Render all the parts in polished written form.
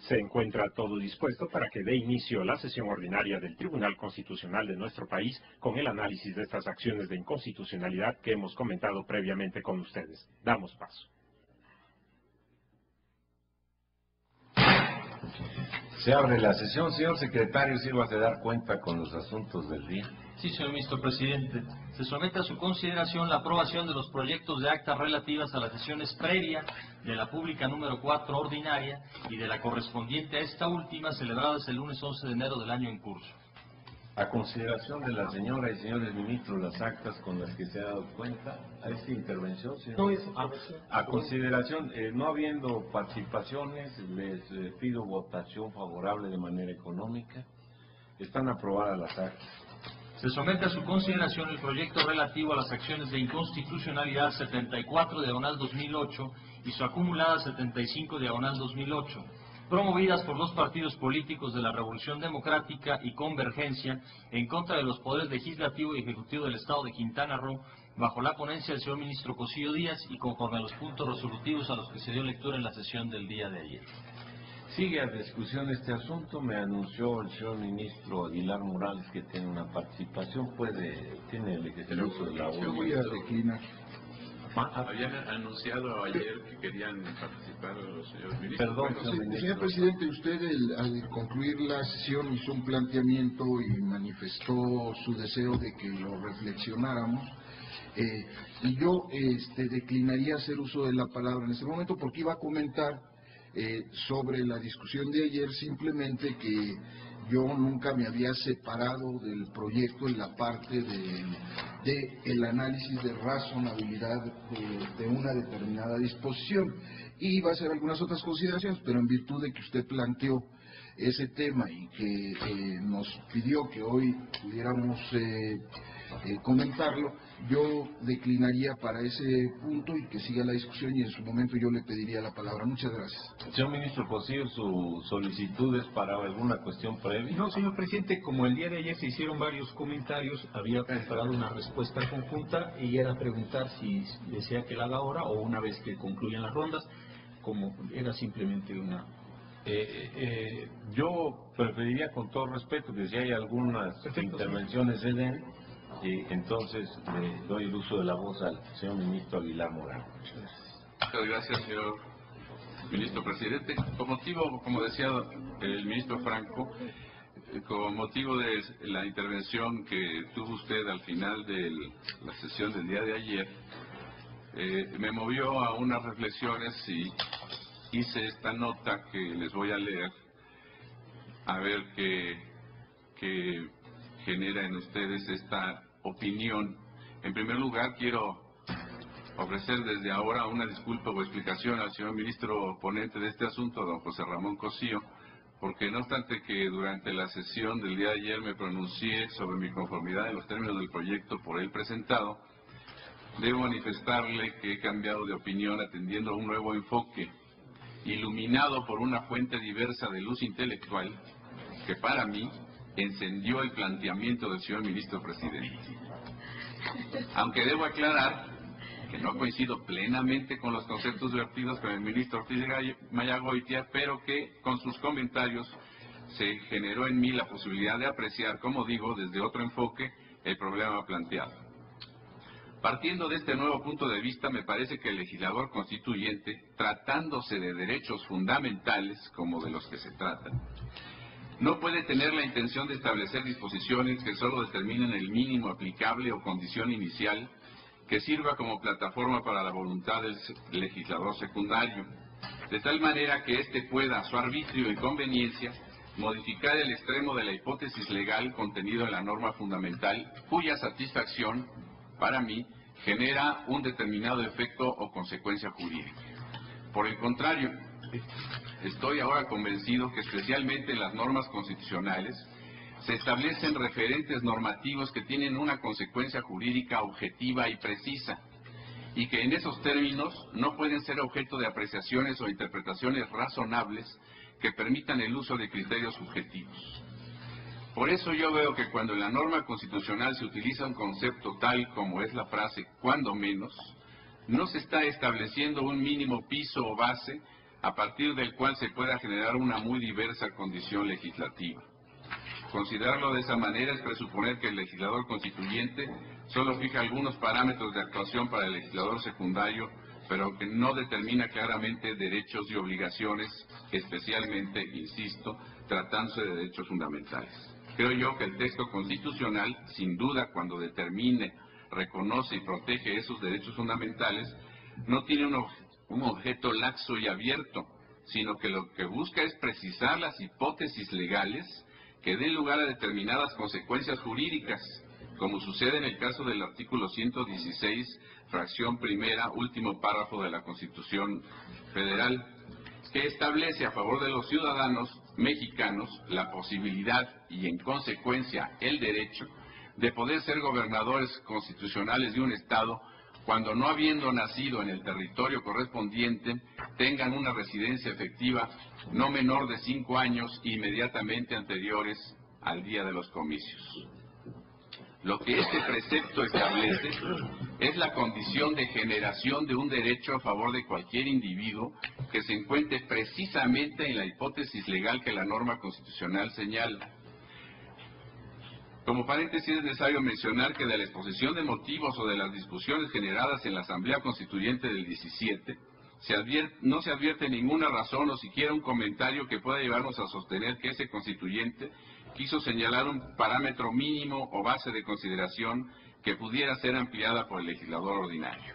Se encuentra todo dispuesto para que dé inicio la sesión ordinaria del Tribunal Constitucional de nuestro país con el análisis de estas acciones de inconstitucionalidad que hemos comentado previamente con ustedes. Damos paso. Se abre la sesión. Señor secretario, sírvase dar cuenta con los asuntos del día. Sí, señor ministro presidente. Se somete a su consideración la aprobación de los proyectos de actas relativas a las sesiones previas de la pública número 4 ordinaria y de la correspondiente a esta última, celebradas el lunes 11 de enero del año en curso. A consideración de la señora y señores ministros, las actas con las que se ha dado cuenta a esta intervención, señor. No es intervención. A consideración, no habiendo participaciones, les pido votación favorable de manera económica. Están aprobadas las actas. Se somete a su consideración el proyecto relativo a las acciones de inconstitucionalidad 74/2008 y su acumulada 75/2008, promovidas por los partidos políticos de la Revolución Democrática y Convergencia en contra de los poderes legislativo y ejecutivo del Estado de Quintana Roo, bajo la ponencia del señor ministro Cosío Díaz y conforme a los puntos resolutivos a los que se dio lectura en la sesión del día de ayer. Sigue a discusión este asunto. Me anunció el señor ministro Aguilar Morales que tiene una participación. Tiene el uso de la voz. Yo voy a declinar. Habían anunciado ayer que querían participar los señores ministros. Perdón, Bueno, señor ministro. Señor presidente, usted al concluir la sesión hizo un planteamiento y manifestó su deseo de que lo reflexionáramos. Y yo declinaría hacer uso de la palabra en este momento porque iba a comentar sobre la discusión de ayer, simplemente que yo nunca me había separado del proyecto en la parte de el análisis de razonabilidad de una determinada disposición. Y iba a hacer algunas otras consideraciones, pero en virtud de que usted planteó ese tema y que nos pidió que hoy pudiéramos comentarlo, yo declinaría para ese punto y que siga la discusión y en su momento yo le pediría la palabra. Muchas gracias. Señor ministro Cosío, ¿su solicitud es para alguna cuestión previa? No, señor presidente, como el día de ayer se hicieron varios comentarios, había preparado una respuesta conjunta y era preguntar si desea que la haga ahora o una vez que concluyan las rondas, como era simplemente una... Yo preferiría, con todo respeto, que si hay algunas intervenciones se den, entonces le doy el uso de la voz al señor ministro Aguilar Morales. muchas gracias, señor ministro presidente. Con motivo, como decía el ministro Franco, con motivo de la intervención que tuvo usted al final de la sesión del día de ayer, me movió a unas reflexiones y hice esta nota que les voy a leer, a ver qué genera en ustedes esta opinión. En primer lugar, quiero ofrecer desde ahora una disculpa o explicación al señor ministro ponente de este asunto, don José Ramón Cosío, porque no obstante que durante la sesión del día de ayer me pronuncié sobre mi conformidad en los términos del proyecto por él presentado, debo manifestarle que he cambiado de opinión atendiendo a un nuevo enfoque, iluminado por una fuente diversa de luz intelectual que para mí encendió el planteamiento del señor ministro presidente. Aunque debo aclarar que no coincido plenamente con los conceptos vertidos por el ministro Ortiz de Mayagoitia, pero que con sus comentarios se generó en mí la posibilidad de apreciar, como digo, desde otro enfoque el problema planteado. Partiendo de este nuevo punto de vista, me parece que el legislador constituyente, tratándose de derechos fundamentales, como de los que se tratan, no puede tener la intención de establecer disposiciones que solo determinen el mínimo aplicable o condición inicial que sirva como plataforma para la voluntad del legislador secundario, de tal manera que éste pueda, a su arbitrio y conveniencia, modificar el extremo de la hipótesis legal contenido en la norma fundamental, cuya satisfacción, para mí, genera un determinado efecto o consecuencia jurídica. Por el contrario, estoy ahora convencido que especialmente en las normas constitucionales se establecen referentes normativos que tienen una consecuencia jurídica objetiva y precisa, y que en esos términos no pueden ser objeto de apreciaciones o interpretaciones razonables que permitan el uso de criterios subjetivos. Por eso yo veo que cuando en la norma constitucional se utiliza un concepto tal como es la frase "cuando menos", no se está estableciendo un mínimo piso o base a partir del cual se pueda generar una muy diversa condición legislativa. Considerarlo de esa manera es presuponer que el legislador constituyente solo fija algunos parámetros de actuación para el legislador secundario, pero que no determina claramente derechos y obligaciones, especialmente, insisto, tratándose de derechos fundamentales. Creo yo que el texto constitucional, sin duda, cuando determine, reconoce y protege esos derechos fundamentales, no tiene un objeto laxo y abierto, sino que lo que busca es precisar las hipótesis legales que den lugar a determinadas consecuencias jurídicas, como sucede en el caso del artículo 116, fracción primera, último párrafo de la Constitución Federal, que establece a favor de los ciudadanos mexicanos la posibilidad y en consecuencia el derecho de poder ser gobernadores constitucionales de un Estado cuando, no habiendo nacido en el territorio correspondiente, tengan una residencia efectiva no menor de 5 años inmediatamente anteriores al día de los comicios. Lo que este precepto establece es la condición de generación de un derecho a favor de cualquier individuo que se encuentre precisamente en la hipótesis legal que la norma constitucional señala. Como paréntesis es necesario mencionar que de la exposición de motivos o de las discusiones generadas en la Asamblea Constituyente del 17, no se advierte ninguna razón o siquiera un comentario que pueda llevarnos a sostener que ese constituyente quiso señalar un parámetro mínimo o base de consideración que pudiera ser ampliada por el legislador ordinario.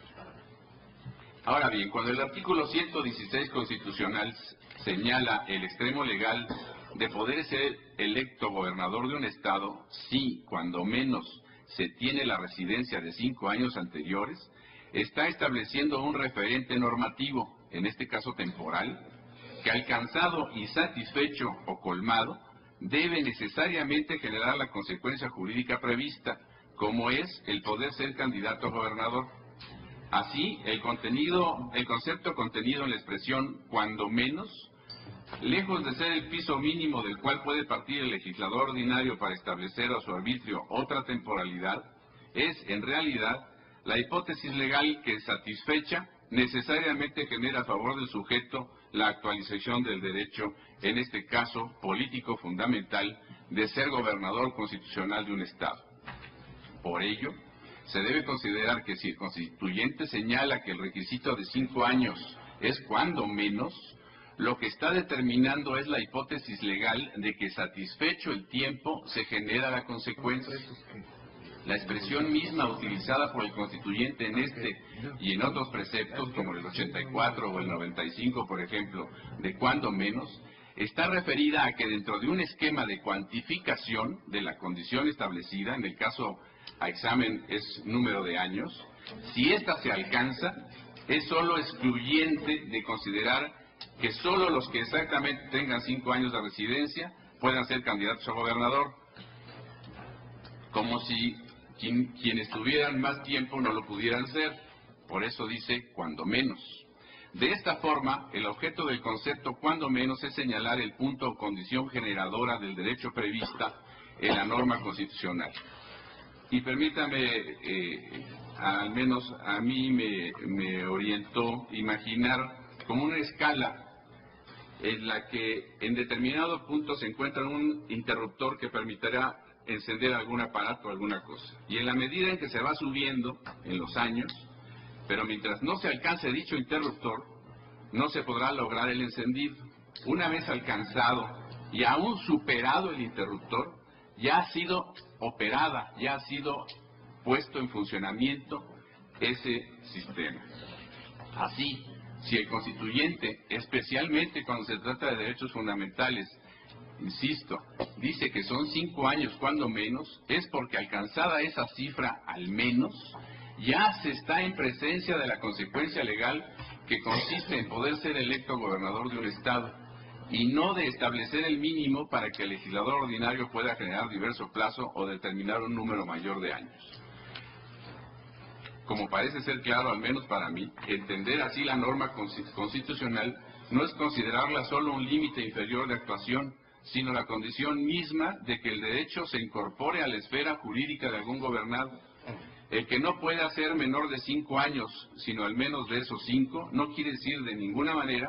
Ahora bien, cuando el artículo 116 constitucional señala el extremo legal de poder ser electo gobernador de un Estado, si, cuando menos, se tiene la residencia de 5 años anteriores, está estableciendo un referente normativo, en este caso temporal, que alcanzado y satisfecho o colmado, debe necesariamente generar la consecuencia jurídica prevista, como es el poder ser candidato a gobernador. Así, el concepto contenido en la expresión cuando menos, lejos de ser el piso mínimo del cual puede partir el legislador ordinario para establecer a su arbitrio otra temporalidad, es, en realidad, la hipótesis legal que, satisfecha, necesariamente genera a favor del sujeto la actualización del derecho, en este caso político fundamental, de ser gobernador constitucional de un Estado. Por ello, se debe considerar que si el constituyente señala que el requisito de 5 años es cuando menos, lo que está determinando es la hipótesis legal de que, satisfecho el tiempo, se genera la consecuencia. La expresión misma utilizada por el constituyente en este y en otros preceptos, como el 84 o el 95, por ejemplo, de cuando menos, está referida a que dentro de un esquema de cuantificación de la condición establecida, en el caso a examen es número de años, si ésta se alcanza, es sólo excluyente de considerar que sólo los que exactamente tengan 5 años de residencia puedan ser candidatos a gobernador, como si quienes tuvieran más tiempo no lo pudieran ser. Por eso dice cuando menos. De esta forma, el objeto del concepto cuando menos es señalar el punto o condición generadora del derecho prevista en la norma constitucional. Y permítame, al menos a mí me orientó imaginar como una escala en la que en determinado punto se encuentra un interruptor que permitirá encender algún aparato o alguna cosa. Y en la medida en que se va subiendo en los años, pero mientras no se alcance dicho interruptor, no se podrá lograr el encendido. Una vez alcanzado y aún superado el interruptor, ya ha sido operada, ya ha sido puesto en funcionamiento ese sistema. Así, si el constituyente, especialmente cuando se trata de derechos fundamentales, insisto, dice que son 5 años cuando menos, es porque alcanzada esa cifra al menos, ya se está en presencia de la consecuencia legal que consiste en poder ser electo gobernador de un Estado, y no de establecer el mínimo para que el legislador ordinario pueda generar diverso plazo o determinar un número mayor de años. Como parece ser claro, al menos para mí, entender así la norma constitucional no es considerarla solo un límite inferior de actuación, sino la condición misma de que el derecho se incorpore a la esfera jurídica de algún gobernado. El que no pueda ser menor de 5 años, sino al menos de esos 5, no quiere decir de ninguna manera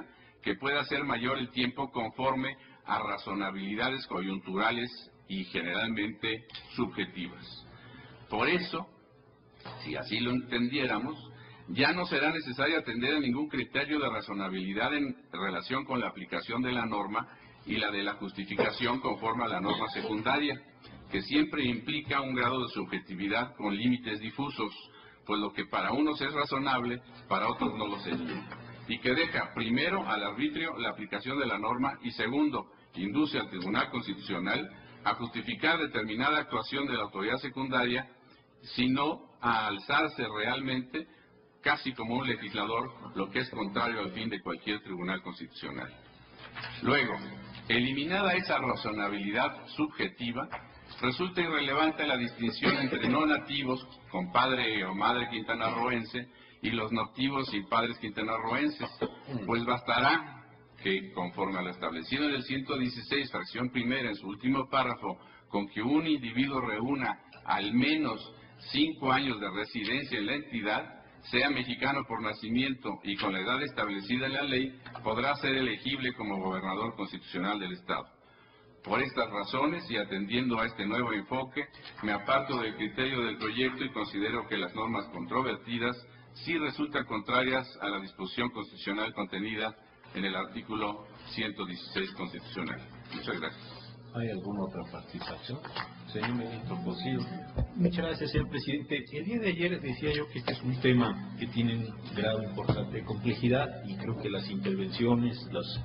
que pueda ser mayor el tiempo conforme a razonabilidades coyunturales y generalmente subjetivas. Por eso, si así lo entendiéramos, ya no será necesario atender a ningún criterio de razonabilidad en relación con la aplicación de la norma y la de la justificación conforme a la norma secundaria, que siempre implica un grado de subjetividad con límites difusos, pues lo que para unos es razonable, para otros no lo sería, y que deja, primero, al arbitrio la aplicación de la norma y, segundo, induce al Tribunal Constitucional a justificar determinada actuación de la autoridad secundaria, sino a alzarse realmente casi como un legislador, lo que es contrario al fin de cualquier tribunal constitucional. Luego, eliminada esa razonabilidad subjetiva, resulta irrelevante la distinción entre no nativos con padre o madre quintanarroense y los nativos y padres quintanarroenses, pues bastará que, conforme a lo establecido en el 116, fracción primera, en su último párrafo, con que un individuo reúna al menos 5 años de residencia en la entidad, sea mexicano por nacimiento y con la edad establecida en la ley, podrá ser elegible como gobernador constitucional del Estado. Por estas razones y atendiendo a este nuevo enfoque, me aparto del criterio del proyecto y considero que las normas controvertidas sí resultan contrarias a la disposición constitucional contenida en el artículo 116 constitucional. Muchas gracias. ¿Hay alguna otra participación? Señor ministro, posible. Muchas gracias, señor presidente. El día de ayer decía yo que este es un tema que tiene un grado importante de complejidad y creo que las intervenciones, los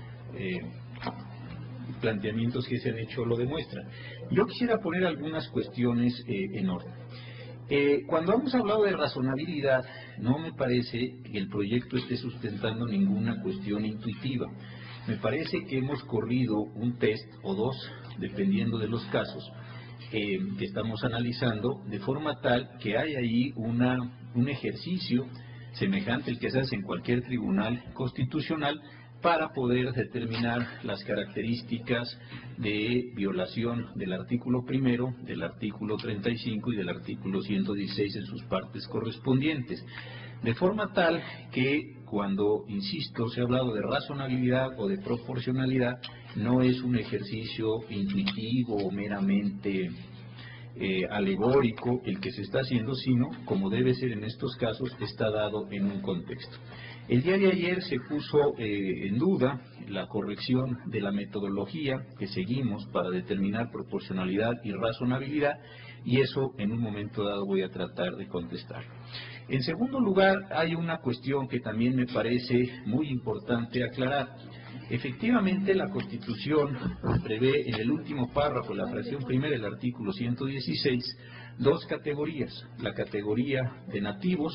planteamientos que se han hecho lo demuestran. Yo quisiera poner algunas cuestiones en orden. Cuando hemos hablado de razonabilidad, no me parece que el proyecto esté sustentando ninguna cuestión intuitiva. Me parece que hemos corrido un test o dos, dependiendo de los casos que estamos analizando, de forma tal que hay ahí un ejercicio semejante al que se hace en cualquier tribunal constitucional para poder determinar las características de violación del artículo primero, del artículo 35 y del artículo 116 en sus partes correspondientes. De forma tal que cuando, insisto, se ha hablado de razonabilidad o de proporcionalidad, no es un ejercicio intuitivo o meramente alegórico el que se está haciendo, sino, como debe ser en estos casos, está dado en un contexto. El día de ayer se puso en duda la corrección de la metodología que seguimos para determinar proporcionalidad y razonabilidad, y eso en un momento dado voy a tratar de contestar. En segundo lugar, hay una cuestión que también me parece muy importante aclarar. Efectivamente, la Constitución prevé en el último párrafo, la fracción primera del artículo 116, dos categorías: la categoría de nativos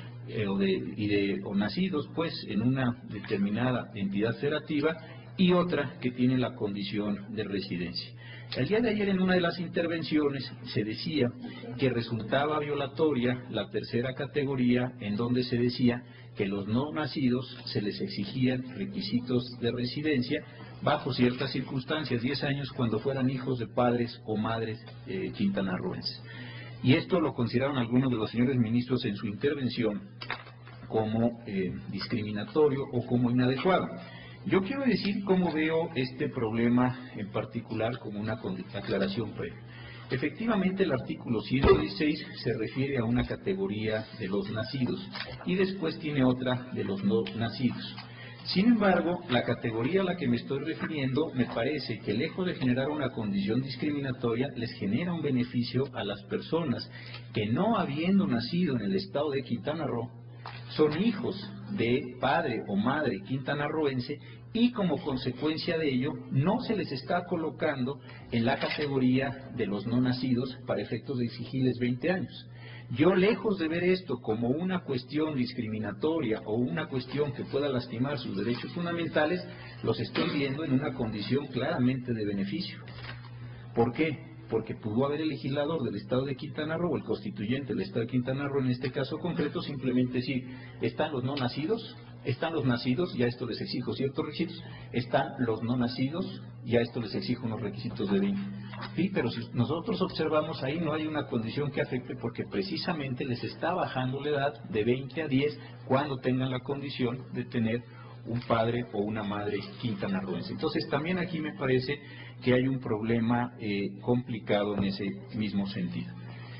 o nacidos pues en una determinada entidad federativa, y otra que tiene la condición de residencia. El día de ayer en una de las intervenciones se decía que resultaba violatoria la tercera categoría, en donde se decía que los no nacidos se les exigían requisitos de residencia bajo ciertas circunstancias, 10 años cuando fueran hijos de padres o madres quintanarroenses. Y esto lo consideraron algunos de los señores ministros en su intervención como discriminatorio o como inadecuado. Yo quiero decir cómo veo este problema en particular como una aclaración previa. Efectivamente, el artículo 116 se refiere a una categoría de los nacidos y después tiene otra de los no nacidos. Sin embargo, la categoría a la que me estoy refiriendo me parece que, lejos de generar una condición discriminatoria, les genera un beneficio a las personas que, no habiendo nacido en el estado de Quintana Roo, son hijos de padre o madre quintanarroense, y como consecuencia de ello no se les está colocando en la categoría de los no nacidos para efectos de exigirles 20 años. Yo, lejos de ver esto como una cuestión discriminatoria o una cuestión que pueda lastimar sus derechos fundamentales, los estoy viendo en una condición claramente de beneficio. ¿Por qué? Porque pudo haber el legislador del estado de Quintana Roo, o el constituyente del estado de Quintana Roo en este caso concreto, simplemente decir: están los no nacidos, están los nacidos, y a esto les exijo ciertos requisitos; están los no nacidos, y a esto les exijo unos requisitos de 20. Sí, pero si nosotros observamos, ahí no hay una condición que afecte, porque precisamente les está bajando la edad de 20 a 10 cuando tengan la condición de tener un padre o una madre quintanarroense. Entonces también aquí me parece que hay un problema complicado en ese mismo sentido.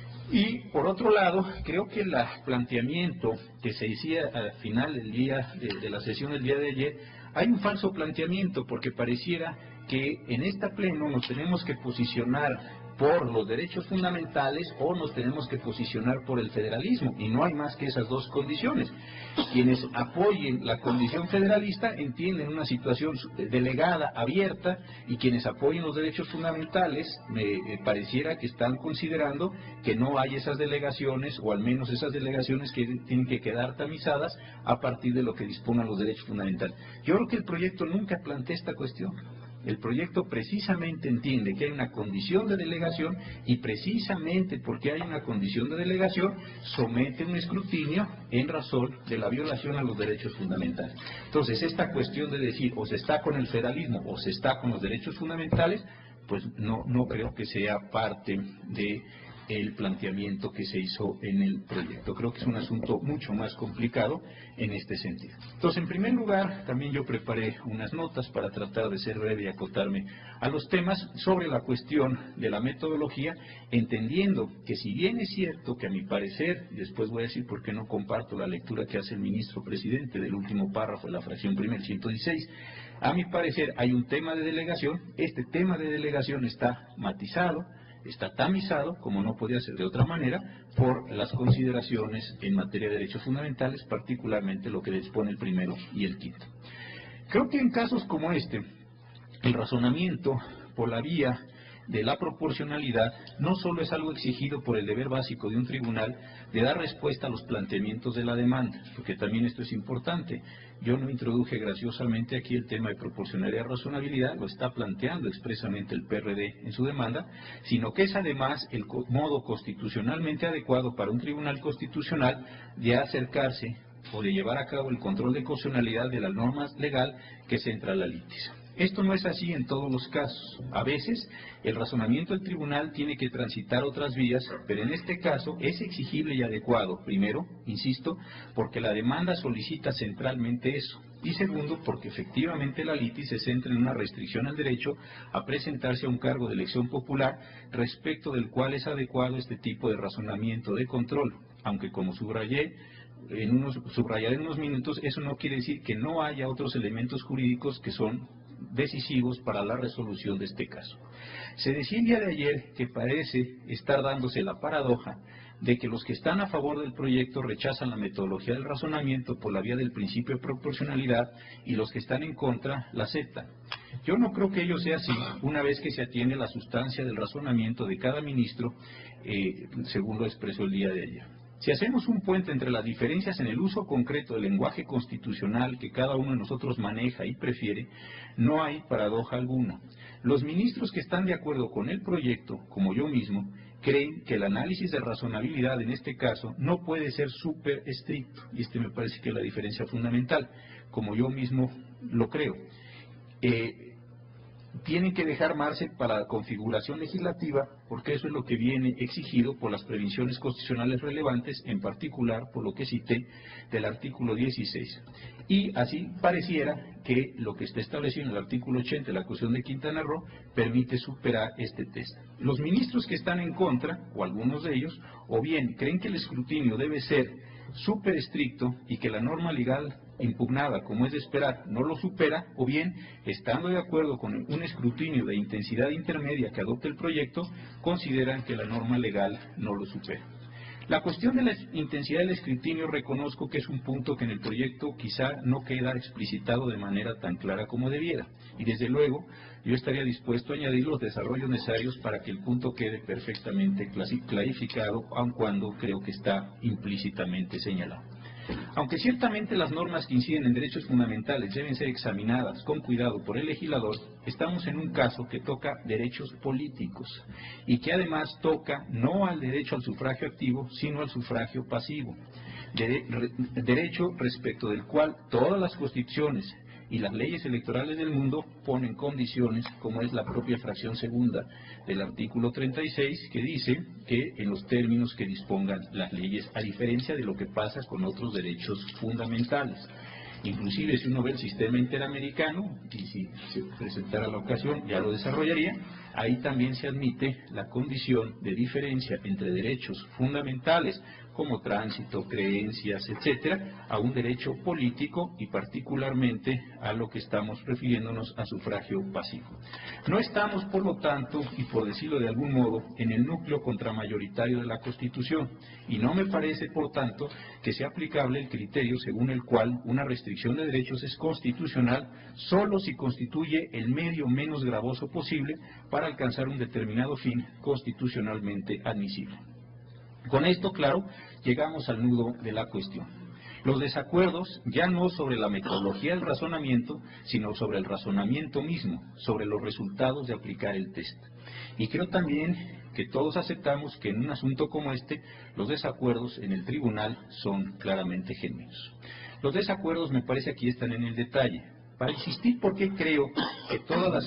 Y por otro lado, creo que el planteamiento que se hacía al final del día de la sesión del día de ayer, hay un falso planteamiento, porque pareciera que en esta pleno nos tenemos que posicionar por los derechos fundamentales o nos tenemos que posicionar por el federalismo, y no hay más que esas dos condiciones. Quienes apoyen la condición federalista entienden una situación delegada, abierta, y quienes apoyen los derechos fundamentales me pareciera que están considerando que no hay esas delegaciones, o al menos esas delegaciones que tienen que quedar tamizadas a partir de lo que dispongan los derechos fundamentales. Yo creo que el proyecto nunca plantea esta cuestión. El proyecto precisamente entiende que hay una condición de delegación, y precisamente porque hay una condición de delegación somete un escrutinio en razón de la violación a los derechos fundamentales. Entonces, esta cuestión de decir o se está con el federalismo o se está con los derechos fundamentales, pues no creo que sea parte de el planteamiento que se hizo en el proyecto. Creo que es un asunto mucho más complicado en este sentido. Entonces, en primer lugar, también yo preparé unas notas para tratar de ser breve y acotarme a los temas sobre la cuestión de la metodología, entendiendo que si bien es cierto que a mi parecer, después voy a decir por qué no comparto la lectura que hace el ministro presidente del último párrafo de la fracción primera, 116, a mi parecer hay un tema de delegación. Este tema de delegación está matizado, está tamizado, como no podía ser de otra manera, por las consideraciones en materia de derechos fundamentales, particularmente lo que dispone el primero y el quinto. Creo que en casos como este, el razonamiento por la vía de la proporcionalidad no solo es algo exigido por el deber básico de un tribunal de dar respuesta a los planteamientos de la demanda, porque también esto es importante. Yo no introduje graciosamente aquí el tema de proporcionalidad y razonabilidad, lo está planteando expresamente el PRD en su demanda, sino que es además el modo constitucionalmente adecuado para un tribunal constitucional de acercarse o de llevar a cabo el control de constitucionalidad de la norma legal que centra la litis. Esto no es así en todos los casos. A veces el razonamiento del tribunal tiene que transitar otras vías, pero en este caso es exigible y adecuado. Primero, insisto, porque la demanda solicita centralmente eso. Y segundo, porque efectivamente la litis se centra en una restricción al derecho a presentarse a un cargo de elección popular, respecto del cual es adecuado este tipo de razonamiento de control. Aunque, como subrayaré en unos minutos, eso no quiere decir que no haya otros elementos jurídicos que son decisivos para la resolución de este caso. Se decía el día de ayer que parece estar dándose la paradoja de que los que están a favor del proyecto rechazan la metodología del razonamiento por la vía del principio de proporcionalidad y los que están en contra la aceptan. Yo no creo que ello sea así, una vez que se atiende la sustancia del razonamiento de cada ministro, según lo expresó el día de ayer. Si hacemos un puente entre las diferencias en el uso concreto del lenguaje constitucional que cada uno de nosotros maneja y prefiere, no hay paradoja alguna. Los ministros que están de acuerdo con el proyecto, como yo mismo, creen que el análisis de razonabilidad en este caso no puede ser súper estricto, y me parece que es la diferencia fundamental, como yo mismo lo creo. Tienen que dejar margen para la configuración legislativa, porque eso es lo que viene exigido por las previsiones constitucionales relevantes, en particular por lo que cité del artículo 16. Y así pareciera que lo que está establecido en el artículo 80 de la Constitución de Quintana Roo permite superar este test. Los ministros que están en contra, o algunos de ellos, o bien creen que el escrutinio debe ser súper estricto y que la norma legal impugnada, como es de esperar, no lo supera, o bien, estando de acuerdo con un escrutinio de intensidad intermedia que adopte el proyecto, consideran que la norma legal no lo supera. La cuestión de la intensidad del escrutinio reconozco que es un punto que en el proyecto quizá no queda explicitado de manera tan clara como debiera, y desde luego yo estaría dispuesto a añadir los desarrollos necesarios para que el punto quede perfectamente clarificado, aun cuando creo que está implícitamente señalado. Aunque ciertamente las normas que inciden en derechos fundamentales deben ser examinadas con cuidado por el legislador, estamos en un caso que toca derechos políticos y que además toca no al derecho al sufragio activo, sino al sufragio pasivo, derecho respecto del cual todas las constituciones y las leyes electorales del mundo ponen condiciones, como es la propia fracción segunda del artículo 36, que dice que en los términos que dispongan las leyes, a diferencia de lo que pasa con otros derechos fundamentales. Inclusive si uno ve el sistema interamericano, y si se presentara la ocasión ya lo desarrollaría, ahí también se admite la condición de diferencia entre derechos fundamentales como tránsito, creencias, etcétera, a un derecho político y particularmente a lo que estamos refiriéndonos a sufragio pasivo. No estamos, por lo tanto, y por decirlo de algún modo, en el núcleo contramayoritario de la Constitución, y no me parece, por tanto, que sea aplicable el criterio según el cual una restricción de derechos es constitucional solo si constituye el medio menos gravoso posible para alcanzar un determinado fin constitucionalmente admisible. Con esto, claro, llegamos al nudo de la cuestión. Los desacuerdos ya no sobre la metodología del razonamiento, sino sobre el razonamiento mismo, sobre los resultados de aplicar el test. Y creo también que todos aceptamos que en un asunto como este, los desacuerdos en el tribunal son claramente genuinos. Los desacuerdos, me parece, aquí están en el detalle. Para insistir por qué creo que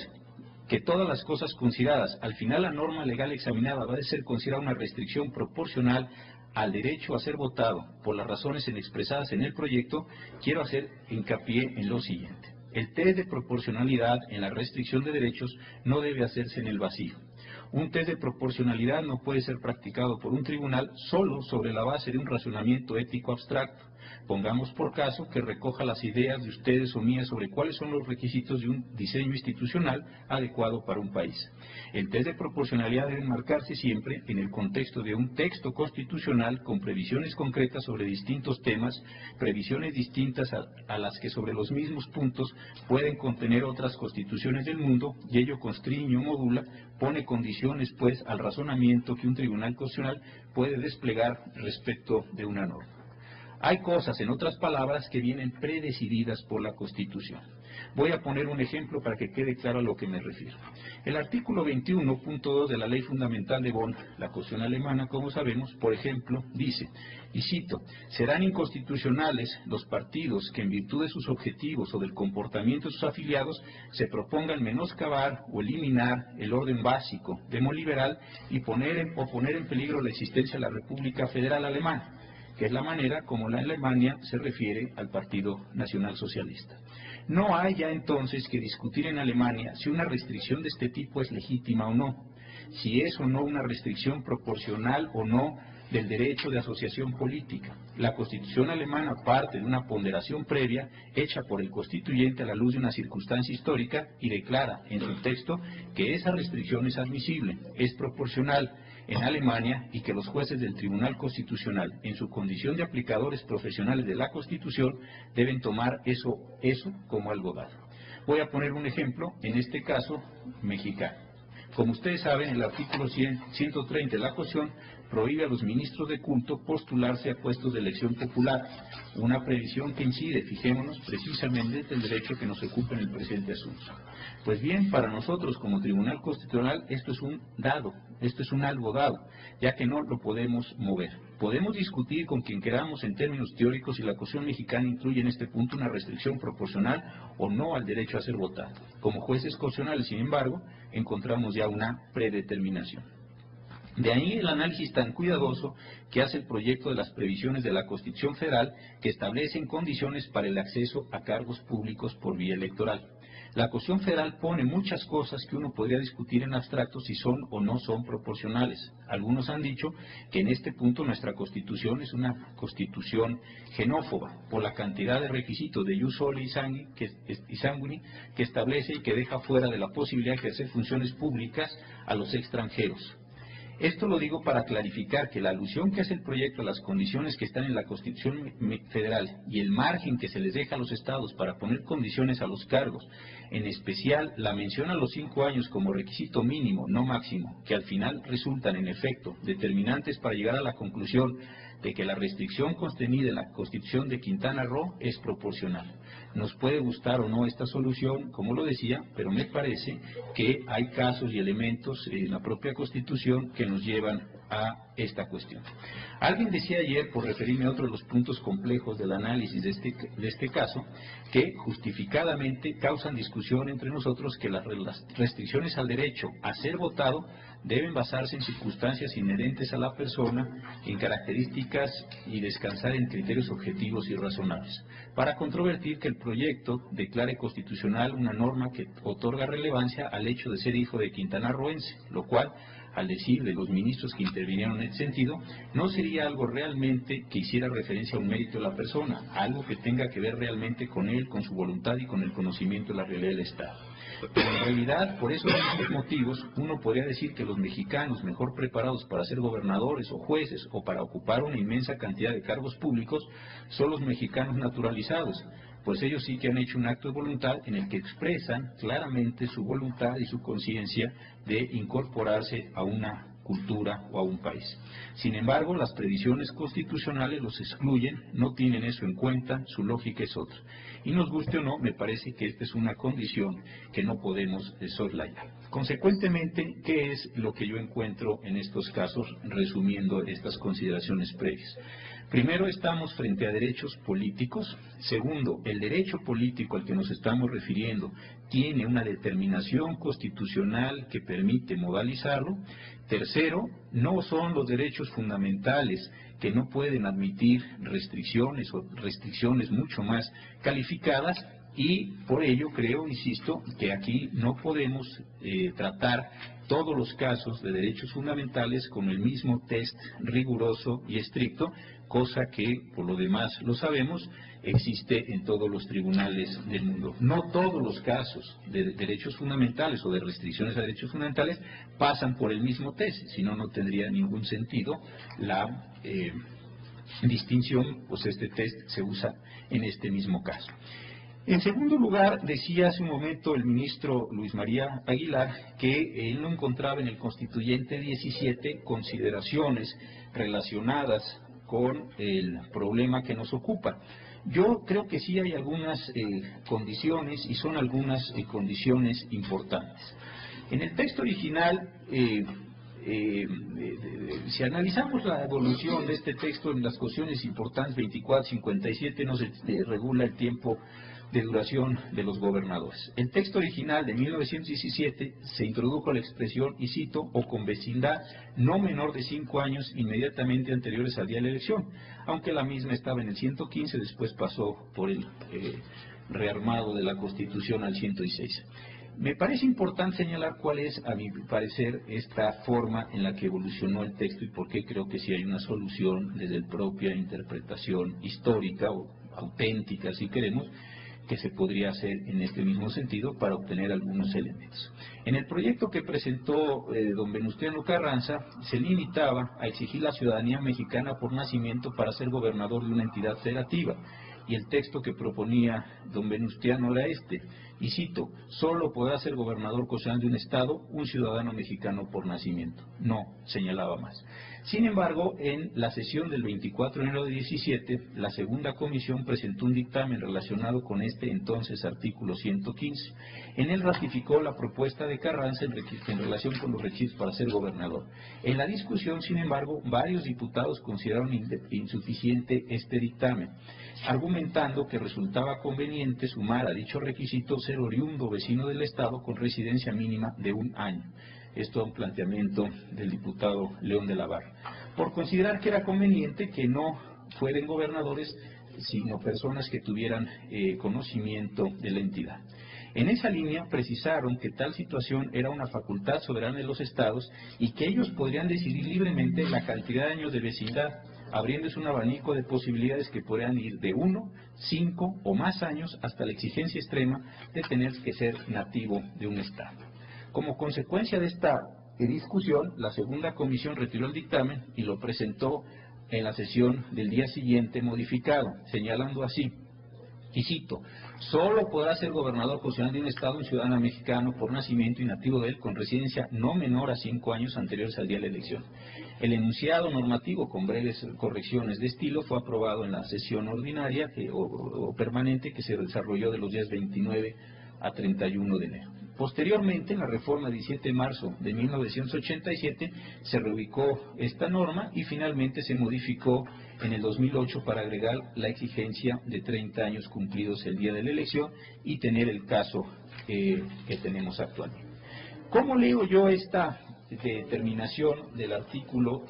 todas las cosas consideradas, al final la norma legal examinada va a ser considerada una restricción proporcional al derecho a ser votado por las razones expresadas en el proyecto, quiero hacer hincapié en lo siguiente. El test de proporcionalidad en la restricción de derechos no debe hacerse en el vacío. Un test de proporcionalidad no puede ser practicado por un tribunal solo sobre la base de un razonamiento ético abstracto. Pongamos por caso que recoja las ideas de ustedes o mías sobre cuáles son los requisitos de un diseño institucional adecuado para un país. El test de proporcionalidad debe enmarcarse siempre en el contexto de un texto constitucional con previsiones concretas sobre distintos temas, previsiones distintas a las que sobre los mismos puntos pueden contener otras constituciones del mundo, y ello constriñe o modula, pone condiciones pues al razonamiento que un tribunal constitucional puede desplegar respecto de una norma. Hay cosas, en otras palabras, que vienen predecididas por la Constitución. Voy a poner un ejemplo para que quede claro a lo que me refiero. El artículo 21.2 de la Ley Fundamental de Bonn, la Constitución alemana, como sabemos, por ejemplo, dice, y cito, serán inconstitucionales los partidos que en virtud de sus objetivos o del comportamiento de sus afiliados se propongan menoscabar o eliminar el orden básico demoliberal y poner en peligro la existencia de la República Federal Alemana, que es la manera como la Alemania se refiere al Partido Nacional Socialista. No hay ya entonces que discutir en Alemania si una restricción de este tipo es legítima o no, si es o no una restricción proporcional o no del derecho de asociación política. La Constitución alemana parte de una ponderación previa hecha por el constituyente a la luz de una circunstancia histórica y declara en su texto que esa restricción es admisible, es proporcional en Alemania y que los jueces del Tribunal Constitucional, en su condición de aplicadores profesionales de la Constitución, deben tomar eso como algo dado. Voy a poner un ejemplo, en este caso, mexicano. Como ustedes saben, el artículo 130 de la Constitución prohíbe a los ministros de culto postularse a puestos de elección popular, una previsión que incide, fijémonos, precisamente en el derecho que nos ocupa en el presente asunto. Pues bien, para nosotros como Tribunal Constitucional esto es un dado, esto es un algo dado, ya que no lo podemos mover. Podemos discutir con quien queramos en términos teóricos si la Constitución mexicana incluye en este punto una restricción proporcional o no al derecho a ser votado. Como jueces constitucionales, sin embargo, encontramos ya una predeterminación. De ahí el análisis tan cuidadoso que hace el proyecto de las previsiones de la Constitución Federal que establecen condiciones para el acceso a cargos públicos por vía electoral. La Constitución Federal pone muchas cosas que uno podría discutir en abstracto si son o no son proporcionales. Algunos han dicho que en este punto nuestra Constitución es una Constitución xenófoba por la cantidad de requisitos de jus soli y sanguini que establece y que deja fuera de la posibilidad de ejercer funciones públicas a los extranjeros. Esto lo digo para clarificar que la alusión que hace el proyecto a las condiciones que están en la Constitución Federal y el margen que se les deja a los estados para poner condiciones a los cargos, en especial la mención a los 5 años como requisito mínimo, no máximo, que al final resultan en efecto determinantes para llegar a la conclusión de que la restricción contenida en la Constitución de Quintana Roo es proporcional. Nos puede gustar o no esta solución, como lo decía, pero me parece que hay casos y elementos en la propia Constitución que nos llevan a esta cuestión. Alguien decía ayer, por referirme a otro de los puntos complejos del análisis de este caso, que justificadamente causan discusión entre nosotros que las restricciones al derecho a ser votado deben basarse en circunstancias inherentes a la persona, en características y descansar en criterios objetivos y razonables, para controvertir que el proyecto declare constitucional una norma que otorga relevancia al hecho de ser hijo de quintanarroense, lo cual, al decir de los ministros que intervinieron en este sentido, no sería algo realmente que hiciera referencia a un mérito de la persona, algo que tenga que ver realmente con él, con su voluntad y con el conocimiento de la realidad del Estado. Pero en realidad, por esos mismos motivos, uno podría decir que los mexicanos mejor preparados para ser gobernadores o jueces o para ocupar una inmensa cantidad de cargos públicos son los mexicanos naturalizados, pues ellos sí que han hecho un acto de voluntad en el que expresan claramente su voluntad y su conciencia de incorporarse a una cultura o a un país. Sin embargo, las previsiones constitucionales los excluyen, no tienen eso en cuenta, su lógica es otra. Y nos guste o no, me parece que esta es una condición que no podemos soslayar. Consecuentemente, ¿qué es lo que yo encuentro en estos casos, resumiendo estas consideraciones previas? Primero, estamos frente a derechos políticos. Segundo, el derecho político al que nos estamos refiriendo tiene una determinación constitucional que permite modalizarlo. Tercero, no son los derechos fundamentales que no pueden admitir restricciones o restricciones mucho más calificadas. Y por ello creo, insisto, que aquí no podemos tratar todos los casos de derechos fundamentales con el mismo test riguroso y estricto, cosa que, por lo demás lo sabemos, existe en todos los tribunales del mundo. No todos los casos de derechos fundamentales o de restricciones a derechos fundamentales pasan por el mismo test, si no, no tendría ningún sentido la distinción, pues este test se usa en este mismo caso. En segundo lugar, decía hace un momento el ministro Luis María Aguilar que él no encontraba en el Constituyente 17 consideraciones relacionadas con el problema que nos ocupa. Yo creo que sí hay algunas condiciones y son algunas condiciones importantes. En el texto original, si analizamos la evolución de este texto en las cuestiones importantes 24, 57, no se regula el tiempo de duración de los gobernadores. El texto original de 1917 se introdujo la expresión, y cito, o con vecindad no menor de 5 años inmediatamente anteriores al día de la elección, aunque la misma estaba en el 115, después pasó por el rearmado de la Constitución al 116. Me parece importante señalar cuál es, a mi parecer, esta forma en la que evolucionó el texto y por qué creo que sí hay una solución desde la propia interpretación histórica o auténtica, si queremos, que se podría hacer en este mismo sentido para obtener algunos elementos. En el proyecto que presentó don Venustiano Carranza, se limitaba a exigir la ciudadanía mexicana por nacimiento para ser gobernador de una entidad federativa, y el texto que proponía don Venustiano era este, y cito, solo podrá ser gobernador constitucional de un estado un ciudadano mexicano por nacimiento. No señalaba más. Sin embargo, en la sesión del 24 de enero de 17, la segunda comisión presentó un dictamen relacionado con este entonces artículo 115. En él ratificó la propuesta de Carranza en relación con los requisitos para ser gobernador. En la discusión, sin embargo, varios diputados consideraron insuficiente este dictamen, argumentando que resultaba conveniente sumar a dicho requisito ser oriundo vecino del Estado con residencia mínima de 1 año. Esto es un planteamiento del diputado León de la Barra, por considerar que era conveniente que no fueran gobernadores, sino personas que tuvieran conocimiento de la entidad. En esa línea precisaron que tal situación era una facultad soberana de los estados y que ellos podrían decidir libremente la cantidad de años de vecindad, abriéndose un abanico de posibilidades que podrían ir de 1, 5 o más años hasta la exigencia extrema de tener que ser nativo de un estado. Como consecuencia de esta discusión, la segunda comisión retiró el dictamen y lo presentó en la sesión del día siguiente modificado, señalando así, y cito, solo podrá ser gobernador constitucional de un estado un ciudadano mexicano por nacimiento y nativo de él con residencia no menor a 5 años anteriores al día de la elección. El enunciado normativo con breves correcciones de estilo fue aprobado en la sesión ordinaria o permanente que se desarrolló de los días 29 a 31 de enero. Posteriormente, en la reforma del 17 de marzo de 1987, se reubicó esta norma y finalmente se modificó en el 2008 para agregar la exigencia de 30 años cumplidos el día de la elección y tener el caso que tenemos actualmente. ¿Cómo leo yo esta determinación del artículo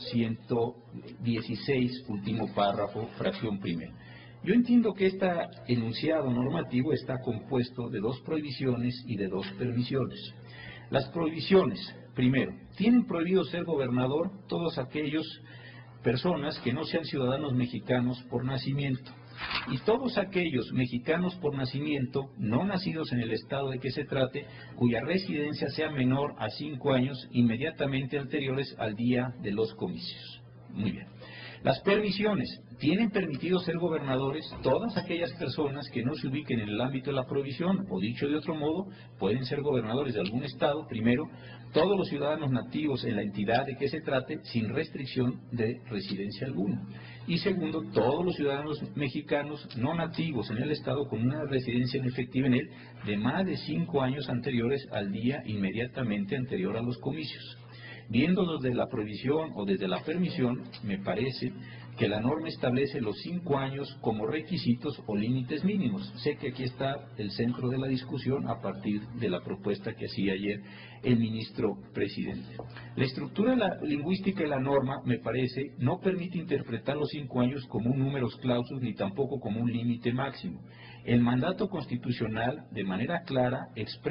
116, último párrafo, fracción primera. Yo entiendo que este enunciado normativo está compuesto de 2 prohibiciones y de 2 permisiones. Las prohibiciones, primero, tienen prohibido ser gobernador todos aquellos personas que no sean ciudadanos mexicanos por nacimiento, y todos aquellos mexicanos por nacimiento, no nacidos en el estado de que se trate, cuya residencia sea menor a 5 años inmediatamente anteriores al día de los comicios. Muy bien. Las permisiones. Tienen permitido ser gobernadores todas aquellas personas que no se ubiquen en el ámbito de la prohibición, o dicho de otro modo, pueden ser gobernadores de algún estado, primero, todos los ciudadanos nativos en la entidad de que se trate, sin restricción de residencia alguna. Y segundo, todos los ciudadanos mexicanos no nativos en el estado con una residencia en efectiva en él de más de 5 años anteriores al día inmediatamente anterior a los comicios. Viéndolo desde la prohibición o desde la permisión, me parece que la norma establece los 5 años como requisitos o límites mínimos. Sé que aquí está el centro de la discusión a partir de la propuesta que hacía ayer el ministro presidente. La estructura lingüística de la norma, me parece, no permite interpretar los 5 años como un números clausus ni tampoco como un límite máximo. El mandato constitucional, de manera clara,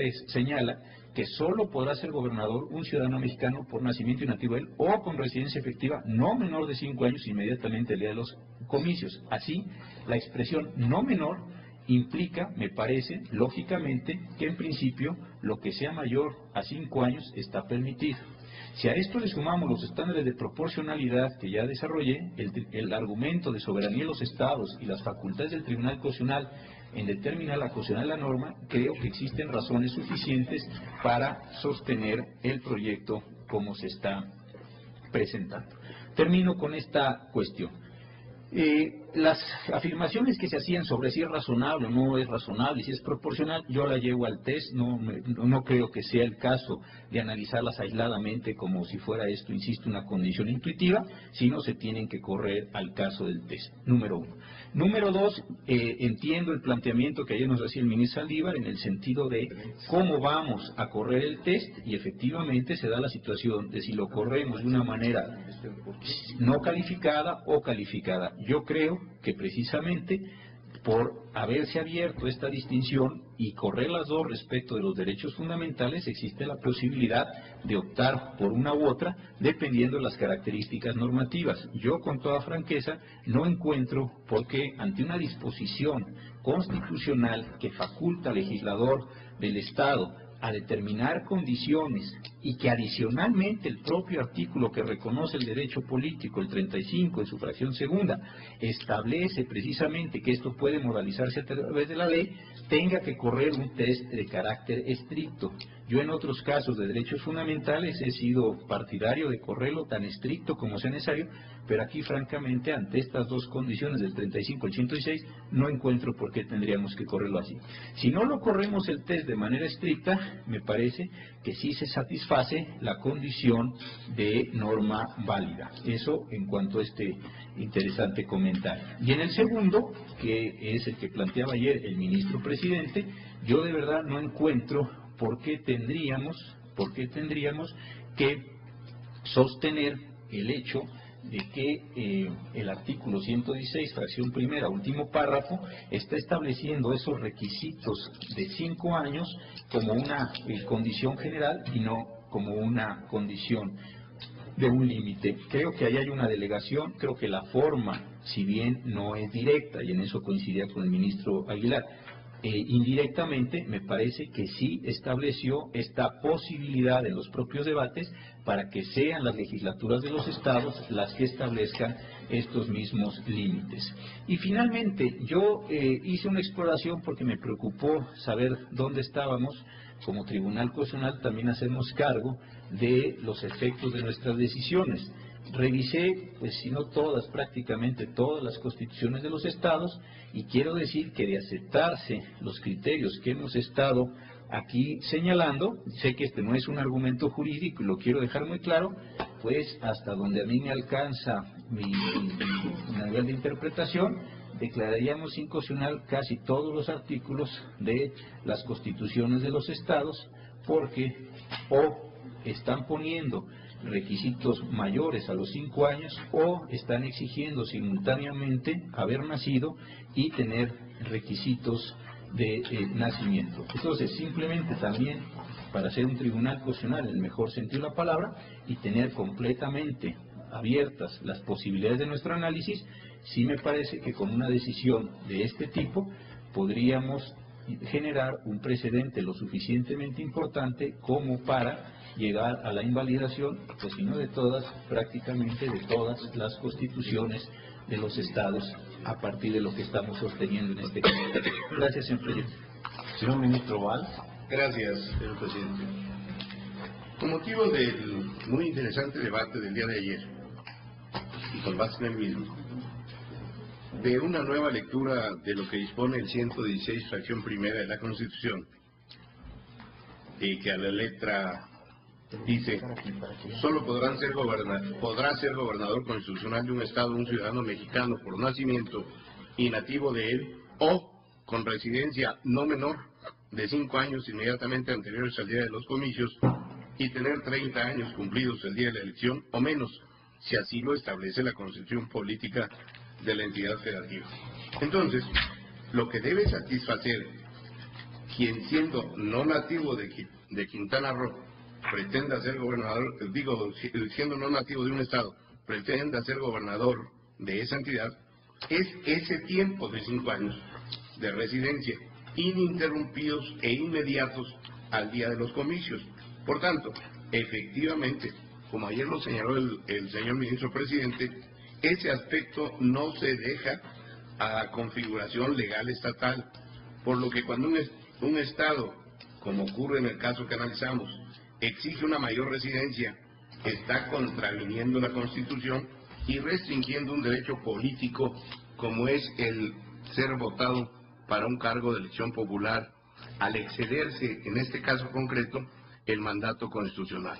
señala que solo podrá ser gobernador un ciudadano mexicano por nacimiento y nativo él o con residencia efectiva no menor de 5 años inmediatamente el día de los comicios. Así, la expresión no menor implica, me parece, lógicamente, que en principio lo que sea mayor a 5 años está permitido. Si a esto le sumamos los estándares de proporcionalidad que ya desarrollé, el argumento de soberanía de los estados y las facultades del Tribunal Constitucional en determinar la constitucionalidad de la norma, creo que existen razones suficientes para sostener el proyecto como se está presentando. Termino con esta cuestión. Las afirmaciones que se hacían sobre si es razonable o no es razonable, si es proporcional, yo la llevo al test, no creo que sea el caso de analizarlas aisladamente como si fuera esto, insisto, una condición intuitiva, sino se tienen que correr al caso del test, número 1. Número 2, entiendo el planteamiento que ayer nos hacía el ministro Saldívar en el sentido de cómo vamos a correr el test, y efectivamente se da la situación de si lo corremos de una manera no calificada o calificada. Yo creo que precisamente por haberse abierto esta distinción y correr las dos respecto de los derechos fundamentales, existe la posibilidad de optar por una u otra dependiendo de las características normativas. Yo, con toda franqueza, no encuentro por qué ante una disposición constitucional que faculta al legislador del Estado a determinar condiciones y que adicionalmente el propio artículo que reconoce el derecho político, el 35 en su fracción segunda, establece precisamente que esto puede moralizarse a través de la ley, tenga que correr un test de carácter estricto. Yo en otros casos de derechos fundamentales he sido partidario de correrlo tan estricto como sea necesario, pero aquí francamente ante estas dos condiciones del 35 al 116 no encuentro por qué tendríamos que correrlo así. Si no lo corremos el test de manera estricta, me parece que sí se satisface la condición de norma válida. Eso en cuanto a este interesante comentario. Y en el segundo, que es el que planteaba ayer el ministro presidente, yo de verdad no encuentro por qué tendríamos que sostener el hecho de que el artículo 116, fracción primera, último párrafo, está estableciendo esos requisitos de 5 años como una condición general y no como una condición de un límite. Creo que ahí hay una delegación, creo que la forma, si bien no es directa, y en eso coincidía con el ministro Aguilar, indirectamente me parece que sí estableció esta posibilidad en los propios debates para que sean las legislaturas de los estados las que establezcan estos mismos límites. Y finalmente yo hice una exploración porque me preocupó saber dónde estábamos. Como Tribunal Constitucional también hacemos cargo de los efectos de nuestras decisiones. Revisé, pues si no todas, prácticamente todas las constituciones de los estados, y quiero decir que de aceptarse los criterios que hemos estado aquí señalando, sé que este no es un argumento jurídico y lo quiero dejar muy claro, pues hasta donde a mí me alcanza mi nivel de interpretación, declararíamos inconstitucional casi todos los artículos de las constituciones de los estados, porque o están poniendo requisitos mayores a los 5 años o están exigiendo simultáneamente haber nacido y tener requisitos de nacimiento. Entonces, simplemente también para ser un tribunal constitucional en el mejor sentido de la palabra y tener completamente abiertas las posibilidades de nuestro análisis, sí me parece que con una decisión de este tipo podríamos generar un precedente lo suficientemente importante como para llegar a la invalidación, pues si no de todas, prácticamente de todas las constituciones de los estados a partir de lo que estamos sosteniendo en este caso. Gracias, señor presidente. Señor ministro Valls. Gracias, señor presidente. Con motivo del muy interesante debate del día de ayer, y con base en el mismo, de una nueva lectura de lo que dispone el 116, fracción primera de la Constitución, y que a la letra dice: solo podrá ser gobernador constitucional de un estado un ciudadano mexicano por nacimiento y nativo de él, o con residencia no menor de 5 años inmediatamente anteriores al día de los comicios y tener 30 años cumplidos el día de la elección o menos, si así lo establece la Constitución Política de la entidad federativa. Entonces, lo que debe satisfacer quien siendo no nativo de Quintana Roo pretenda ser gobernador, siendo no nativo de un estado, pretenda ser gobernador de esa entidad, es ese tiempo de 5 años de residencia, ininterrumpidos e inmediatos al día de los comicios. Por tanto, efectivamente, como ayer lo señaló el señor ministro presidente, ese aspecto no se deja a configuración legal estatal, por lo que cuando un estado, como ocurre en el caso que analizamos, exige una mayor residencia, está contraviniendo la Constitución y restringiendo un derecho político como es el ser votado para un cargo de elección popular, al excederse, en este caso concreto, el mandato constitucional.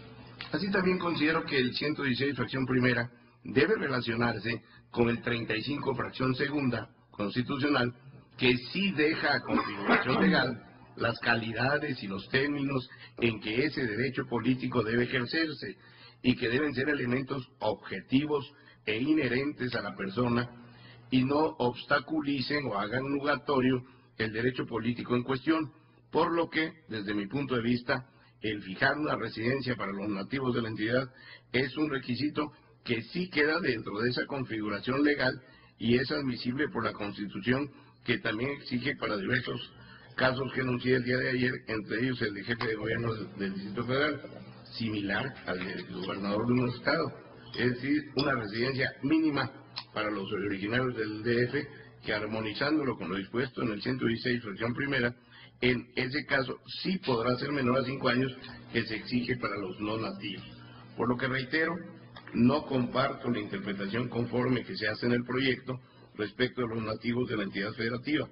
Así también considero que el 116, fracción primera, debe relacionarse con el 35, fracción segunda, constitucional, que sí deja a configuración legal las calidades y los términos en que ese derecho político debe ejercerse y que deben ser elementos objetivos e inherentes a la persona y no obstaculicen o hagan nugatorio el derecho político en cuestión, por lo que, desde mi punto de vista, el fijar una residencia para los nativos de la entidad es un requisito que sí queda dentro de esa configuración legal y es admisible por la Constitución, que también exige para diversos casos que anuncié el día de ayer, entre ellos el de jefe de gobierno del Distrito Federal, similar al del gobernador de un estado, es decir, una residencia mínima para los originarios del DF, que armonizándolo con lo dispuesto en el 116, fracción primera, en ese caso sí podrá ser menor a 5 años que se exige para los no nativos. Por lo que reitero, no comparto la interpretación conforme que se hace en el proyecto respecto a los nativos de la entidad federativa.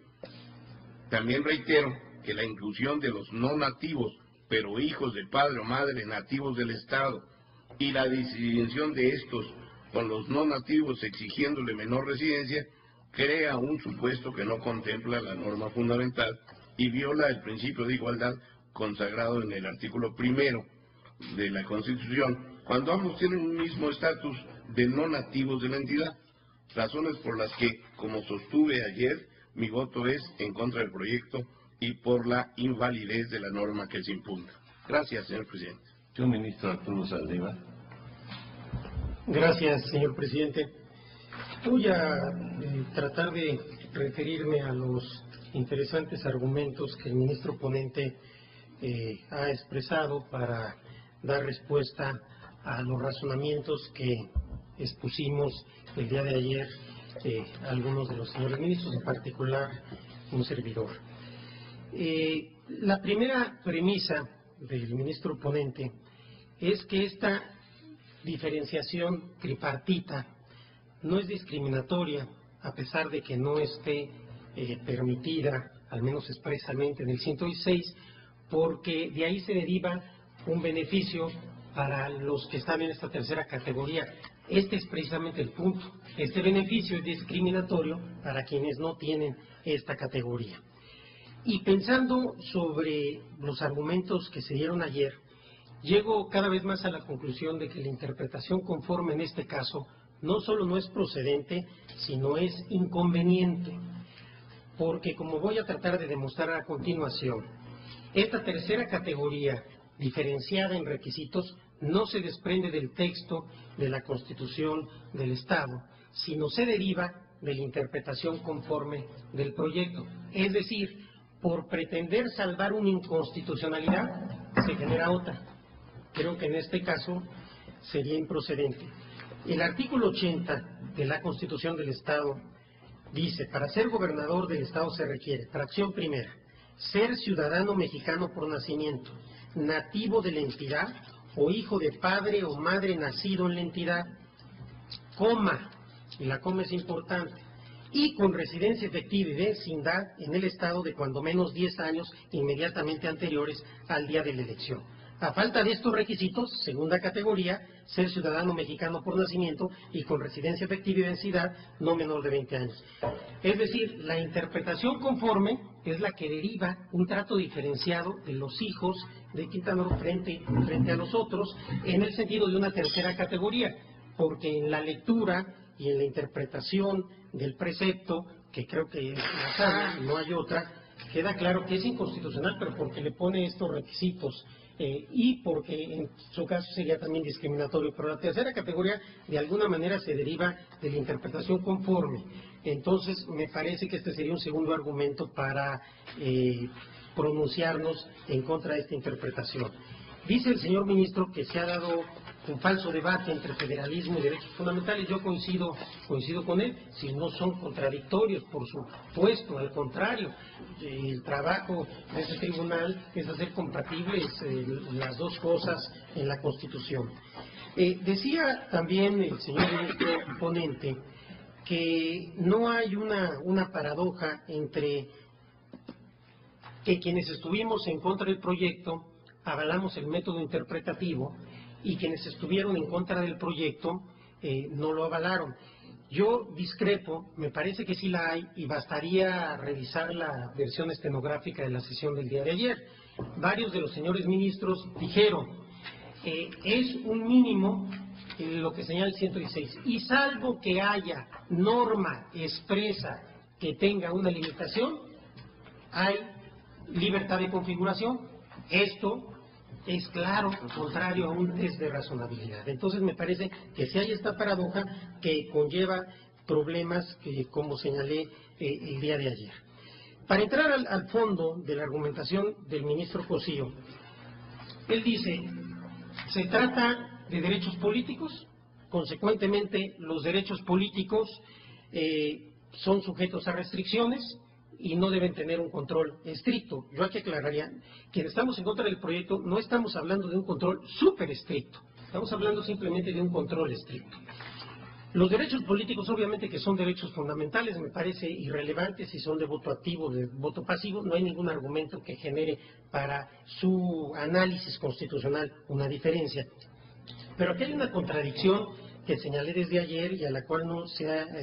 También reitero que la inclusión de los no nativos, pero hijos de padre o madre nativos del Estado, y la distinción de estos con los no nativos exigiéndole menor residencia, crea un supuesto que no contempla la norma fundamental y viola el principio de igualdad consagrado en el artículo 1 de la Constitución, cuando ambos tienen un mismo estatus de no nativos de la entidad, razones por las que, como sostuve ayer, mi voto es en contra del proyecto y por la invalidez de la norma que se impugna. Gracias, señor presidente. Señor ministro Arturo Saldívar. Gracias, señor presidente. Voy a tratar de referirme a los interesantes argumentos que el ministro ponente ha expresado para dar respuesta a los razonamientos que expusimos el día de ayer algunos de los señores ministros, en particular un servidor. La primera premisa del ministro ponente es que esta diferenciación tripartita no es discriminatoria, a pesar de que no esté permitida, al menos expresamente, en el 106, porque de ahí se deriva un beneficio para los que están en esta tercera categoría. Este es precisamente el punto. Este beneficio es discriminatorio para quienes no tienen esta categoría. Y pensando sobre los argumentos que se dieron ayer, llego cada vez más a la conclusión de que la interpretación conforme en este caso no solo no es procedente, sino es inconveniente, porque como voy a tratar de demostrar a continuación, esta tercera categoría diferenciada en requisitos no se desprende del texto de la Constitución del Estado, sino se deriva de la interpretación conforme del proyecto. Es decir, por pretender salvar una inconstitucionalidad, se genera otra. Creo que en este caso sería improcedente. El artículo 80 de la Constitución del Estado dice: para ser gobernador del Estado se requiere, fracción primera, ser ciudadano mexicano por nacimiento, nativo de la entidad o hijo de padre o madre nacido en la entidad, coma, y la coma es importante, y con residencia efectiva y vecindad en el Estado de cuando menos 10 años inmediatamente anteriores al día de la elección. A falta de estos requisitos, segunda categoría, ser ciudadano mexicano por nacimiento y con residencia efectiva y vecindad no menor de 20 años. Es decir, la interpretación conforme es la que deriva un trato diferenciado de los hijos de Quintana Roo frente a los otros, en el sentido de una tercera categoría, porque en la lectura y en la interpretación del precepto, que creo que la sabe, no hay otra, queda claro que es inconstitucional, pero porque le pone estos requisitos y porque en su caso sería también discriminatorio. Pero la tercera categoría de alguna manera se deriva de la interpretación conforme. Entonces me parece que este sería un segundo argumento para pronunciarnos en contra de esta interpretación. Dice el señor ministro que se ha dado un falso debate entre federalismo y derechos fundamentales. Yo coincido con él, si no son contradictorios, por supuesto, al contrario, el trabajo de ese tribunal es hacer compatibles las dos cosas en la Constitución. Decía también el señor ministro ponente que no hay una paradoja entre que quienes estuvimos en contra del proyecto avalamos el método interpretativo y quienes estuvieron en contra del proyecto no lo avalaron. Yo discrepo, me parece que sí la hay, y bastaría revisar la versión estenográfica de la sesión del día de ayer. Varios de los señores ministros dijeron, es un mínimo lo que señala el 116, y salvo que haya norma expresa que tenga una limitación, hay libertad de configuración. Esto es claro, contrario a un test de razonabilidad. Entonces me parece que si hay esta paradoja que conlleva problemas que, como señalé el día de ayer. Para entrar al fondo de la argumentación del ministro Cosío, él dice, se trata de derechos políticos, consecuentemente los derechos políticos son sujetos a restricciones y no deben tener un control estricto. Yo aquí aclararía, quienes estamos en contra del proyecto no estamos hablando de un control súper estricto, estamos hablando simplemente de un control estricto. Los derechos políticos obviamente que son derechos fundamentales, me parece irrelevante si son de voto activo o de voto pasivo, no hay ningún argumento que genere para su análisis constitucional una diferencia. Pero aquí hay una contradicción que señalé desde ayer y a la cual no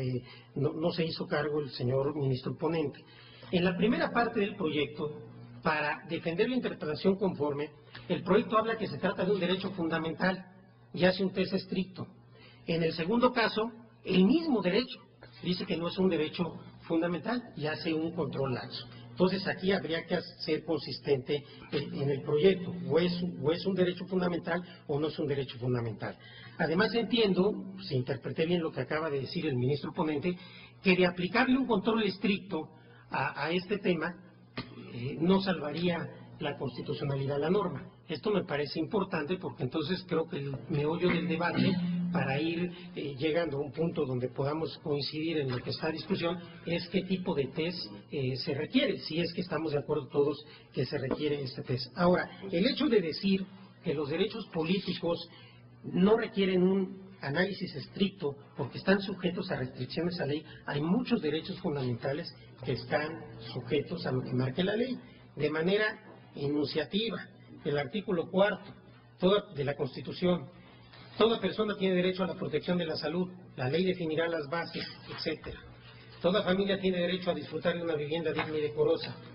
se hizo cargo el señor ministro ponente. En la primera parte del proyecto, para defender la interpretación conforme, el proyecto habla que se trata de un derecho fundamental y hace un test estricto. En el segundo caso, el mismo derecho dice que no es un derecho fundamental y hace un control laxo. Entonces aquí habría que ser consistente en el proyecto, o es un derecho fundamental o no es un derecho fundamental. Además entiendo, si interpreté bien lo que acaba de decir el ministro ponente, que de aplicarle un control estricto a este tema no salvaría la constitucionalidad de la norma. Esto me parece importante porque entonces creo que el meollo del debate, para ir llegando a un punto donde podamos coincidir en lo que está a discusión, es qué tipo de test se requiere, si es que estamos de acuerdo todos que se requiere este test. Ahora, el hecho de decir que los derechos políticos no requieren un análisis estricto porque están sujetos a restricciones a ley, hay muchos derechos fundamentales que están sujetos a lo que marque la ley, de manera enunciativa. El artículo 4 de la Constitución: toda persona tiene derecho a la protección de la salud, la ley definirá las bases, etcétera. Toda familia tiene derecho a disfrutar de una vivienda digna y decorosa,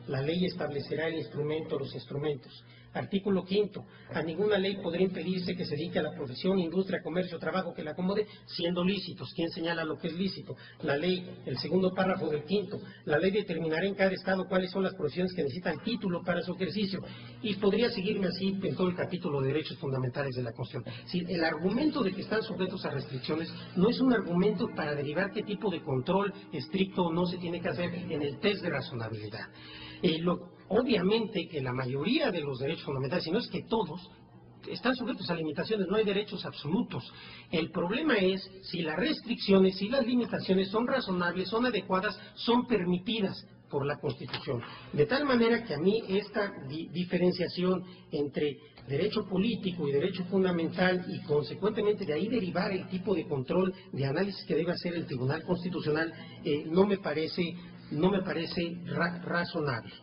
la ley establecerá el instrumento o los instrumentos. Artículo 5. A ninguna ley podrá impedirse que se dedique a la profesión, industria, comercio, trabajo que la acomode, siendo lícitos. ¿Quién señala lo que es lícito? La ley, el segundo párrafo del 5. La ley determinará en cada estado cuáles son las profesiones que necesitan título para su ejercicio. Y podría seguirme así en todo el capítulo de derechos fundamentales de la Constitución. Si el argumento de que están sujetos a restricciones no es un argumento para derivar qué tipo de control estricto o no se tiene que hacer en el test de razonabilidad. Obviamente que la mayoría de los derechos fundamentales, si no es que todos, están sujetos a limitaciones, no hay derechos absolutos. El problema es si las restricciones, si las limitaciones son razonables, son adecuadas, son permitidas por la Constitución. De tal manera que a mí esta diferenciación entre derecho político y derecho fundamental y consecuentemente de ahí derivar el tipo de control de análisis que debe hacer el Tribunal Constitucional no me parece razonable.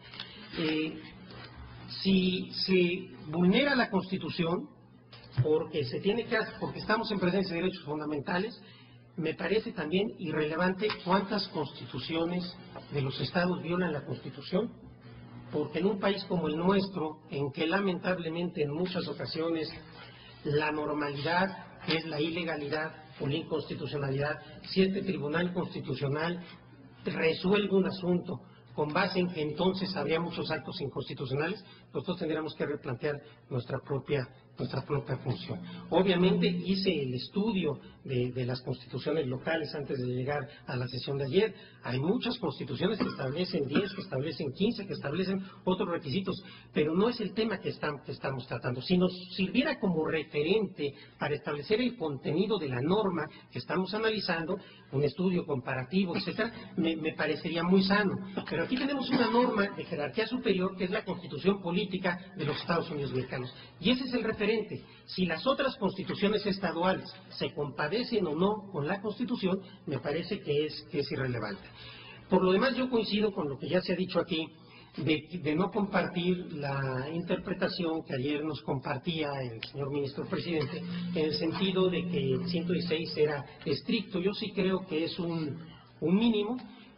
Si se vulnera la Constitución porque estamos en presencia de derechos fundamentales, me parece también irrelevante cuántas constituciones de los estados violan la Constitución, porque en un país como el nuestro, en que lamentablemente en muchas ocasiones la normalidad es la ilegalidad o la inconstitucionalidad, si este Tribunal Constitucional resuelve un asunto con base en que entonces habría muchos actos inconstitucionales, nosotros tendríamos que replantear nuestra propia función. Obviamente hice el estudio de las constituciones locales antes de llegar a la sesión de ayer. Hay muchas constituciones que establecen 10, que establecen 15, que establecen otros requisitos, pero no es el tema que estamos tratando. Si nos sirviera como referente para establecer el contenido de la norma que estamos analizando, un estudio comparativo, etcétera, me parecería muy sano. Pero aquí tenemos una norma de jerarquía superior que es la Constitución Política de los Estados Unidos Mexicanos. Y ese es el referente. Si las otras constituciones estaduales se compadecen o no con la Constitución, me parece que es irrelevante. Por lo demás, yo coincido con lo que ya se ha dicho aquí, de no compartir la interpretación que ayer nos compartía el señor ministro presidente, en el sentido de que el 116 era estricto. Yo sí creo que es un mínimo,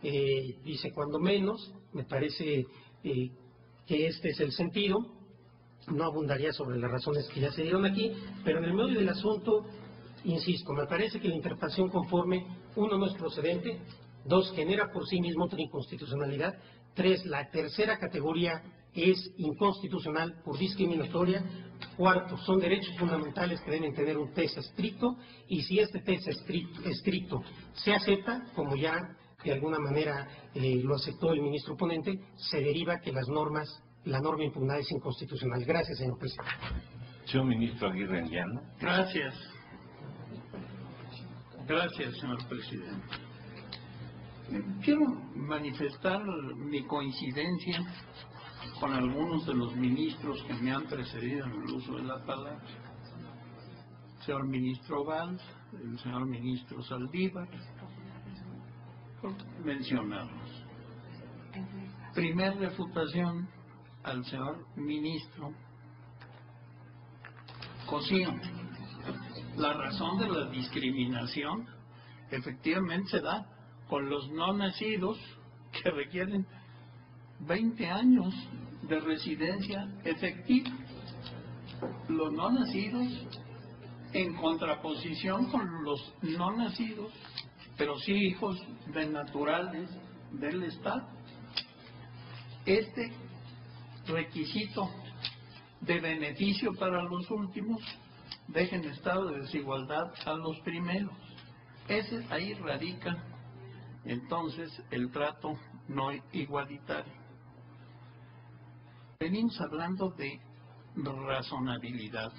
dice cuando menos, me parece que este es el sentido. No abundaría sobre las razones que ya se dieron aquí, pero en el medio del asunto, insisto, me parece que la interpretación conforme, 1, no es procedente, 2, genera por sí mismo otra inconstitucionalidad, 3, la tercera categoría es inconstitucional por discriminatoria, 4, son derechos fundamentales que deben tener un test estricto, y si este test estricto se acepta, como ya de alguna manera lo aceptó el ministro ponente, se deriva que la norma impugnada es inconstitucional. Gracias, señor presidente. Señor ministro Aguirre Anguiano. Gracias. Gracias, señor presidente. Quiero manifestar mi coincidencia con algunos de los ministros que me han precedido en el uso de la palabra. El señor ministro Valls, el señor ministro Saldívar, por mencionarlos. Primer refutación al señor ministro Cosío. La razón de la discriminación efectivamente se da con los no nacidos que requieren 20 años de residencia efectiva. Los no nacidos en contraposición con los no nacidos, pero sí hijos de naturales del Estado. Este requisito de beneficio para los últimos deja en estado de desigualdad a los primeros. Ahí radica entonces el trato no igualitario. Venimos hablando de razonabilidad.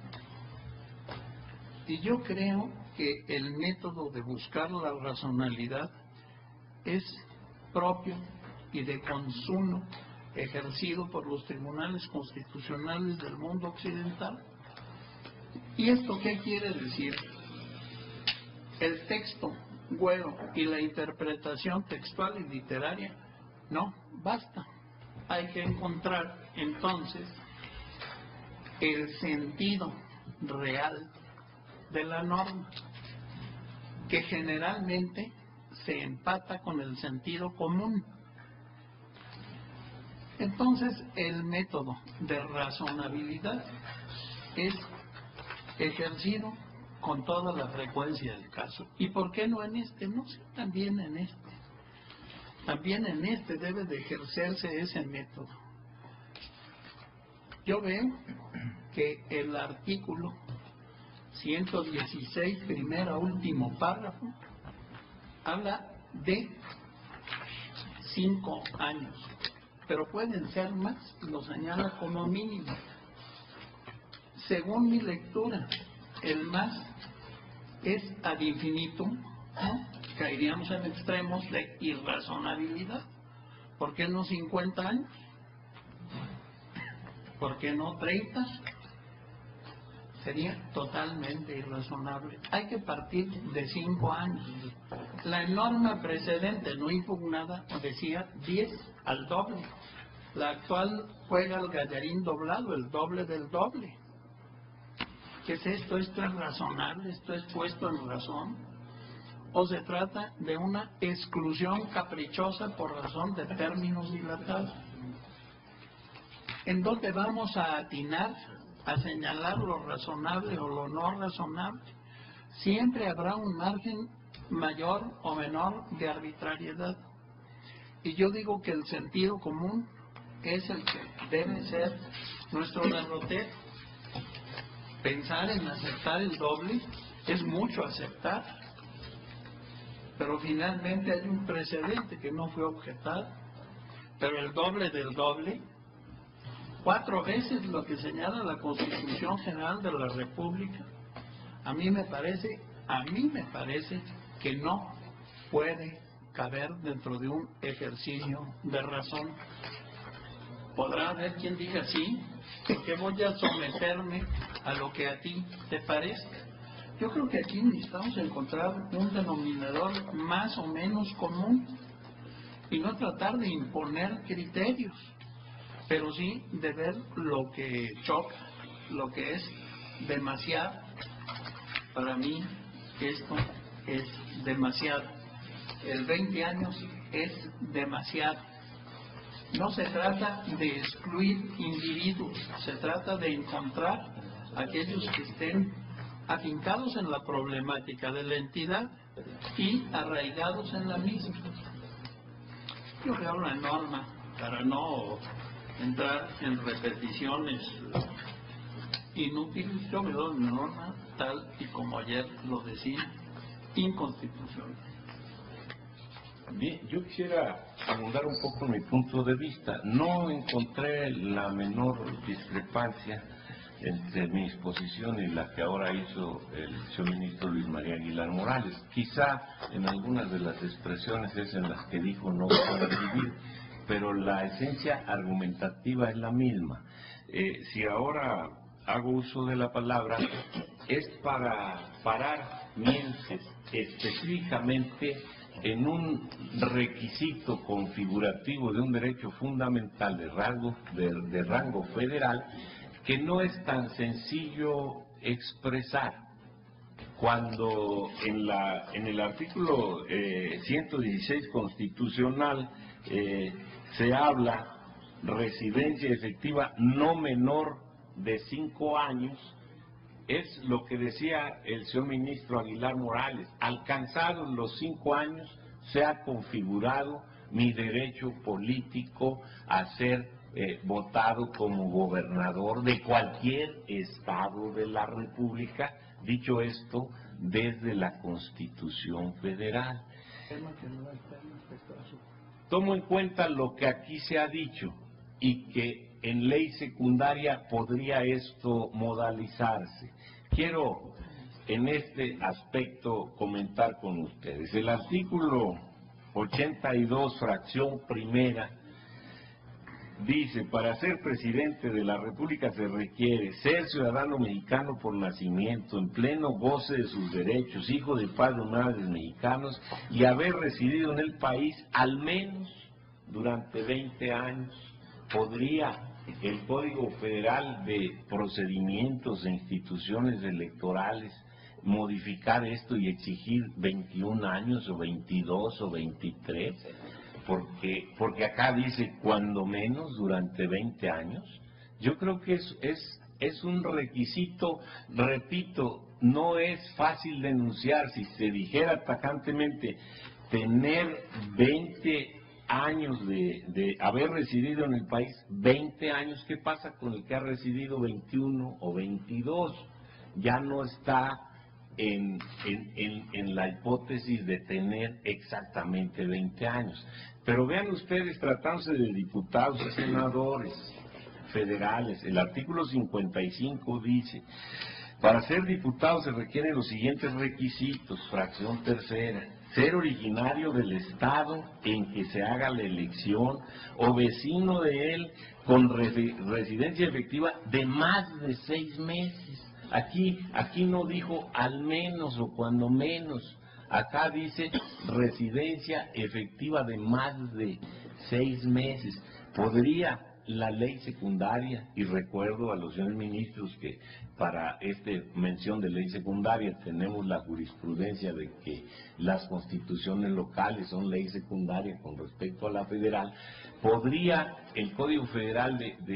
Y yo creo que el método de buscar la razonabilidad es propio y de consumo ejercido por los tribunales constitucionales del mundo occidental. ¿Y esto qué quiere decir? El texto güero y la interpretación textual y literaria no basta. Hay que encontrar entonces el sentido real de la norma, que generalmente se empata con el sentido común. Entonces, el método de razonabilidad es ejercido con toda la frecuencia del caso. ¿Y por qué no en este? No sé, también en este. También en este debe de ejercerse ese método. Yo veo que el artículo 116, primera último párrafo, habla de 5 años, pero pueden ser más, lo señala como mínimo. Según mi lectura, el más es ad infinitum, ¿no? Caeríamos en extremos de irrazonabilidad. ¿Por qué no 50 años? ¿Por qué no 30? Sería totalmente irrazonable. Hay que partir de 5 años. La norma precedente no impugnada decía 10 al doble. La actual juega al gallarín doblado, el doble del doble. ¿Qué es esto? ¿Esto es razonable? ¿Esto es puesto en razón? ¿O se trata de una exclusión caprichosa por razón de términos dilatados? ¿En dónde vamos a atinar a señalar lo razonable o lo no razonable? Siempre habrá un margen mayor o menor de arbitrariedad. Y yo digo que el sentido común es el que debe ser nuestro derrotero. Pensar en aceptar el doble es mucho aceptar, pero finalmente hay un precedente que no fue objetado. Pero el doble del doble, 4 veces lo que señala la Constitución General de la República, a mí me parece que no puede caber dentro de un ejercicio de razón. Podrá haber quien diga sí, porque voy a someterme a lo que a ti te parezca. Yo creo que aquí necesitamos encontrar un denominador más o menos común y no tratar de imponer criterios, pero sí de ver lo que choca, lo que es demasiado. Para mí esto es demasiado. El 20 años es demasiado. No se trata de excluir individuos, se trata de encontrar aquellos que estén afincados en la problemática de la entidad y arraigados en la misma. Yo veo la norma, para no entrar en repeticiones inútiles, yo veo la norma tal y como ayer lo decía, inconstitucional. Bien, yo quisiera abundar un poco en mi punto de vista. No encontré la menor discrepancia entre mi exposición y la que ahora hizo el señor ministro Luis María Aguilar Morales. Quizá en algunas de las expresiones es en las que dijo no coincidir, pero la esencia argumentativa es la misma. Si ahora hago uso de la palabra, es para parar mientes específicamente en un requisito configurativo de un derecho fundamental de rango federal que no es tan sencillo expresar. Cuando en el artículo 116 constitucional se habla residencia efectiva no menor de 5 años, es lo que decía el señor ministro Aguilar Morales. Alcanzados los 5 años, se ha configurado mi derecho político a ser votado como gobernador de cualquier estado de la República, dicho esto desde la Constitución Federal. Tomo en cuenta lo que aquí se ha dicho y que en ley secundaria podría esto modalizarse. Quiero en este aspecto comentar con ustedes. El artículo 82, fracción primera, dice: para ser presidente de la República se requiere ser ciudadano mexicano por nacimiento, en pleno goce de sus derechos, hijo de padres o madres mexicanos, y haber residido en el país al menos durante 20 años. ¿Podría el Código Federal de Procedimientos e Instituciones Electorales modificar esto y exigir 21 años o 22 o 23? porque acá dice cuando menos durante 20 años. Yo creo que es un requisito, repito, no es fácil denunciar. Si se dijera tajantemente tener 20 años de haber residido en el país, 20 años, ¿qué pasa con el que ha residido 21 o 22? Ya no está en la hipótesis de tener exactamente 20 años. Pero vean ustedes, tratándose de diputados y senadores federales, el artículo 55 dice: para ser diputado se requieren los siguientes requisitos, fracción tercera: ser originario del estado en que se haga la elección o vecino de él con residencia efectiva de más de 6 meses. Aquí no dijo al menos o cuando menos, acá dice residencia efectiva de más de 6 meses. Podría la ley secundaria, y recuerdo a los señores ministros que para esta mención de ley secundaria tenemos la jurisprudencia de que las constituciones locales son ley secundaria con respecto a la federal. ¿Podría el Código Federal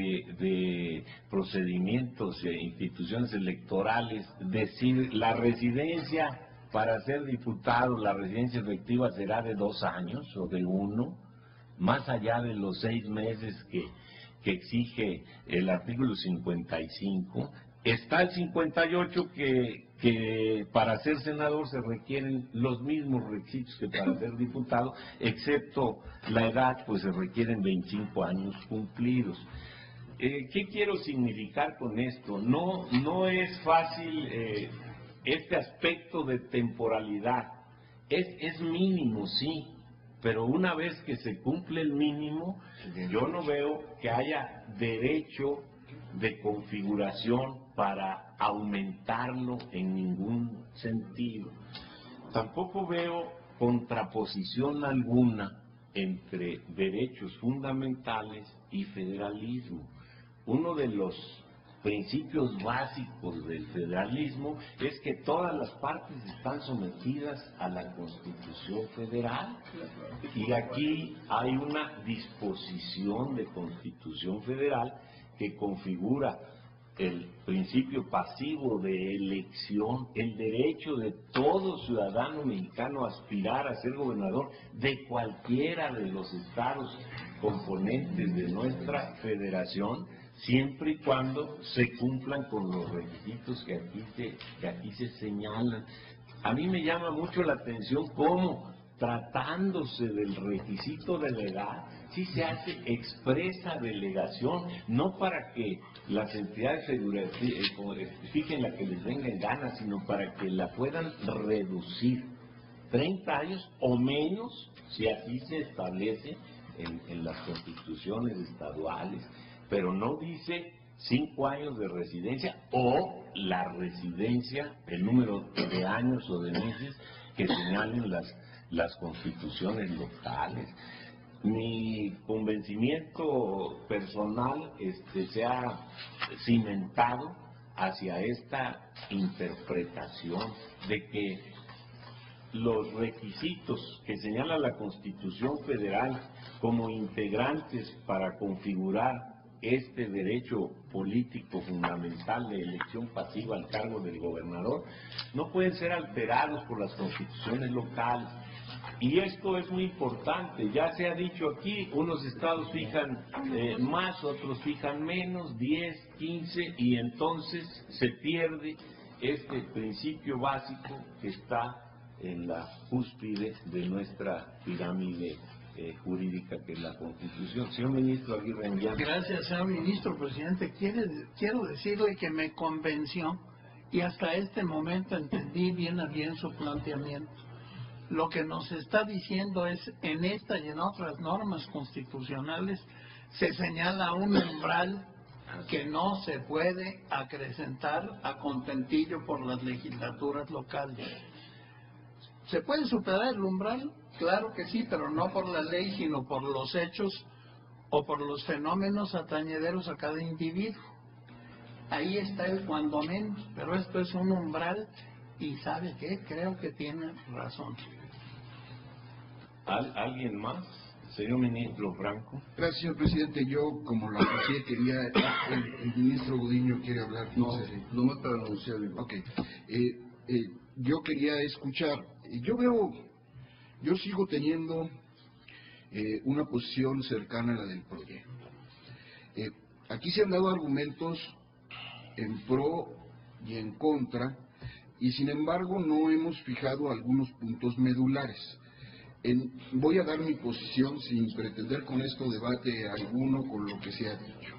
de Procedimientos e Instituciones Electorales decir la residencia para ser diputado, la residencia efectiva será de 2 años o de 1, más allá de los 6 meses que exige el artículo 55? Está el 58 que para ser senador se requieren los mismos requisitos que para ser diputado, excepto la edad, pues se requieren 25 años cumplidos. ¿Qué quiero significar con esto? No es fácil este aspecto de temporalidad. Es mínimo, sí, pero una vez que se cumple el mínimo, yo no veo que haya derecho de configuración para aumentarlo en ningún sentido. Tampoco veo contraposición alguna entre derechos fundamentales y federalismo. Uno de los principios básicos del federalismo es que todas las partes están sometidas a la Constitución Federal, y aquí hay una disposición de Constitución Federal que configura el principio pasivo de elección, el derecho de todo ciudadano mexicano a aspirar a ser gobernador de cualquiera de los estados componentes de nuestra federación, siempre y cuando se cumplan con los requisitos que aquí se señalan. A mí me llama mucho la atención cómo, tratándose del requisito de la edad, sí se hace expresa delegación, no para que las entidades fijen la que les venga en gana, sino para que la puedan reducir 30 años o menos, si así se establece en las constituciones estaduales, pero no dice 5 años de residencia o la residencia, el número de años o de meses que señalen las constituciones locales. Mi convencimiento personal se ha cimentado hacia esta interpretación de que los requisitos que señala la Constitución Federal como integrantes para configurar este derecho político fundamental de elección pasiva al cargo del gobernador no pueden ser alterados por las constituciones locales. Y esto es muy importante, ya se ha dicho aquí, unos estados fijan más, otros fijan menos, 10, 15, y entonces se pierde este principio básico que está en la cúspide de nuestra pirámide jurídica, que es la Constitución. Señor Ministro Aguirre Anguiano. Gracias, señor Ministro, Presidente. Quiero decirle que me convenció y hasta este momento entendí bien a bien su planteamiento. Lo que nos está diciendo es, en esta y en otras normas constitucionales, se señala un umbral que no se puede acrecentar a contentillo por las legislaturas locales. ¿Se puede superar el umbral? Claro que sí, pero no por la ley, sino por los hechos o por los fenómenos atañederos a cada individuo. Ahí está el cuando menos, pero esto es un umbral y ¿sabe qué? Creo que tiene razón. ¿Alguien más? Señor ministro Franco. Gracias, señor presidente. Yo, como lo anuncié, quería... El ministro Gudiño quiere hablar. No, nomás para anunciar. Ok. Yo quería escuchar... Yo sigo teniendo una posición cercana a la del proyecto. Aquí se han dado argumentos en pro y en contra, y sin embargo no hemos fijado algunos puntos medulares. Voy a dar mi posición sin pretender con esto debate alguno con lo que se ha dicho.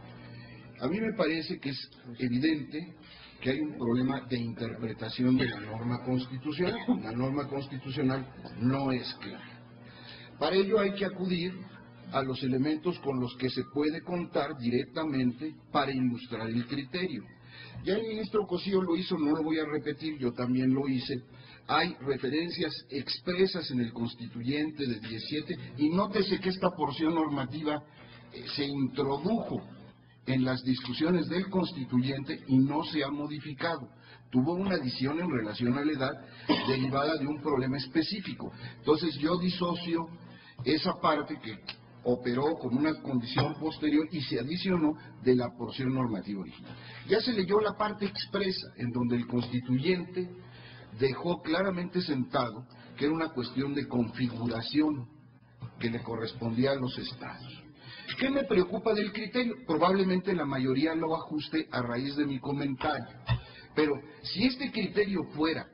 A mí me parece que es evidente que hay un problema de interpretación de la norma constitucional. La norma constitucional no es clara. Para ello hay que acudir a los elementos con los que se puede contar directamente para ilustrar el criterio. Ya el ministro Cosío lo hizo, no lo voy a repetir, yo también lo hice. Hay referencias expresas en el constituyente de 17 y nótese que esta porción normativa se introdujo en las discusiones del constituyente y no se ha modificado. Tuvo una adición en relación a la edad derivada de un problema específico. Entonces yo disocio esa parte que operó con una condición posterior y se adicionó de la porción normativa original. Ya se leyó la parte expresa en donde el constituyente dejó claramente sentado que era una cuestión de configuración que le correspondía a los estados. ¿Qué me preocupa del criterio? Probablemente la mayoría lo ajuste a raíz de mi comentario. Pero si este criterio fuera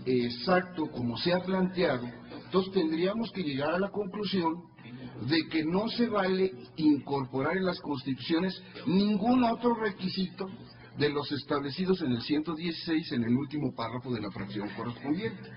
exacto como se ha planteado, entonces tendríamos que llegar a la conclusión de que no se vale incorporar en las constituciones ningún otro requisito de los establecidos en el 116 en el último párrafo de la fracción correspondiente.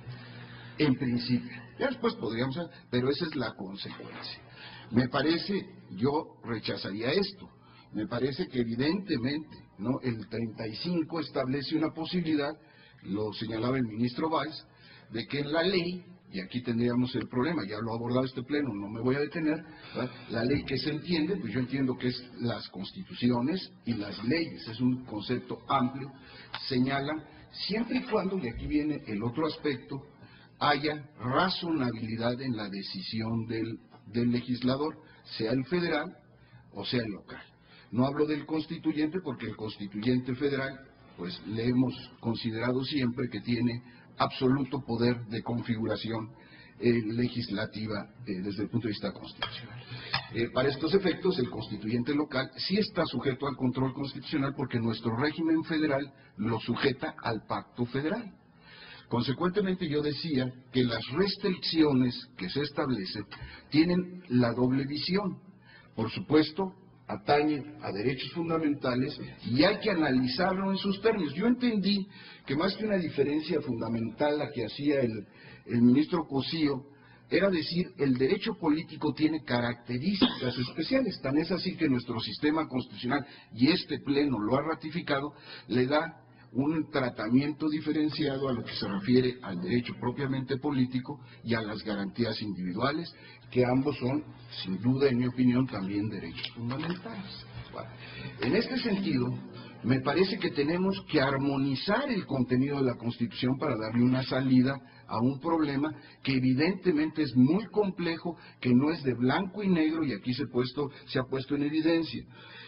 En principio. Ya después podríamos, pero esa es la consecuencia. Me parece, yo rechazaría esto. Me parece que evidentemente, ¿no?, el 35 establece una posibilidad, lo señalaba el ministro Valls, de que en la ley, y aquí tendríamos el problema, ya lo ha abordado este pleno, no me voy a detener, ¿verdad?, la ley que se entiende, pues yo entiendo que es las constituciones y las leyes, es un concepto amplio, señalan, siempre y cuando, y aquí viene el otro aspecto, haya razonabilidad en la decisión del legislador, sea el federal o sea el local. No hablo del constituyente porque el constituyente federal, pues le hemos considerado siempre que tiene absoluto poder de configuración legislativa desde el punto de vista constitucional. Para estos efectos, el constituyente local sí está sujeto al control constitucional porque nuestro régimen federal lo sujeta al pacto federal. Consecuentemente, yo decía que las restricciones que se establecen tienen la doble visión. Por supuesto, atañen a derechos fundamentales y hay que analizarlo en sus términos. Yo entendí que más que una diferencia fundamental la que hacía el ministro Cosío, era decir, el derecho político tiene características especiales. Tan es así que nuestro sistema constitucional, y este pleno lo ha ratificado, le da un tratamiento diferenciado a lo que se refiere al derecho propiamente político y a las garantías individuales, que ambos son, sin duda, en mi opinión, también derechos fundamentales. Bueno, en este sentido, me parece que tenemos que armonizar el contenido de la Constitución para darle una salida a un problema que evidentemente es muy complejo, que no es de blanco y negro, y aquí se ha puesto en evidencia.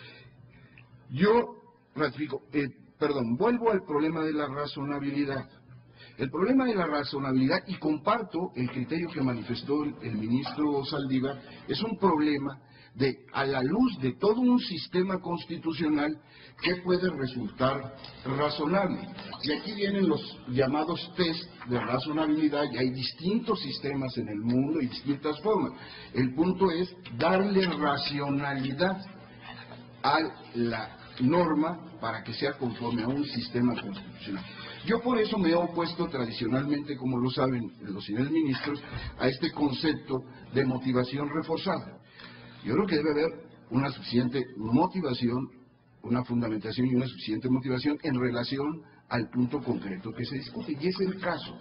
Yo ratifico... vuelvo al problema de la razonabilidad. El problema de la razonabilidad, y comparto el criterio que manifestó el ministro Saldívar, es un problema a la luz de todo un sistema constitucional que puede resultar razonable. Y aquí vienen los llamados test de razonabilidad, y hay distintos sistemas en el mundo y distintas formas. El punto es darle racionalidad a la norma para que sea conforme a un sistema constitucional. Yo por eso me he opuesto tradicionalmente, como lo saben los señores ministros, a este concepto de motivación reforzada. Yo creo que debe haber una suficiente motivación, una fundamentación y una suficiente motivación en relación al punto concreto que se discute, y es el caso.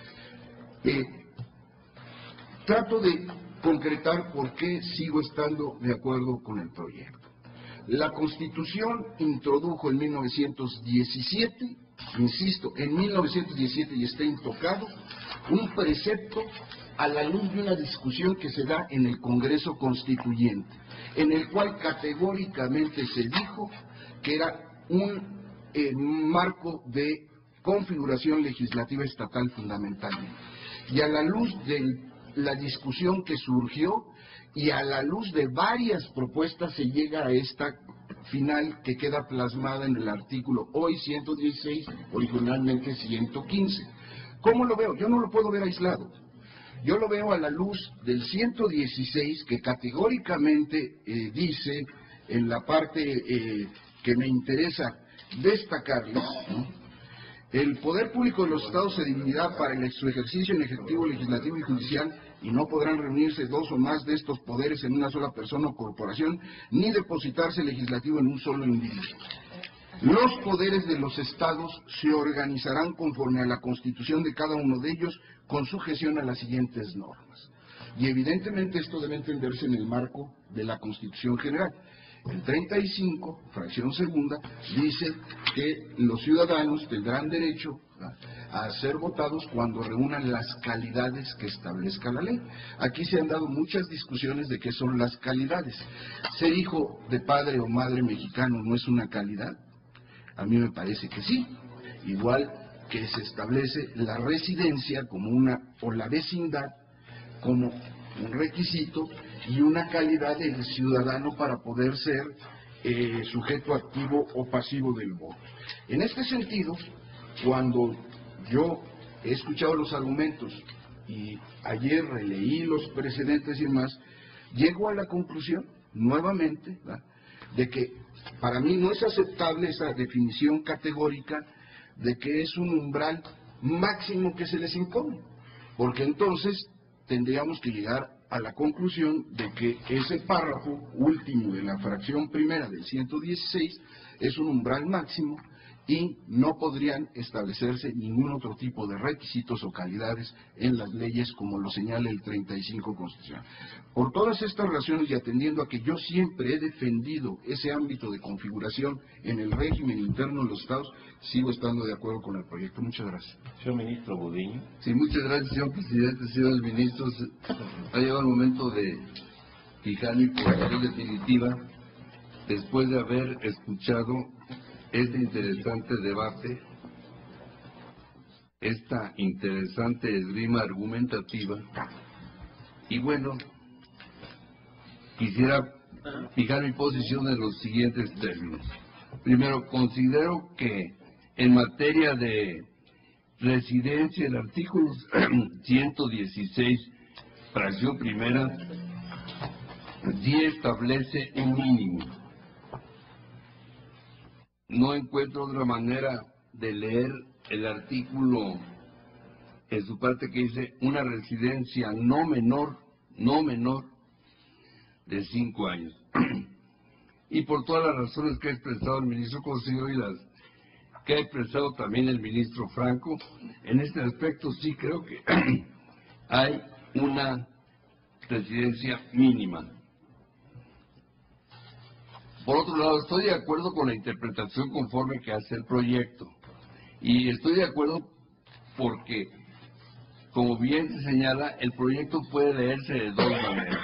Trato de concretar por qué sigo estando de acuerdo con el proyecto. La Constitución introdujo en 1917, insisto, en 1917 y está intocado, un precepto a la luz de una discusión que se da en el Congreso Constituyente, en el cual categóricamente se dijo que era un marco de configuración legislativa estatal fundamentalmente. Y a la luz de la discusión que surgió y a la luz de varias propuestas se llega a esta final que queda plasmada en el artículo hoy 116, originalmente 115. ¿Cómo lo veo? Yo no lo puedo ver aislado. Yo lo veo a la luz del 116 que categóricamente dice en la parte que me interesa destacarles, ¿no? El poder público de los estados se dividirá para su ejercicio en ejecutivo, legislativo y judicial, y no podrán reunirse dos o más de estos poderes en una sola persona o corporación, ni depositarse el legislativo en un solo individuo. Los poderes de los estados se organizarán conforme a la constitución de cada uno de ellos, con sujeción a las siguientes normas. Y evidentemente esto debe entenderse en el marco de la Constitución General. El 35, fracción segunda, dice que los ciudadanos tendrán derecho a ser votados cuando reúnan las calidades que establezca la ley. Aquí se han dado muchas discusiones de qué son las calidades. Ser hijo de padre o madre mexicano no es una calidad. A mí me parece que sí. Igual que se establece la residencia como o la vecindad como un requisito y una calidad del ciudadano para poder ser sujeto activo o pasivo del voto. En este sentido, cuando yo he escuchado los argumentos y ayer releí los precedentes y demás, llego a la conclusión, nuevamente, ¿verdad?, de que para mí no es aceptable esa definición categórica de que es un umbral máximo que se les impone, porque entonces tendríamos que llegar a la conclusión de que ese párrafo último de la fracción primera del 116 es un umbral máximo y no podrían establecerse ningún otro tipo de requisitos o calidades en las leyes como lo señala el 35 constitucional. Por todas estas razones y atendiendo a que yo siempre he defendido ese ámbito de configuración en el régimen interno de los estados, sigo estando de acuerdo con el proyecto. Muchas gracias. Señor ministro Gudiño. Sí, muchas gracias, señor presidente, señores ministros. Ha llegado el momento de fijar mi posición definitiva después de haber escuchado este interesante debate, esta interesante esgrima argumentativa. Y bueno, quisiera fijar mi posición en los siguientes términos. Primero, considero que en materia de residencia, el artículo 116, fracción primera, sí establece un mínimo. No encuentro otra manera de leer el artículo en su parte que dice una residencia no menor de 5 años. Y por todas las razones que ha expresado el ministro Cosío y las que ha expresado también el ministro Franco, en este aspecto sí creo que hay una residencia mínima. Por otro lado, estoy de acuerdo con la interpretación conforme que hace el proyecto. Y estoy de acuerdo porque, como bien se señala, el proyecto puede leerse de dos maneras.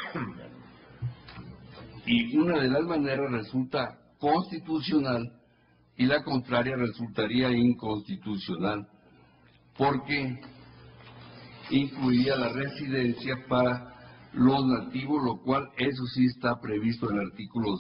Y una de las maneras resulta constitucional y la contraria resultaría inconstitucional, porque incluiría la residencia para los nativos, lo cual eso sí está previsto en el artículo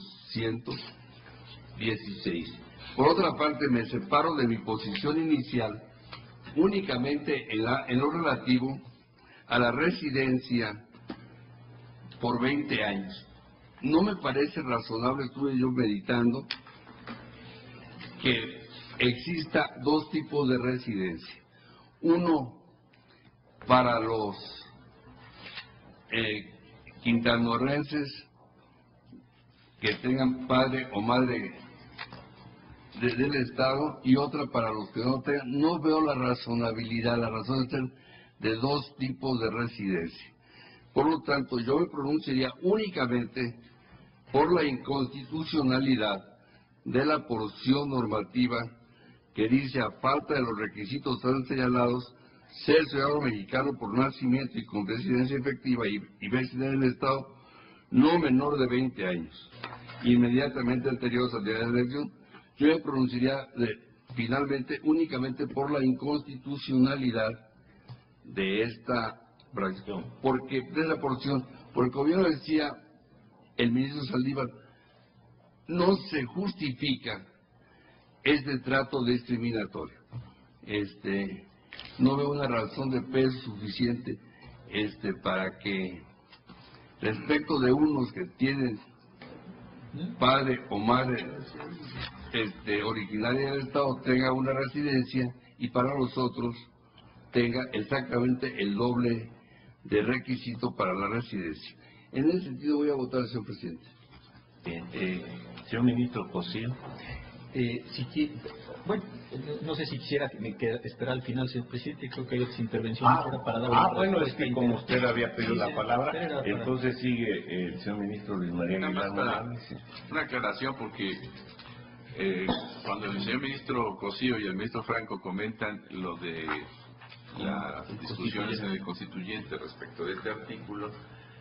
116. Por otra parte, me separo de mi posición inicial únicamente en lo relativo a la residencia por 20 años. No me parece razonable, estuve yo meditando, que exista dos tipos de residencia. Uno para los quintanarroenses que tengan padre o madre del Estado, y otra para los que no tengan. No veo la razonabilidad, la razón de ser de dos tipos de residencia. Por lo tanto, yo me pronunciaría únicamente por la inconstitucionalidad de la porción normativa que dice, a falta de los requisitos tan señalados, ser ciudadano mexicano por nacimiento y con residencia efectiva y vecindad en el Estado no menor de 20 años, inmediatamente anterior al día de la elección. Yo me pronunciaría finalmente únicamente por la inconstitucionalidad de esta fracción, porque de la porción, porque como bien lo decía el ministro Saldívar, no se justifica este trato discriminatorio. No veo una razón de peso suficiente para que respecto de unos que tienen padre o madre originaria del Estado tenga una residencia y para los otros tenga exactamente el doble de requisito para la residencia. En ese sentido voy a votar, señor presidente. Bien, señor ministro Cosío. Bueno, no sé si quisiera esperar al final, señor presidente. Creo que hay otras intervenciones para dar bueno, es que como usted había pedido la palabra, entonces sigue el señor ministro Luis María Aguilar Morales. Una aclaración, porque cuando el señor ministro Cosío y el ministro Franco comentan lo de las discusiones en el constituyente respecto de este artículo,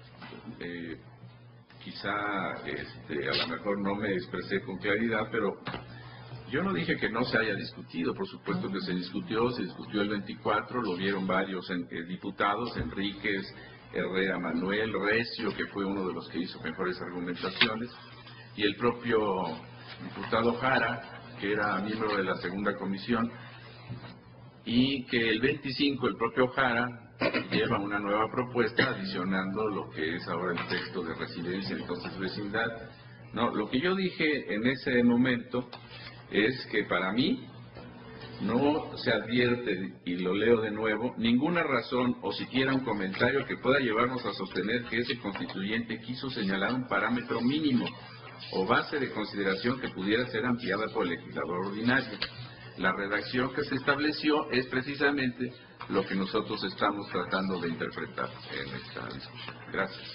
quizá a lo mejor no me expresé con claridad, pero yo no dije que no se haya discutido. Por supuesto que se discutió el 24, lo vieron varios diputados, Enríquez, Herrera Manuel, Recio, que fue uno de los que hizo mejores argumentaciones, y el propio diputado Jara, que era miembro de la segunda comisión, y que el 25 el propio Jara lleva una nueva propuesta adicionando lo que es ahora el texto de residencia, entonces vecindad. No, lo que yo dije en ese momento es que para mí no se advierte, y lo leo de nuevo, ninguna razón o siquiera un comentario que pueda llevarnos a sostener que ese constituyente quiso señalar un parámetro mínimo o base de consideración que pudiera ser ampliada por el legislador ordinario. La redacción que se estableció es precisamente lo que nosotros estamos tratando de interpretar en esta discusión. Gracias.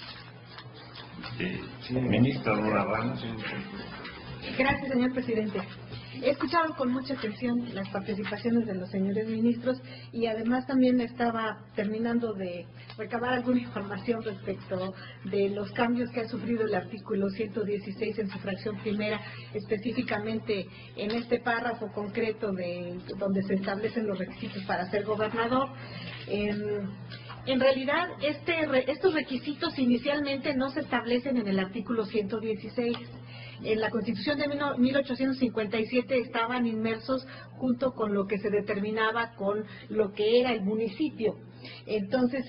Ministra Aurora Ramos. Gracias, señor presidente. He escuchado con mucha atención las participaciones de los señores ministros y además también estaba terminando de recabar alguna información respecto de los cambios que ha sufrido el artículo 116 en su fracción primera, específicamente en este párrafo concreto de donde se establecen los requisitos para ser gobernador. En realidad, estos requisitos inicialmente no se establecen en el artículo 116. En la Constitución de 1857 estaban inmersos junto con lo que se determinaba con lo que era el municipio. Entonces,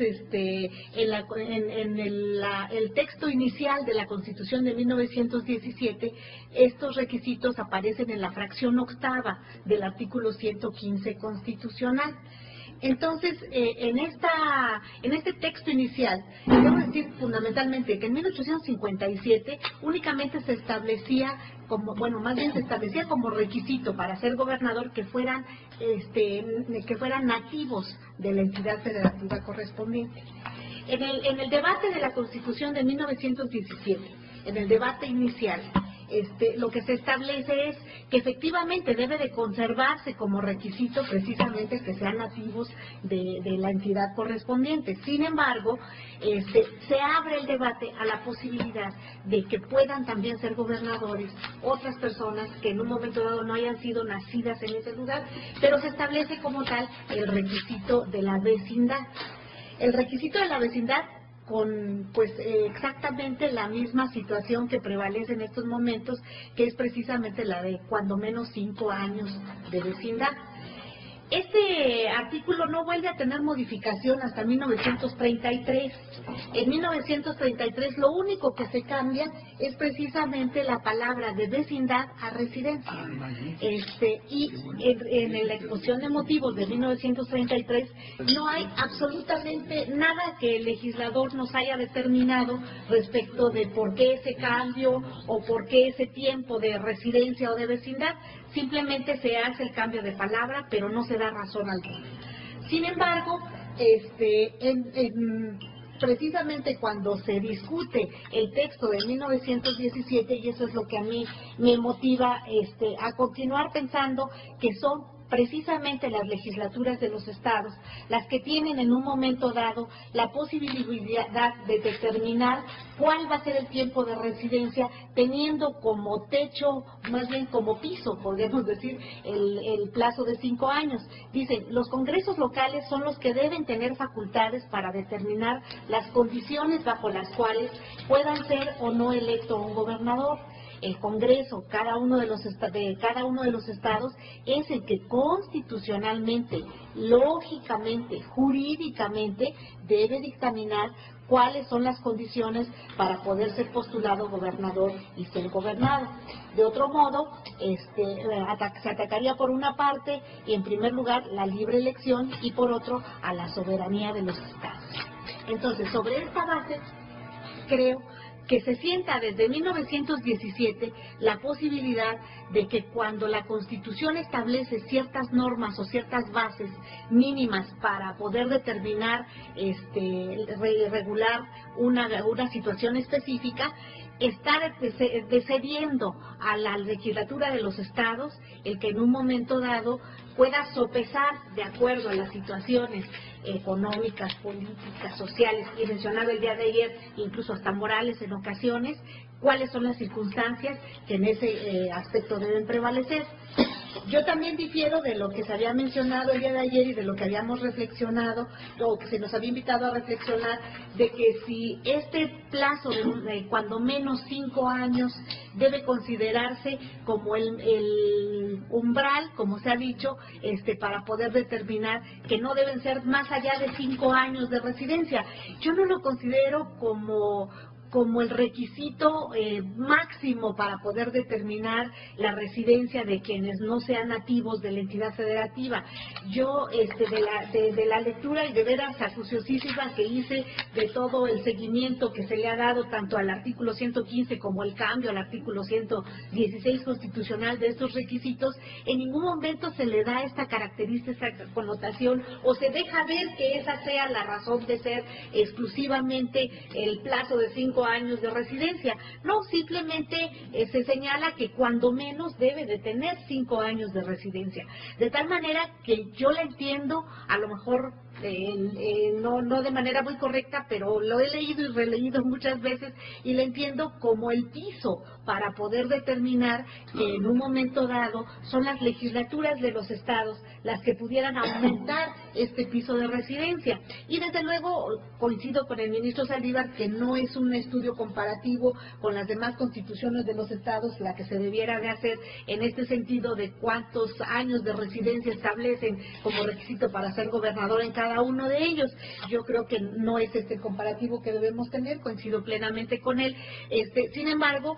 el texto inicial de la Constitución de 1917, estos requisitos aparecen en la fracción octava del artículo 115 constitucional. Entonces, en este texto inicial, debo decir fundamentalmente que en 1857 únicamente se establecía como requisito para ser gobernador que fueran nativos de la entidad federativa correspondiente. En el debate de la Constitución de 1917, en el debate inicial, lo que se establece es que efectivamente debe de conservarse como requisito precisamente que sean nativos de la entidad correspondiente. Sin embargo, se abre el debate a la posibilidad de que puedan también ser gobernadores otras personas que en un momento dado no hayan sido nacidas en ese lugar, pero se establece como tal el requisito de la vecindad. El requisito de la vecindad con exactamente la misma situación que prevalece en estos momentos, que es precisamente la de cuando menos 5 años de vecindad. Este artículo no vuelve a tener modificación hasta 1933. En 1933 lo único que se cambia es precisamente la palabra de vecindad a residencia. Y en la exposición de motivos de 1933 no hay absolutamente nada que el legislador nos haya determinado respecto de por qué ese cambio o por qué ese tiempo de residencia o de vecindad. Simplemente se hace el cambio de palabra, pero no se da razón alguna. Sin embargo, precisamente cuando se discute el texto de 1917, y eso es lo que a mí me motiva a continuar pensando que son precisamente las legislaturas de los estados las que tienen en un momento dado la posibilidad de determinar cuál va a ser el tiempo de residencia, teniendo como techo, más bien como piso, podríamos decir, el plazo de 5 años. Dicen, los congresos locales son los que deben tener facultades para determinar las condiciones bajo las cuales puedan ser o no electo un gobernador. El Congreso, cada uno de los estados, es el que constitucionalmente, lógicamente, jurídicamente, debe dictaminar cuáles son las condiciones para poder ser postulado gobernador y ser gobernado. De otro modo, se atacaría por una parte, y en primer lugar, la libre elección, y por otro, a la soberanía de los estados. Entonces, sobre esta base, creo que se sienta desde 1917 la posibilidad de que cuando la Constitución establece ciertas normas o ciertas bases mínimas para poder determinar, regular una situación específica, estar cediendo a la legislatura de los estados el que en un momento dado pueda sopesar, de acuerdo a las situaciones económicas, políticas, sociales, y mencionaba el día de ayer, incluso hasta morales en ocasiones, cuáles son las circunstancias que en ese aspecto deben prevalecer. Yo también difiero de lo que se había mencionado el día de ayer y de lo que habíamos reflexionado, o que se nos había invitado a reflexionar, de que si este plazo de cuando menos 5 años debe considerarse como el umbral, como se ha dicho, para poder determinar que no deben ser más allá de 5 años de residencia. Yo no lo considero como el requisito máximo para poder determinar la residencia de quienes no sean nativos de la entidad federativa. Yo, de la lectura y de veras acuciosísima que hice de todo el seguimiento que se le ha dado tanto al artículo 115 como el cambio al artículo 116 constitucional de estos requisitos, en ningún momento se le da esta característica, esta connotación, o se deja ver que esa sea la razón de ser exclusivamente el plazo de 5 años de residencia. No, simplemente se señala que cuando menos debe de tener 5 años de residencia. De tal manera que yo la entiendo, a lo mejor no de manera muy correcta, pero lo he leído y releído muchas veces y lo entiendo como el piso para poder determinar que en un momento dado son las legislaturas de los estados las que pudieran aumentar este piso de residencia. Y desde luego coincido con el ministro Saldívar que no es un estudio comparativo con las demás constituciones de los estados la que se debiera de hacer en este sentido de cuántos años de residencia establecen como requisito para ser gobernador en cada uno de ellos. Yo creo que no es este el comparativo que debemos tener, coincido plenamente con él. Sin embargo,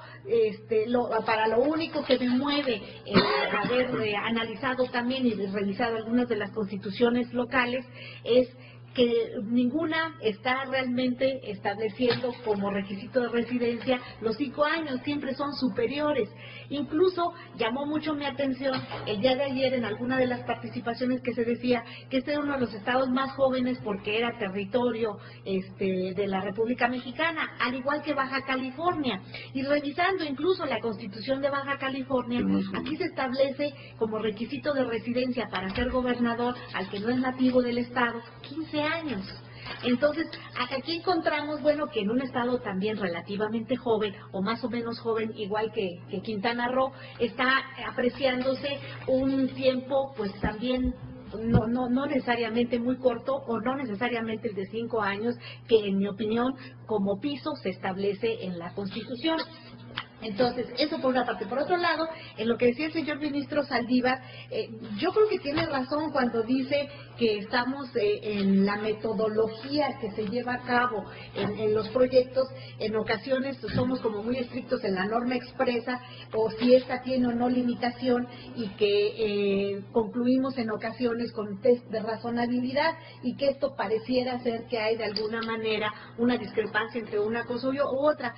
para lo único que me mueve haber analizado también y revisado algunas de las constituciones locales es que ninguna está realmente estableciendo como requisito de residencia los 5 años, siempre son superiores. Incluso llamó mucho mi atención el día de ayer en alguna de las participaciones que se decía que este era uno de los estados más jóvenes porque era territorio de la República Mexicana, al igual que Baja California. Y revisando incluso la Constitución de Baja California, aquí se establece como requisito de residencia para ser gobernador al que no es nativo del estado 15 años. Entonces, aquí encontramos, que en un estado también relativamente joven, o más o menos joven, igual que Quintana Roo, está apreciándose un tiempo, pues también no necesariamente muy corto, o no necesariamente el de 5 años, que en mi opinión, como piso, se establece en la Constitución. Entonces, eso por una parte. Por otro lado, en lo que decía el señor ministro Saldívar, yo creo que tiene razón cuando dice que estamos en la metodología que se lleva a cabo en los proyectos. En ocasiones somos como muy estrictos en la norma expresa, o si esta tiene o no limitación, y que concluimos en ocasiones con test de razonabilidad, y que esto pareciera ser que hay de alguna manera una discrepancia entre una cosa u otra.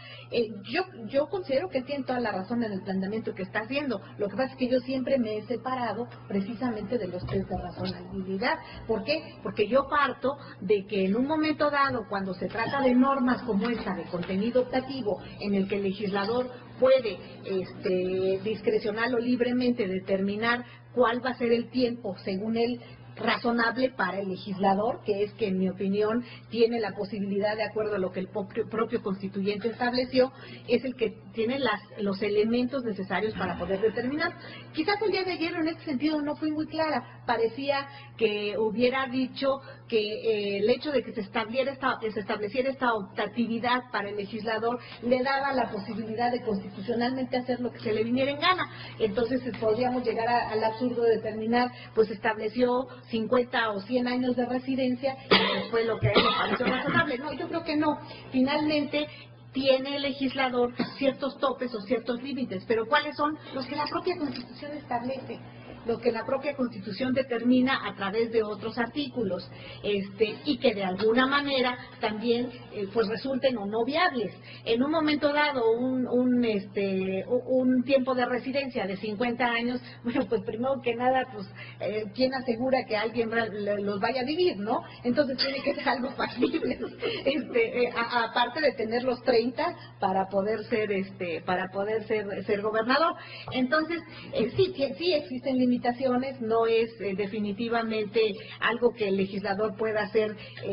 Yo considero que tiene toda la razón en el planteamiento que está haciendo. Lo que pasa es que yo siempre me he separado precisamente de los test de razonabilidad. ¿Por qué? Porque yo parto de que en un momento dado, cuando se trata de normas como esta de contenido optativo, en el que el legislador puede discrecional o libremente determinar cuál va a ser el tiempo, según él, razonable para el legislador, que es que en mi opinión tiene la posibilidad, de acuerdo a lo que el propio constituyente estableció, es el que tiene los elementos necesarios para poder determinar. Quizás el día de ayer en este sentido no fui muy clara, parecía que hubiera dicho que el hecho de que se estableciera esta optatividad para el legislador le daba la posibilidad de constitucionalmente hacer lo que se le viniera en gana. Entonces podríamos llegar al absurdo de determinar, pues estableció 50 o 100 años de residencia y después lo que a él le pareció razonable. No, yo creo que no. Finalmente tiene el legislador ciertos topes o ciertos límites, pero ¿cuáles son? Los que la propia Constitución establece, lo que la propia Constitución determina a través de otros artículos, y que de alguna manera también pues resulten o no viables. En un momento dado, un tiempo de residencia de 50 años, bueno, pues primero que nada, pues ¿quién asegura que alguien los vaya a vivir, no? Entonces tiene que ser algo factible, aparte de tener los 30 para poder ser ser gobernador. Entonces, sí existen limitaciones, no es definitivamente algo que el legislador pueda hacer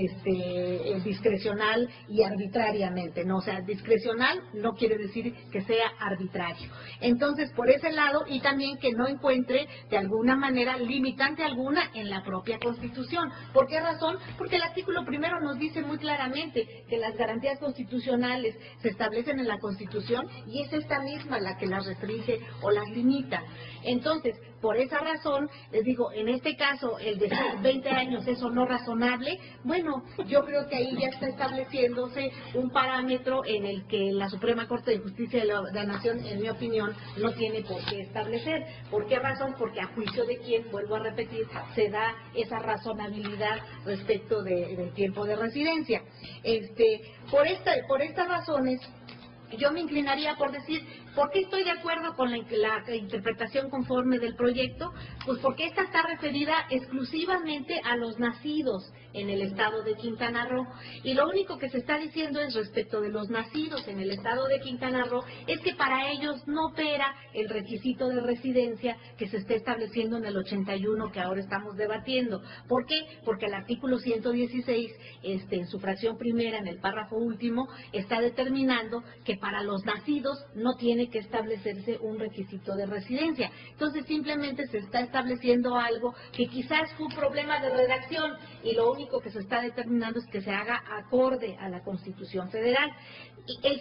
discrecional y arbitrariamente, no, o sea, discrecional no quiere decir que sea arbitrario. Entonces, por ese lado, y también que no encuentre de alguna manera limitante alguna en la propia Constitución. ¿Por qué razón? Porque el artículo primero nos dice muy claramente que las garantías constitucionales se establecen en la Constitución y es esta misma la que las restringe o las limita. Entonces, por esa razón, les digo, en este caso, el decir 20 años es o no razonable, bueno, yo creo que ahí ya está estableciéndose un parámetro en el que la Suprema Corte de Justicia de la Nación, en mi opinión, no tiene por qué establecer. ¿Por qué razón? Porque a juicio de quien, vuelvo a repetir, se da esa razonabilidad respecto del tiempo de residencia. Por estas razones, yo me inclinaría por decir, ¿por qué estoy de acuerdo con la interpretación conforme del proyecto? Pues porque esta está referida exclusivamente a los nacidos en el estado de Quintana Roo. Y lo único que se está diciendo es respecto de los nacidos en el estado de Quintana Roo, es que para ellos no opera el requisito de residencia que se está estableciendo en el 81 que ahora estamos debatiendo. ¿Por qué? Porque el artículo 116, en su fracción primera, en el párrafo último, está determinando que para los nacidos no tiene que establecerse un requisito de residencia. Entonces simplemente se está estableciendo algo que quizás fue un problema de redacción y lo único que se está determinando es que se haga acorde a la Constitución Federal. Y el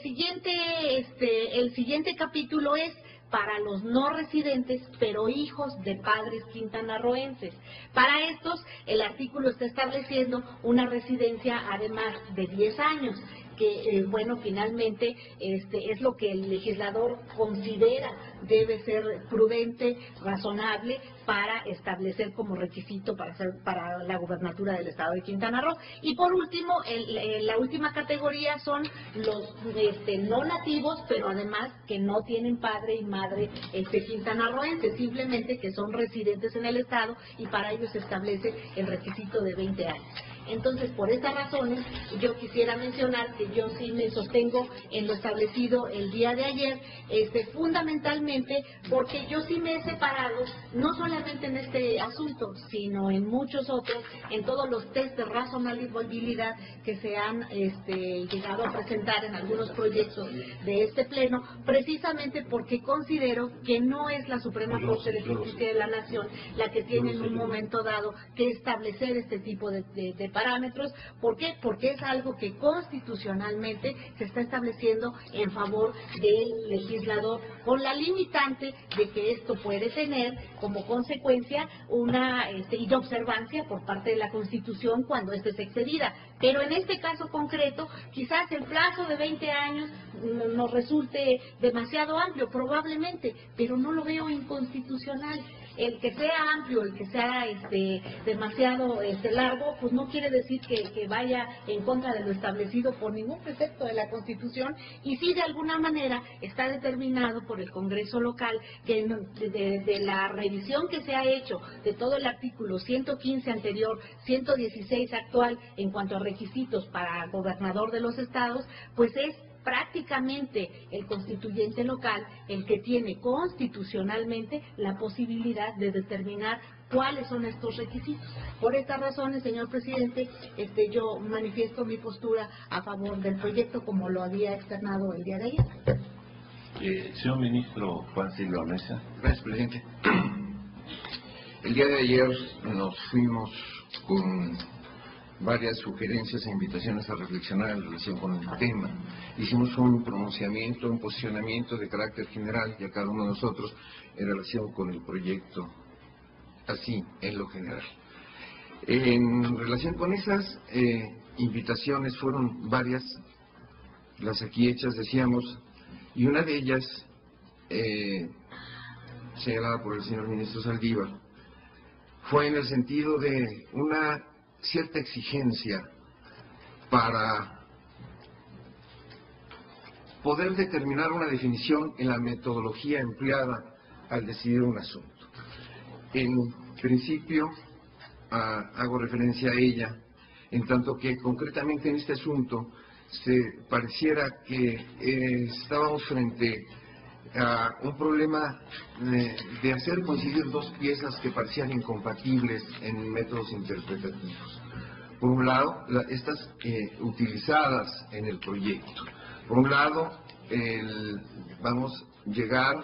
siguiente capítulo es para los no residentes, pero hijos de padres quintanarroenses. Para estos, el artículo está estableciendo una residencia además de 10 años, que, bueno, finalmente es lo que el legislador considera debe ser prudente, razonable, para establecer como requisito para la gubernatura del estado de Quintana Roo. Y por último, la última categoría son los no nativos, pero además que no tienen padre y madre quintanarroenses, simplemente que son residentes en el estado y para ellos se establece el requisito de 20 años. Entonces, por estas razones, yo quisiera mencionar que yo sí me sostengo en lo establecido el día de ayer, fundamentalmente porque yo sí me he separado, no solamente en este asunto, sino en muchos otros, en todos los test de razonabilidad que se han llegado a presentar en algunos proyectos de este Pleno, precisamente porque considero que no es la Suprema Corte de Justicia de la Nación la que tiene en un momento dado que establecer este tipo de parámetros. ¿Por qué? Porque es algo que constitucionalmente se está estableciendo en favor del legislador, con la limitante de que esto puede tener como consecuencia una inobservancia por parte de la Constitución cuando ésta es excedida. Pero en este caso concreto, quizás el plazo de 20 años nos resulte demasiado amplio, probablemente, pero no lo veo inconstitucional. El que sea amplio, el que sea demasiado largo, pues no quiere decir que vaya en contra de lo establecido por ningún precepto de la Constitución, y sí de alguna manera está determinado por el Congreso local que de la revisión que se ha hecho de todo el artículo 115 anterior, 116 actual en cuanto a requisitos para gobernador de los estados, pues es prácticamente el constituyente local el que tiene constitucionalmente la posibilidad de determinar cuáles son estos requisitos. Por estas razones, señor presidente, yo manifiesto mi postura a favor del proyecto como lo había externado el día de ayer. Señor ministro Juan Silva Mesa. Gracias, presidente. El día de ayer nos fuimos con varias sugerencias e invitaciones a reflexionar en relación con el tema. Hicimos un pronunciamiento, un posicionamiento de carácter general y a cada uno de nosotros en relación con el proyecto, así en lo general. En relación con esas invitaciones fueron varias las aquí hechas, decíamos, y una de ellas, señalada por el señor ministro Saldívar, fue en el sentido de una cierta exigencia para poder determinar una definición en la metodología empleada al decidir un asunto. En principio, hago referencia a ella, en tanto que concretamente en este asunto se pareciera que estábamos frente a un problema de hacer coincidir dos piezas que parecían incompatibles en métodos interpretativos. Por un lado, estas utilizadas en el proyecto. Por un lado, vamos a llegar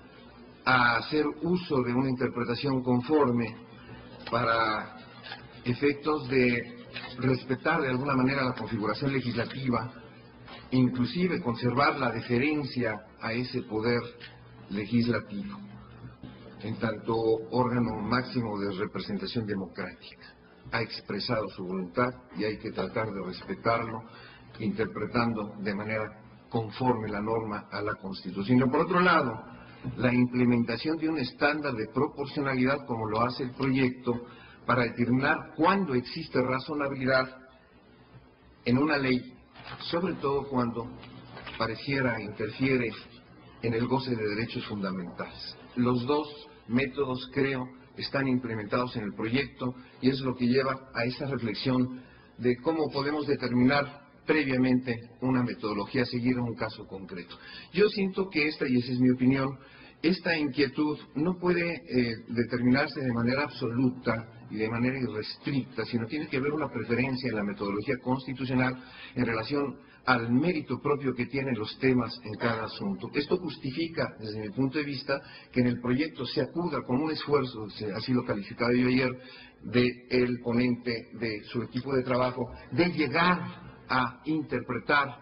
a hacer uso de una interpretación conforme para efectos de respetar de alguna manera la configuración legislativa, inclusive conservar la deferencia a ese poder legislativo, en tanto órgano máximo de representación democrática. Ha expresado su voluntad y hay que tratar de respetarlo, interpretando de manera conforme la norma a la Constitución. Y por otro lado, la implementación de un estándar de proporcionalidad, como lo hace el proyecto, para determinar cuándo existe razonabilidad en una ley, sobre todo cuando pareciera interfiere en el goce de derechos fundamentales. Los dos métodos, creo, están implementados en el proyecto y es lo que lleva a esa reflexión de cómo podemos determinar previamente una metodología a seguir en un caso concreto. Yo siento que y esa es mi opinión, esta inquietud no puede determinarse de manera absoluta y de manera irrestricta, sino tiene que haber una preferencia en la metodología constitucional en relación al mérito propio que tienen los temas en cada asunto. Esto justifica, desde mi punto de vista, que en el proyecto se acuda con un esfuerzo, así lo calificaba yo ayer, del ponente, de su equipo de trabajo, de llegar a interpretar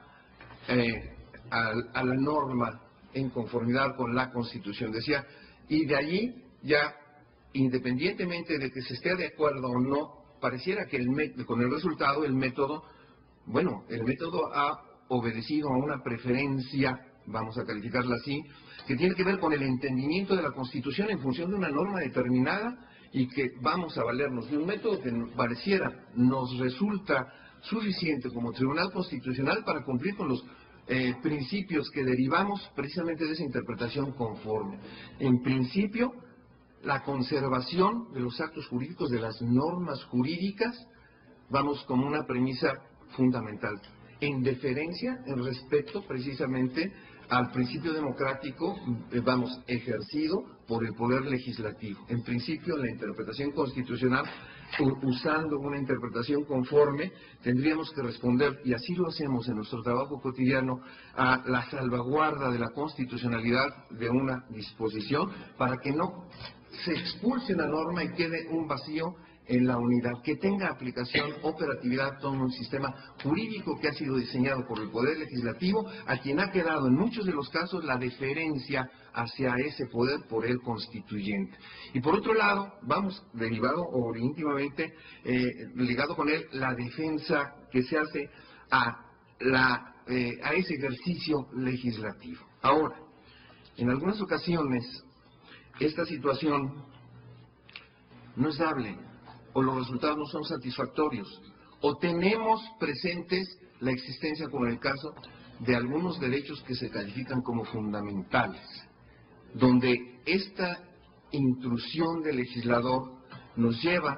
a la norma en conformidad con la Constitución. Decía, y de allí ya, independientemente de que se esté de acuerdo o no, pareciera que con el resultado, el método ha obedecido a una preferencia, vamos a calificarla así, que tiene que ver con el entendimiento de la Constitución en función de una norma determinada y que vamos a valernos de un método que pareciera nos resulta suficiente como Tribunal Constitucional para cumplir con los principios que derivamos precisamente de esa interpretación conforme. En principio, la conservación de los actos jurídicos, de las normas jurídicas, vamos como una premisa fundamental, en deferencia, en respeto precisamente al principio democrático, ejercido por el Poder Legislativo. En principio, la interpretación constitucional, usando una interpretación conforme, tendríamos que responder, y así lo hacemos en nuestro trabajo cotidiano, a la salvaguarda de la constitucionalidad de una disposición, para que no se expulse una norma y quede un vacío en la unidad, que tenga aplicación, operatividad, todo un sistema jurídico que ha sido diseñado por el Poder Legislativo, a quien ha quedado en muchos de los casos la deferencia hacia ese poder por el constituyente. Y por otro lado, derivado o íntimamente ligado con él, la defensa que se hace a ese ejercicio legislativo. Ahora, en algunas ocasiones, esta situación no es dable, o los resultados no son satisfactorios, o tenemos presentes la existencia, como en el caso de algunos derechos que se califican como fundamentales, donde esta intrusión del legislador nos lleva,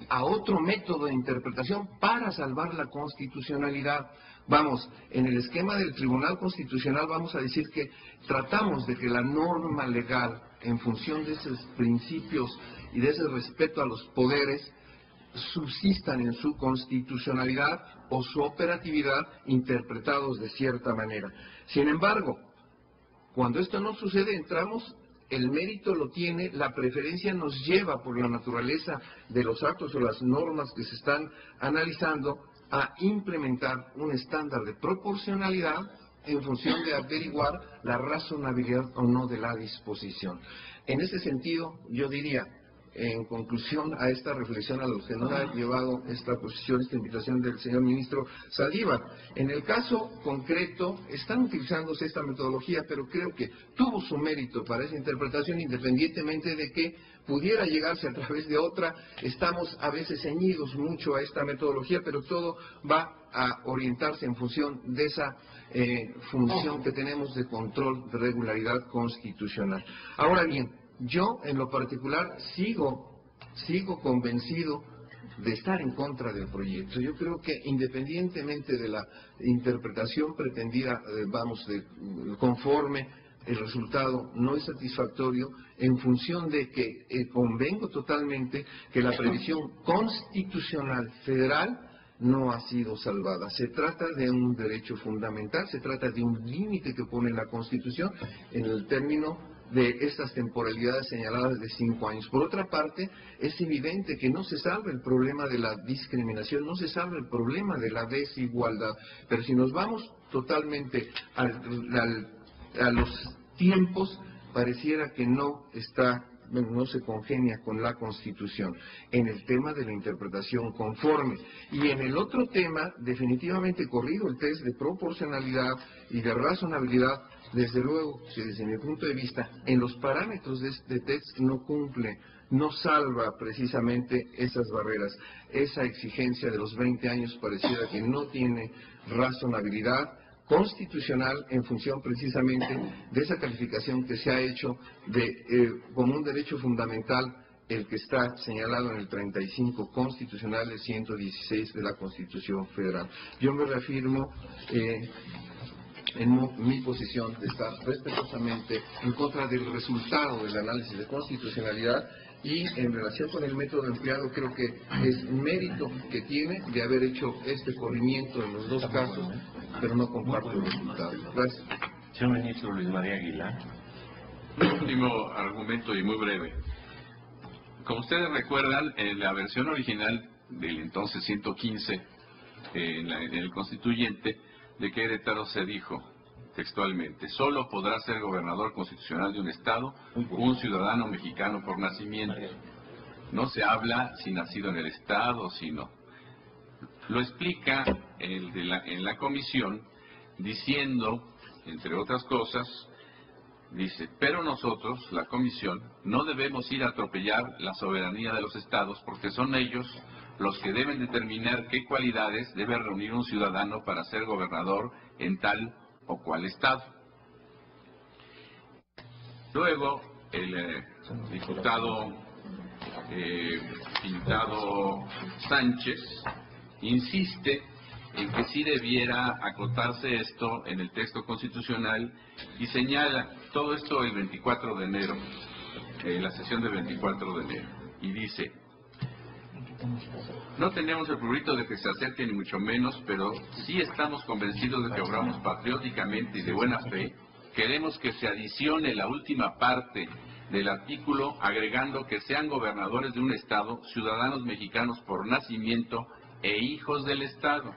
a otro método de interpretación para salvar la constitucionalidad. Vamos, en el esquema del Tribunal Constitucional vamos a decir que tratamos de que la norma legal, en función de esos principios y de ese respeto a los poderes, subsistan en su constitucionalidad o su operatividad interpretados de cierta manera. Sin embargo, cuando esto no sucede, entramos, el mérito lo tiene, la preferencia nos lleva por la naturaleza de los actos o las normas que se están analizando a implementar un estándar de proporcionalidad en función de averiguar la razonabilidad o no de la disposición. En ese sentido, yo diría, en conclusión a esta reflexión a los que nos ha llevado esta posición, esta invitación del señor ministro Saldívar, en el caso concreto están utilizándose esta metodología, pero creo que tuvo su mérito para esa interpretación, independientemente de que pudiera llegarse a través de otra. Estamos a veces ceñidos mucho a esta metodología, pero todo va a orientarse en función de esa función que tenemos de control de regularidad constitucional. Ahora bien, yo en lo particular sigo convencido de estar en contra del proyecto. Yo creo que independientemente de la interpretación pretendida, conforme el resultado no es satisfactorio, en función de que convengo totalmente que la previsión constitucional federal no ha sido salvada. Se trata de un derecho fundamental, se trata de un límite que pone la Constitución en el término de estas temporalidades señaladas de 5 años. Por otra parte, es evidente que no se salva el problema de la discriminación, no se salva el problema de la desigualdad, pero si nos vamos totalmente a los tiempos, pareciera que no se congenia con la Constitución en el tema de la interpretación conforme. Y en el otro tema, definitivamente corrido el test de proporcionalidad y de razonabilidad, desde luego, desde mi punto de vista, en los parámetros de este test no cumple, no salva precisamente esas barreras. Esa exigencia de los 20 años pareciera que no tiene razonabilidad constitucional en función precisamente de esa calificación que se ha hecho como un derecho fundamental, el que está señalado en el 35 constitucional del 116 de la Constitución Federal. Yo me reafirmo en mi posición de estar respetuosamente en contra del resultado del análisis de constitucionalidad, y en relación con el método empleado creo que es mérito que tiene de haber hecho este corrimiento en los dos casos, pero no comparto el resultado. Gracias. Señor ministro Luis María Aguilar. Un último argumento y muy breve. Como ustedes recuerdan, en la versión original del entonces 115, en el constituyente, de Querétaro se dijo textualmente: solo podrá ser gobernador constitucional de un estado un ciudadano mexicano por nacimiento. No se habla si nacido en el estado, sino. Lo explica en la comisión diciendo, entre otras cosas, dice: pero nosotros, la comisión, no debemos ir a atropellar la soberanía de los estados, porque son ellos los que deben determinar qué cualidades debe reunir un ciudadano para ser gobernador en tal o cual estado. Luego, el diputado Pintado Sánchez insiste en que sí debiera acotarse esto en el texto constitucional y señala todo esto el 24 de enero, la sesión del 24 de enero, y dice: no tenemos el prurito de que se acerque ni mucho menos, pero sí estamos convencidos de que obramos patrióticamente y de buena fe. Queremos que se adicione la última parte del artículo agregando que sean gobernadores de un estado ciudadanos mexicanos por nacimiento e hijos del estado.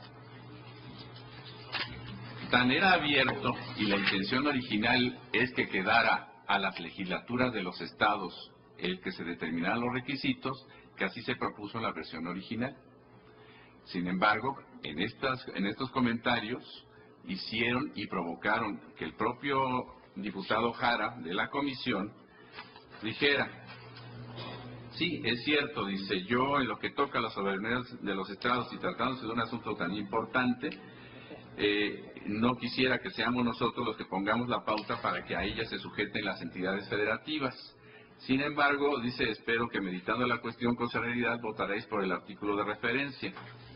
Tan era abierto, y la intención original es que quedara a las legislaturas de los estados el que se determinaran los requisitos, que así se propuso en la versión original. Sin embargo, en estos comentarios hicieron y provocaron que el propio diputado Jara de la comisión dijera: sí, es cierto, dice, yo en lo que toca a la soberanía de los estados y tratándose de un asunto tan importante, no quisiera que seamos nosotros los que pongamos la pauta para que a ella se sujeten las entidades federativas. Sin embargo, dice, espero que meditando la cuestión con serenidad votaréis por el artículo de referencia.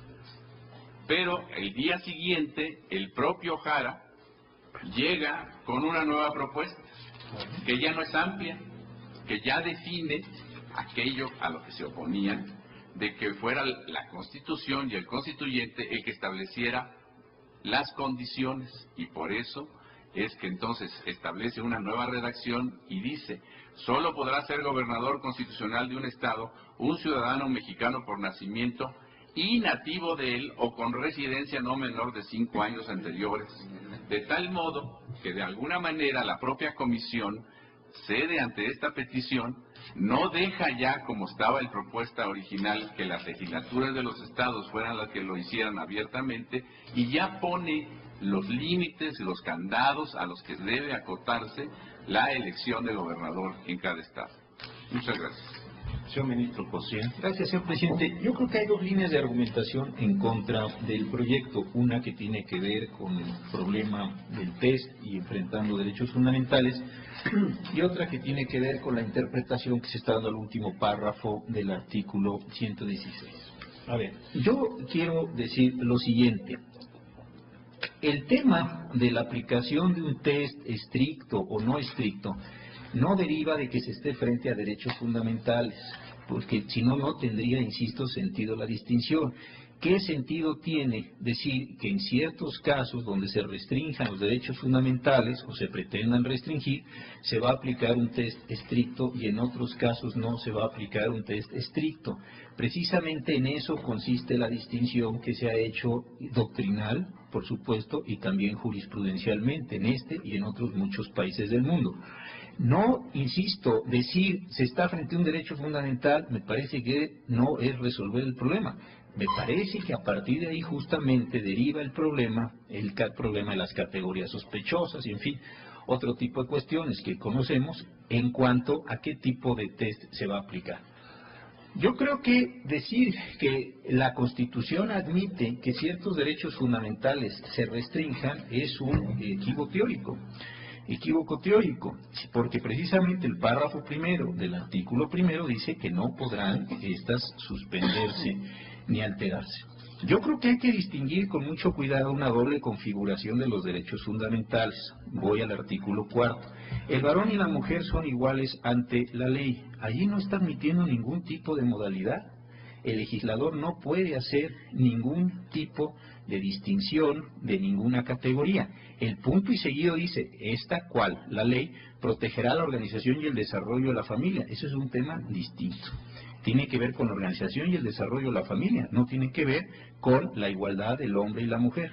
Pero el día siguiente, el propio Jara llega con una nueva propuesta, que ya no es amplia, que ya define aquello a lo que se oponían, de que fuera la Constitución y el constituyente el que estableciera las condiciones, y por eso es que entonces establece una nueva redacción y dice: solo podrá ser gobernador constitucional de un estado un ciudadano mexicano por nacimiento y nativo de él o con residencia no menor de 5 años anteriores, de tal modo que de alguna manera la propia comisión cede ante esta petición, no deja ya como estaba el propuesta original que las legislaturas de los estados fueran las que lo hicieran abiertamente, y ya pone los límites y los candados a los que debe acotarse la elección de gobernador en cada estado. Muchas gracias. Señor Ministro Cosío. Gracias, señor presidente. Yo creo que hay dos líneas de argumentación en contra del proyecto. Una que tiene que ver con el problema del test y enfrentando derechos fundamentales, y otra que tiene que ver con la interpretación que se está dando al último párrafo del artículo 116. A ver, yo quiero decir lo siguiente. El tema de la aplicación de un test estricto o no estricto no deriva de que se esté frente a derechos fundamentales, porque si no, no tendría, insisto, sentido la distinción. ¿Qué sentido tiene decir que en ciertos casos donde se restrinjan los derechos fundamentales o se pretendan restringir, se va a aplicar un test estricto y en otros casos no se va a aplicar un test estricto? Precisamente en eso consiste la distinción que se ha hecho doctrinal, por supuesto, y también jurisprudencialmente en este y en otros muchos países del mundo. No, insisto, decir se está frente a un derecho fundamental me parece que no es resolver el problema. Me parece que a partir de ahí justamente deriva el problema de las categorías sospechosas y, en fin, otro tipo de cuestiones que conocemos en cuanto a qué tipo de test se va a aplicar. Yo creo que decir que la Constitución admite que ciertos derechos fundamentales se restrinjan es un equívoco teórico, porque precisamente el párrafo primero del artículo primero dice que no podrán estas suspenderse ni alterarse. Yo creo que hay que distinguir con mucho cuidado una doble configuración de los derechos fundamentales. Voy al artículo cuarto. El varón y la mujer son iguales ante la ley. Allí no está admitiendo ningún tipo de modalidad. El legislador no puede hacer ningún tipo de distinción de ninguna categoría. El punto y seguido dice, esta cual, la ley, protegerá la organización y el desarrollo de la familia. Eso es un tema distinto. Tiene que ver con la organización y el desarrollo de la familia, no tiene que ver con la igualdad del hombre y la mujer.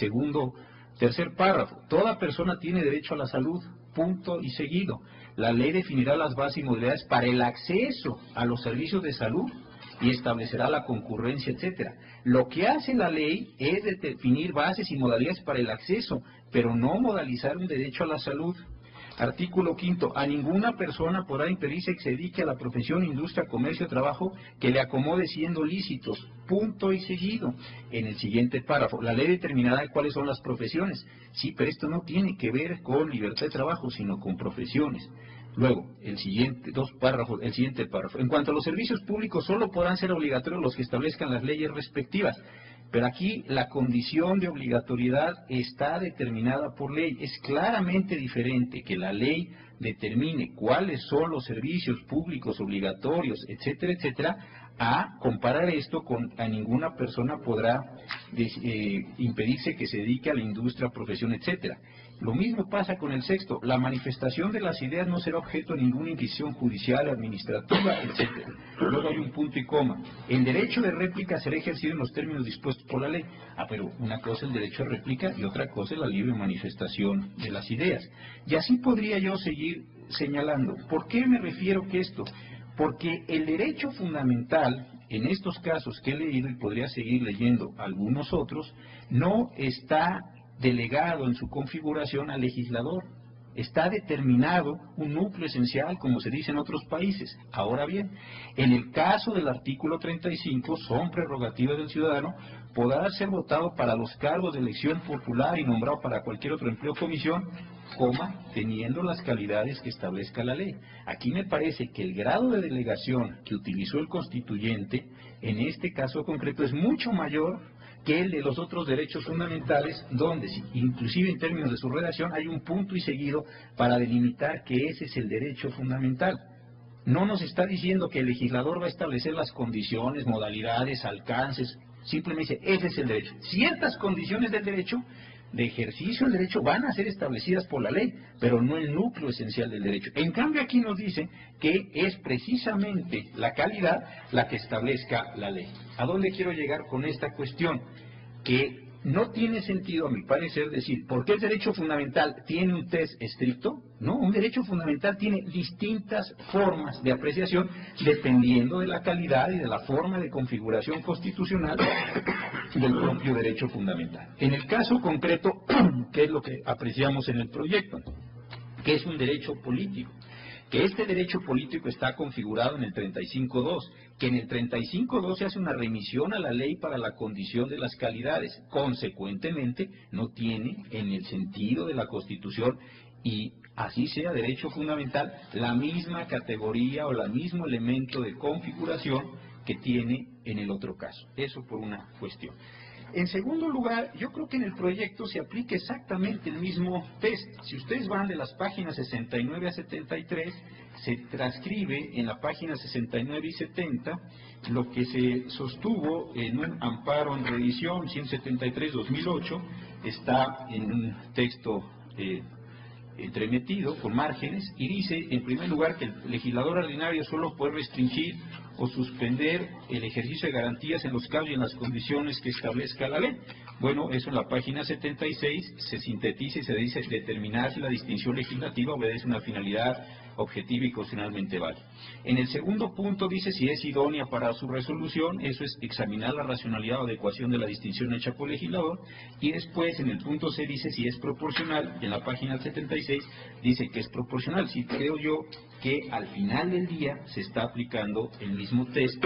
Tercer párrafo, toda persona tiene derecho a la salud, punto y seguido. La ley definirá las bases y modalidades para el acceso a los servicios de salud y establecerá la concurrencia, etcétera. Lo que hace la ley es definir bases y modalidades para el acceso, pero no modalizar un derecho a la salud. Artículo quinto, a ninguna persona podrá impedirse que se dedique a la profesión, industria, comercio, trabajo que le acomode siendo lícitos, punto y seguido. En el siguiente párrafo, la ley determinará cuáles son las profesiones. Sí, pero esto no tiene que ver con libertad de trabajo, sino con profesiones. Luego, el siguiente párrafo. En cuanto a los servicios públicos, solo podrán ser obligatorios los que establezcan las leyes respectivas. Pero aquí la condición de obligatoriedad está determinada por ley. Es claramente diferente que la ley determine cuáles son los servicios públicos obligatorios, etcétera, etcétera, a comparar esto con a ninguna persona podrá impedirse que se dedique a la industria, profesión, etcétera. Lo mismo pasa con el sexto. La manifestación de las ideas no será objeto de ninguna inquisición judicial, administrativa, etcétera. Luego hay un punto y coma. El derecho de réplica será ejercido en los términos dispuestos por la ley. Pero una cosa es el derecho de réplica y otra cosa es la libre manifestación de las ideas. Y así podría yo seguir señalando. ¿Por qué me refiero que esto? Porque el derecho fundamental, en estos casos que he leído y podría seguir leyendo algunos otros, no está delegado en su configuración al legislador. Está determinado un núcleo esencial, como se dice en otros países. Ahora bien, en el caso del artículo 35, son prerrogativas del ciudadano, podrá ser votado para los cargos de elección popular y nombrado para cualquier otro empleo o comisión teniendo las calidades que establezca la ley. Aquí me parece que el grado de delegación que utilizó el constituyente en este caso concreto es mucho mayor que el de los otros derechos fundamentales, donde inclusive en términos de su redacción hay un punto y seguido para delimitar que ese es el derecho fundamental. No nos está diciendo que el legislador va a establecer las condiciones, modalidades, alcances, simplemente dice, ese es el derecho. Ciertas condiciones del derecho, de ejercicio del derecho, van a ser establecidas por la ley, pero no el núcleo esencial del derecho. En cambio aquí nos dice que es precisamente la calidad la que establezca la ley. ¿A dónde quiero llegar con esta cuestión? Que no tiene sentido, a mi parecer, decir, ¿por qué el derecho fundamental tiene un test estricto? No, un derecho fundamental tiene distintas formas de apreciación dependiendo de la calidad y de la forma de configuración constitucional del propio derecho fundamental. En el caso concreto, ¿qué es lo que apreciamos en el proyecto? Que es un derecho político. Que este derecho político está configurado en el 35.2, que en el 35.2 se hace una remisión a la ley para la condición de las calidades, consecuentemente no tiene en el sentido de la Constitución y así sea derecho fundamental la misma categoría o el mismo elemento de configuración que tiene en el otro caso. Eso por una cuestión. En segundo lugar, yo creo que en el proyecto se aplica exactamente el mismo test. Si ustedes van de las páginas 69 a 73, se transcribe en la página 69 y 70 lo que se sostuvo en un amparo en revisión 173-2008, está en un texto entremetido con márgenes y dice, en primer lugar, que el legislador ordinario solo puede restringir o suspender el ejercicio de garantías en los casos y en las condiciones que establezca la ley. Bueno, eso en la página 76 se sintetiza y se dice determinar si la distinción legislativa obedece una finalidad objetiva y constitucionalmente válida. En el segundo punto dice si es idónea para su resolución, eso es examinar la racionalidad o adecuación de la distinción hecha por el legislador, y después en el punto C dice si es proporcional, y en la página 76 dice que es proporcional. Sí, creo yo que al final del día se está aplicando el mismo test,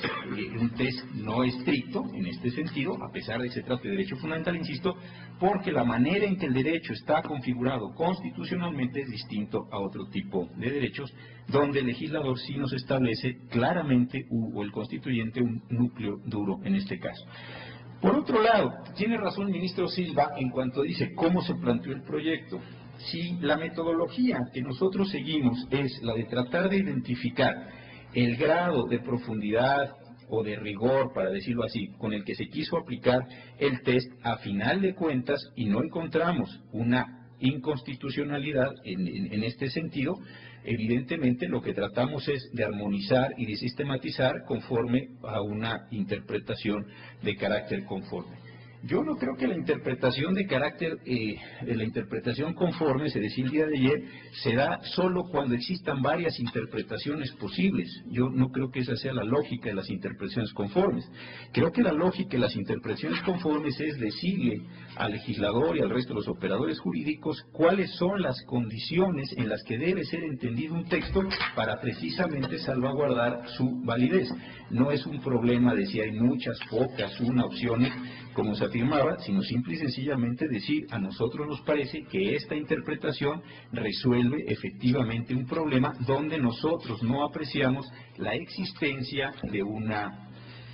un test no estricto en este sentido, a pesar de que se trate de derecho fundamental, insisto, porque la manera en que el derecho está configurado constitucionalmente es distinto a otro tipo de derechos, donde el legislador sí nos establece claramente, o el constituyente, un núcleo duro en este caso. Por otro lado, tiene razón el ministro Silva en cuanto dice cómo se planteó el proyecto. Si la metodología que nosotros seguimos es la de tratar de identificar el grado de profundidad o de rigor, para decirlo así, con el que se quiso aplicar el test, a final de cuentas, y no encontramos una inconstitucionalidad en este sentido, evidentemente lo que tratamos es de armonizar y de sistematizar conforme a una interpretación de carácter conforme. Yo no creo que la interpretación de carácter, la interpretación conforme, se decía el día de ayer, se da solo cuando existan varias interpretaciones posibles. Yo no creo que esa sea la lógica de las interpretaciones conformes. Creo que la lógica de las interpretaciones conformes es decirle al legislador y al resto de los operadores jurídicos cuáles son las condiciones en las que debe ser entendido un texto para precisamente salvaguardar su validez. No es un problema de si hay muchas, pocas, una opciones, como se afirmaba, sino simple y sencillamente decir, a nosotros nos parece que esta interpretación resuelve efectivamente un problema donde nosotros no apreciamos la existencia de una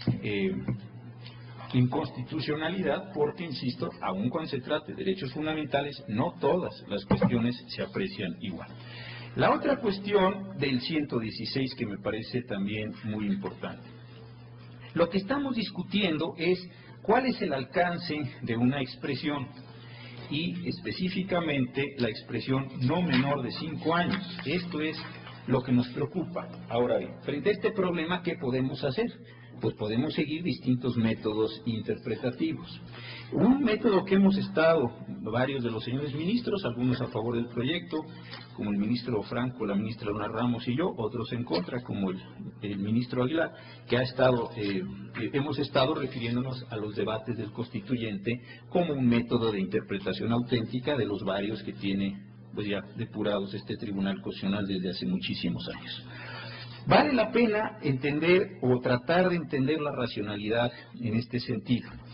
inconstitucionalidad, porque, insisto, aun cuando se trate de derechos fundamentales, no todas las cuestiones se aprecian igual. La otra cuestión del 116 que me parece también muy importante. Lo que estamos discutiendo es ¿cuál es el alcance de una expresión? Y específicamente la expresión no menor de 5 años. Esto es lo que nos preocupa. Ahora bien, frente a este problema, ¿qué podemos hacer? Pues podemos seguir distintos métodos interpretativos. Un método que hemos estado, varios de los señores ministros, algunos a favor del proyecto, como el ministro Franco, la ministra Luna Ramos y yo, otros en contra, como el ministro Aguilar, que hemos estado refiriéndonos a los debates del constituyente como un método de interpretación auténtica de los varios que tiene pues ya depurados este Tribunal Constitucional desde hace muchísimos años. Vale la pena entender o tratar de entender la racionalidad en este sentido.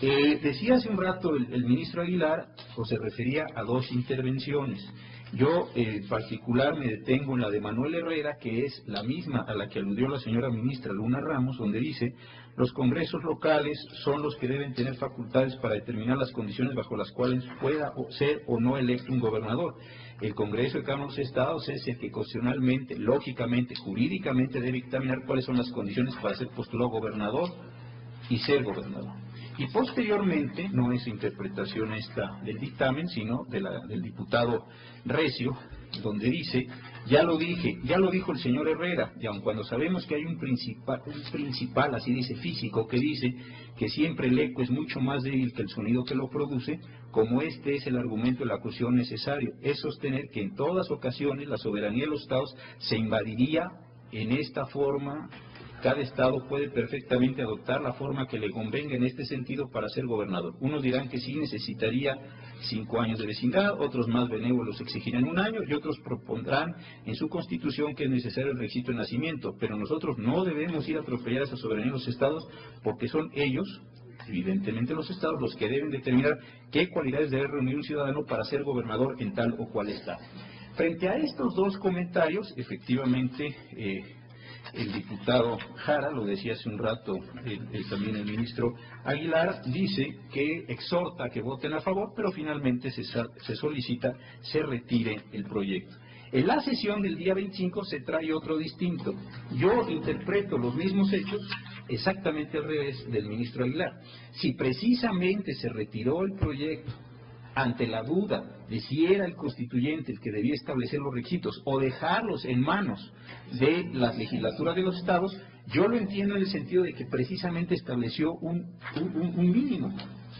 Decía hace un rato el ministro Aguilar, o se refería a dos intervenciones. Yo en particular me detengo en la de Manuel Herrera, que es la misma a la que aludió la señora ministra Luna Ramos, donde dice: los congresos locales son los que deben tener facultades para determinar las condiciones bajo las cuales pueda ser o no electo un gobernador. El Congreso de cada uno de los estados es el que constitucionalmente, lógicamente, jurídicamente debe dictaminar cuáles son las condiciones para ser postulado gobernador y ser gobernador. Y posteriormente, no es interpretación esta del dictamen, sino del diputado Recio, donde dice: ya lo dijo el señor Herrera, y aun cuando sabemos que hay un principal, así dice, físico, que dice que siempre el eco es mucho más débil que el sonido que lo produce, como este es el argumento de la acusación necesario, es sostener que en todas ocasiones la soberanía de los estados se invadiría en esta forma. Cada estado puede perfectamente adoptar la forma que le convenga en este sentido para ser gobernador. Unos dirán que sí necesitaría 5 años de vecindad, otros más benévolos exigirán 1 año y otros propondrán en su constitución que es necesario el requisito de nacimiento. Pero nosotros no debemos ir a atropellar esa soberanía de los estados, porque son ellos, evidentemente los estados, los que deben determinar qué cualidades debe reunir un ciudadano para ser gobernador en tal o cual estado. Frente a estos dos comentarios, efectivamente, el diputado Jara, lo decía hace un rato también el ministro Aguilar, dice que exhorta a que voten a favor, pero finalmente se solicita se retire el proyecto. En la sesión del día 25 se trae otro distinto. Yo interpreto los mismos hechos exactamente al revés del ministro Aguilar. Si precisamente se retiró el proyecto ante la duda de si era el constituyente el que debía establecer los requisitos o dejarlos en manos de las legislaturas de los estados, yo lo entiendo en el sentido de que precisamente estableció un mínimo,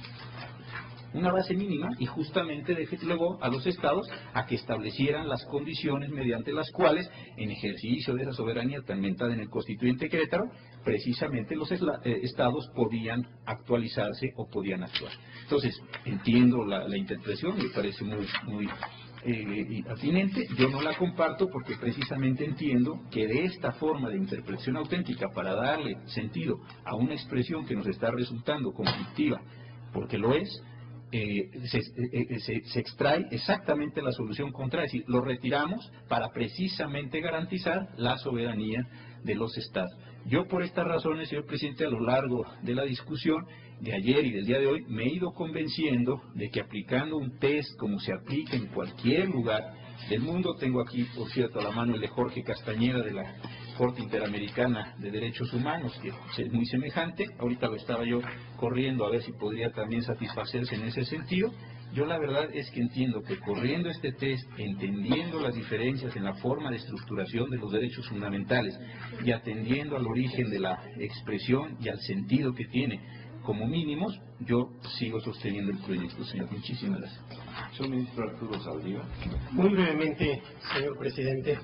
una base mínima, y justamente luego a los estados a que establecieran las condiciones mediante las cuales, en ejercicio de esa soberanía tan mentada en el constituyente Querétaro, precisamente los estados podían actualizarse o podían actuar. Entonces, entiendo la interpretación, me parece muy atinente. Yo no la comparto porque precisamente entiendo que de esta forma de interpretación auténtica, para darle sentido a una expresión que nos está resultando conflictiva, porque lo es, se extrae exactamente la solución contraria, es decir, lo retiramos para precisamente garantizar la soberanía de los estados. Yo por estas razones, señor presidente, a lo largo de la discusión de ayer y del día de hoy, me he ido convenciendo de que aplicando un test como se aplica en cualquier lugar del mundo, tengo aquí, por cierto, a la mano el de Jorge Castañeda de la Corte Interamericana de Derechos Humanos, que es muy semejante. Ahorita lo estaba yo corriendo a ver si podría también satisfacerse en ese sentido. Yo la verdad es que entiendo que corriendo este test, entendiendo las diferencias en la forma de estructuración de los derechos fundamentales y atendiendo al origen de la expresión y al sentido que tiene como mínimos, yo sigo sosteniendo el proyecto, señor. Muchísimas gracias. Señor ministro Arturo Saldívar. Muy brevemente, señor presidente.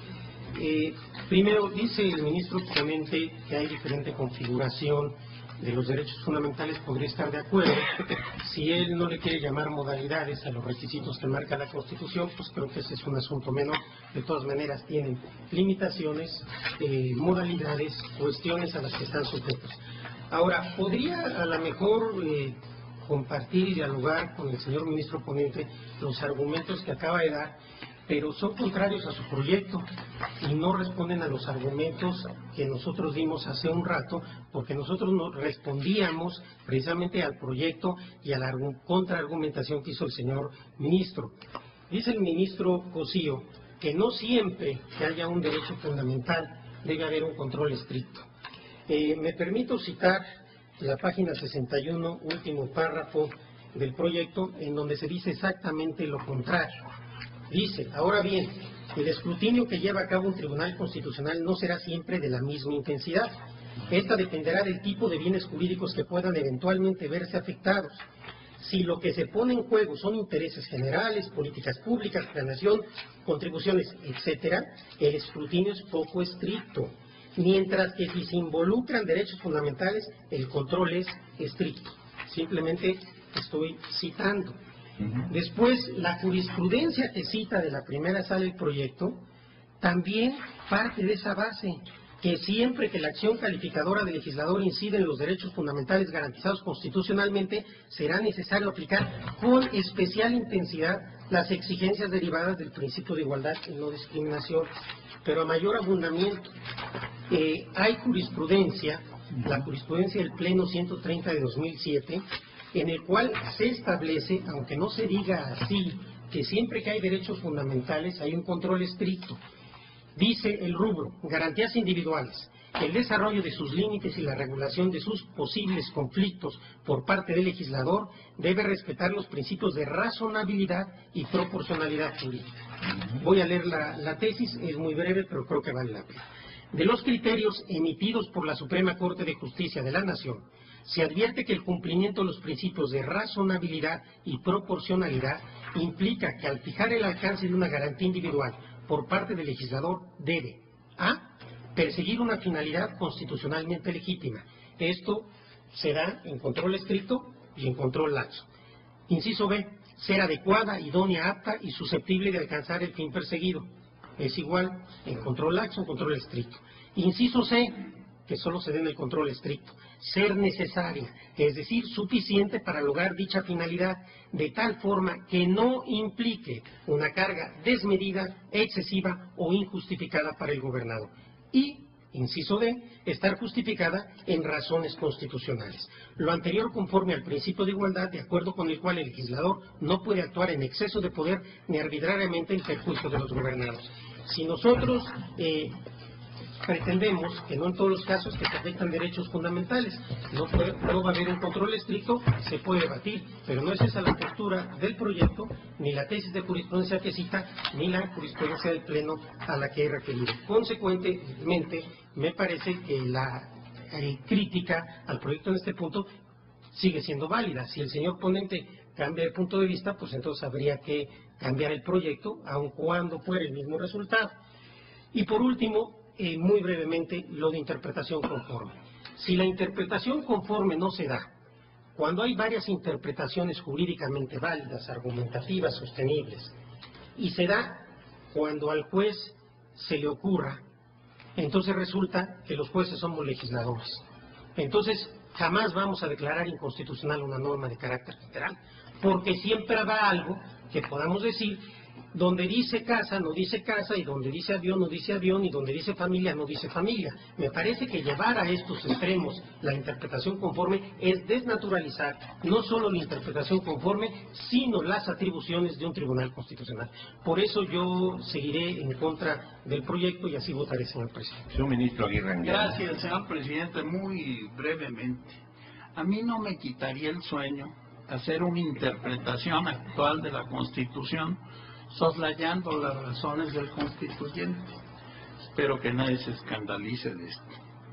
Primero, dice el ministro ponente que hay diferente configuración de los derechos fundamentales. Podría estar de acuerdo. Si él no le quiere llamar modalidades a los requisitos que marca la Constitución, pues creo que ese es un asunto menor. De todas maneras, tienen limitaciones, modalidades, cuestiones a las que están sujetos. Ahora, podría a lo mejor compartir y dialogar con el señor ministro ponente los argumentos que acaba de dar, pero son contrarios a su proyecto y no responden a los argumentos que nosotros dimos hace un rato, porque nosotros nos respondíamos precisamente al proyecto y a la contraargumentación que hizo el señor ministro. Dice el ministro Cosío que no siempre que haya un derecho fundamental debe haber un control estricto. Me permito citar la página 61, último párrafo del proyecto, en donde se dice exactamente lo contrario. Dice: ahora bien, el escrutinio que lleva a cabo un tribunal constitucional no será siempre de la misma intensidad. Esta dependerá del tipo de bienes jurídicos que puedan eventualmente verse afectados. Si lo que se pone en juego son intereses generales, políticas públicas, planeación, contribuciones, etcétera, el escrutinio es poco estricto. Mientras que si se involucran derechos fundamentales, el control es estricto. Simplemente estoy citando. Después, la jurisprudencia que cita de la primera sala del proyecto también parte de esa base. que siempre que la acción calificadora del legislador incide en los derechos fundamentales garantizados constitucionalmente, será necesario aplicar con especial intensidad las exigencias derivadas del principio de igualdad y no discriminación. Pero a mayor abundamiento, hay jurisprudencia, la jurisprudencia del Pleno 130 de 2007, en el cual se establece, aunque no se diga así, que siempre que hay derechos fundamentales hay un control estricto. Dice el rubro, garantías individuales, el desarrollo de sus límites y la regulación de sus posibles conflictos por parte del legislador debe respetar los principios de razonabilidad y proporcionalidad jurídica. Voy a leer la tesis, es muy breve, pero creo que vale la pena. De los criterios emitidos por la Suprema Corte de Justicia de la Nación, se advierte que el cumplimiento de los principios de razonabilidad y proporcionalidad implica que al fijar el alcance de una garantía individual por parte del legislador debe a. Perseguir una finalidad constitucionalmente legítima. Esto se da en control estricto y en control laxo. Inciso B. Ser adecuada, idónea, apta y susceptible de alcanzar el fin perseguido. Es igual en control laxo o en control estricto. Inciso C. Que solo se dé en el control estricto. Ser necesaria, es decir, suficiente para lograr dicha finalidad, de tal forma que no implique una carga desmedida, excesiva o injustificada para el gobernador. Y, inciso D, estar justificada en razones constitucionales. Lo anterior conforme al principio de igualdad, de acuerdo con el cual el legislador no puede actuar en exceso de poder ni arbitrariamente en perjuicio de los gobernados. Si nosotros pretendemos que no en todos los casos que se afectan derechos fundamentales, no va a haber un control estricto, se puede debatir, pero no es esa la postura del proyecto, ni la tesis de jurisprudencia que cita, ni la jurisprudencia del Pleno a la que he referido. Consecuentemente, me parece que la crítica al proyecto en este punto sigue siendo válida. Si el señor ponente cambia de punto de vista, pues entonces habría que cambiar el proyecto, aun cuando fuera el mismo resultado. Y por último, muy brevemente, lo de interpretación conforme. Si la interpretación conforme no se da, cuando hay varias interpretaciones jurídicamente válidas, argumentativas, sostenibles, y se da cuando al juez se le ocurra, entonces resulta que los jueces somos legisladores. Entonces, jamás vamos a declarar inconstitucional una norma de carácter general, porque siempre habrá algo que podamos decir, donde dice casa no dice casa, y donde dice avión no dice avión, y donde dice familia no dice familia. Me parece que llevar a estos extremos la interpretación conforme es desnaturalizar no solo la interpretación conforme, sino las atribuciones de un tribunal constitucional. Por eso yo seguiré en contra del proyecto y así votaré, señor presidente. Señor ministro Aguirre Anguiano. Gracias, señor presidente. Muy brevemente. A mí no me quitaría el sueño hacer una interpretación actual de la Constitución soslayando las razones del constituyente. Espero que nadie se escandalice de esto.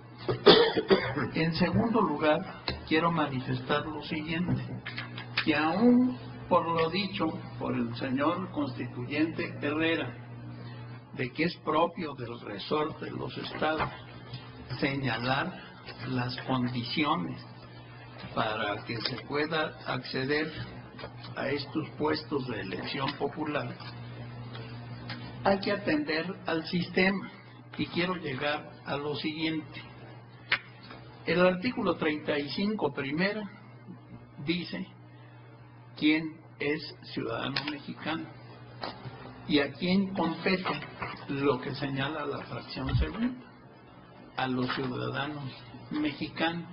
En segundo lugar, quiero manifestar lo siguiente, que aún por lo dicho por el señor constituyente Herrera, de que es propio del resorte de los estados señalar las condiciones para que se pueda acceder a estos puestos de elección popular, hay que atender al sistema, y quiero llegar a lo siguiente. El artículo 35 primera dice quién es ciudadano mexicano y a quién compete lo que señala la fracción segunda, a los ciudadanos mexicanos.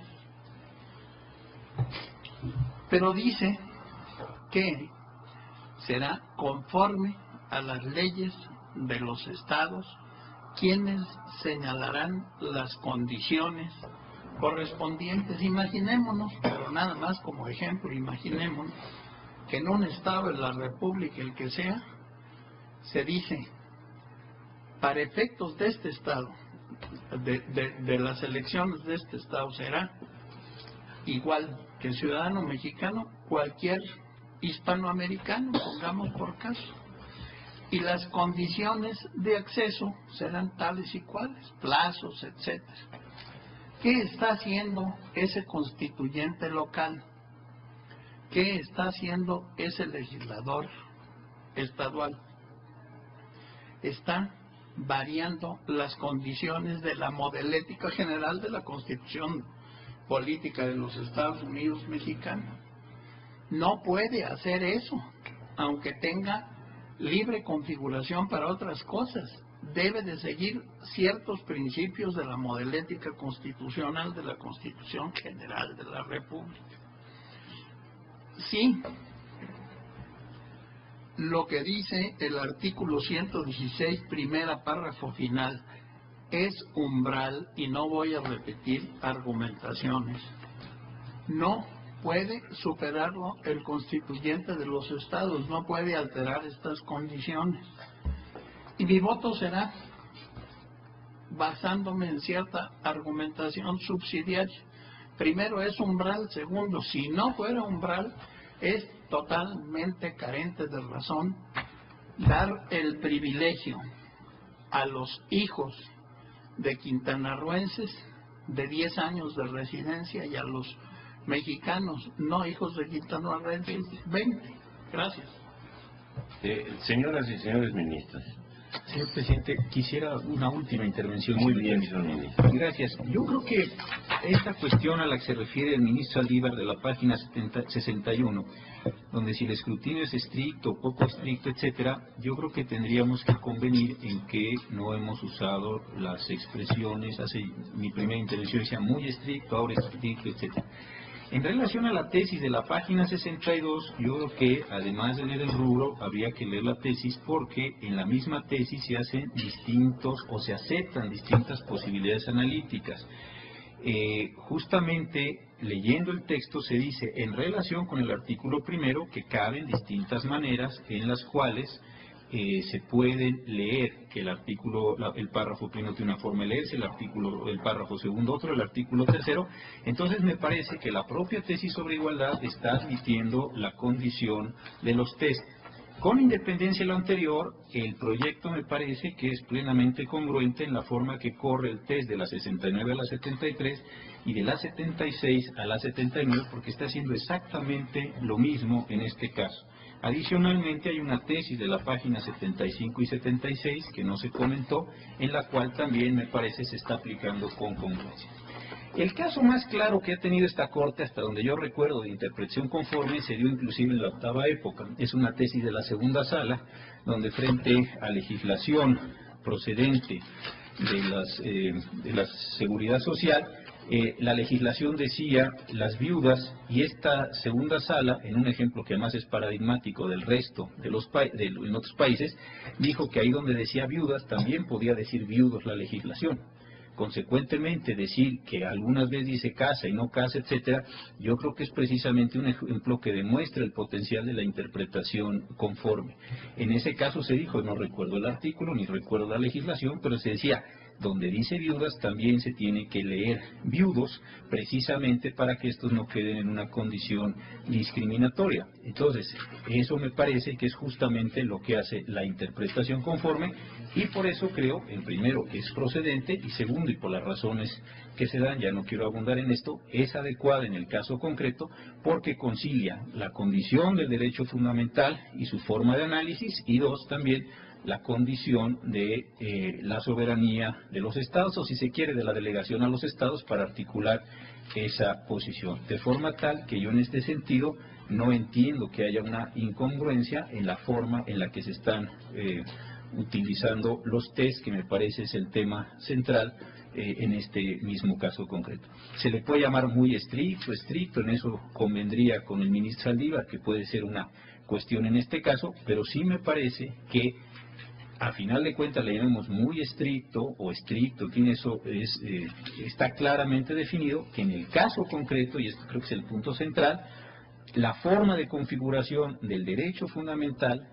Pero dice que será conforme a las leyes de los estados quienes señalarán las condiciones correspondientes. Imaginémonos, pero nada más como ejemplo, imaginémonos que en un estado de la República, el que sea, se dice, para efectos de este estado, de las elecciones de este estado, será igual que ciudadano mexicano cualquier hispanoamericano, pongamos por caso, y las condiciones de acceso serán tales y cuales, plazos, etcétera. ¿Qué está haciendo ese constituyente local? ¿Qué está haciendo ese legislador estadual? Está variando las condiciones de la modelética general de la Constitución Política de los Estados Unidos Mexicanos. No puede hacer eso, aunque tenga libre configuración para otras cosas. Debe de seguir ciertos principios de la modelética constitucional de la Constitución General de la República. Sí, lo que dice el artículo 116, primera párrafo final, es umbral, y no voy a repetir argumentaciones. No puede superarlo el constituyente de los estados, no puede alterar estas condiciones. Y mi voto será basándome en cierta argumentación subsidiaria. Primero, es umbral. Segundo, si no fuera umbral, es totalmente carente de razón dar el privilegio a los hijos de quintanarroenses de 10 años de residencia y a los mexicanos no hijos de quintanarroenses 20. Gracias. Señoras y señores ministros. Señor presidente, quisiera una última intervención. Muy bien, señor ministro. Gracias. Yo creo que esta cuestión a la que se refiere el ministro Saldívar de la página 61, donde si el escrutinio es estricto, poco estricto, etcétera, yo creo que tendríamos que convenir en que no hemos usado las expresiones. Hace mi primera intervención decía muy estricto, ahora estricto, etcétera. En relación a la tesis de la página 62, yo creo que además de leer el rubro, habría que leer la tesis, porque en la misma tesis se hacen distintos o se aceptan distintas posibilidades analíticas. Justamente leyendo el texto se dice, en relación con el artículo primero, que caben distintas maneras en las cuales se pueden leer, que el párrafo primero tiene una forma de leerse, el párrafo segundo otro, el artículo tercero. Entonces me parece que la propia tesis sobre igualdad está admitiendo la condición de los test. Con independencia de lo anterior, el proyecto me parece que es plenamente congruente en la forma que corre el test de la 69 a la 73 y de la 76 a la 79, porque está haciendo exactamente lo mismo en este caso. Adicionalmente hay una tesis de la página 75 y 76 que no se comentó, en la cual también me parece se está aplicando con congruencia. El caso más claro que ha tenido esta Corte, hasta donde yo recuerdo, de interpretación conforme, se dio inclusive en la octava época. Es una tesis de la segunda sala, donde frente a legislación procedente de la seguridad social, la legislación decía las viudas, y esta segunda sala, en un ejemplo que además es paradigmático del resto en otros países, dijo que ahí donde decía viudas también podía decir viudos la legislación. Consecuentemente, decir que algunas veces dice casa y no casa, etcétera, yo creo que es precisamente un ejemplo que demuestra el potencial de la interpretación conforme. En ese caso se dijo, no recuerdo el artículo ni recuerdo la legislación, pero se decía, donde dice viudas también se tiene que leer viudos, precisamente para que estos no queden en una condición discriminatoria. Entonces, eso me parece que es justamente lo que hace la interpretación conforme, y por eso creo, en primero, que es procedente, y segundo, y por las razones que se dan, ya no quiero abundar en esto, es adecuada en el caso concreto, porque concilia la condición del derecho fundamental y su forma de análisis, y dos, también la condición de la soberanía de los estados, o si se quiere, de la delegación a los estados para articular esa posición. De forma tal que yo en este sentido no entiendo que haya una incongruencia en la forma en la que se están utilizando los test, que me parece es el tema central en este mismo caso concreto. Se le puede llamar muy estricto, en eso convendría con el ministro Saldívar, que puede ser una cuestión en este caso, pero sí me parece que a final de cuentas le llamemos muy estricto o estricto, en fin, eso está claramente definido, que en el caso concreto, y esto creo que es el punto central, la forma de configuración del derecho fundamental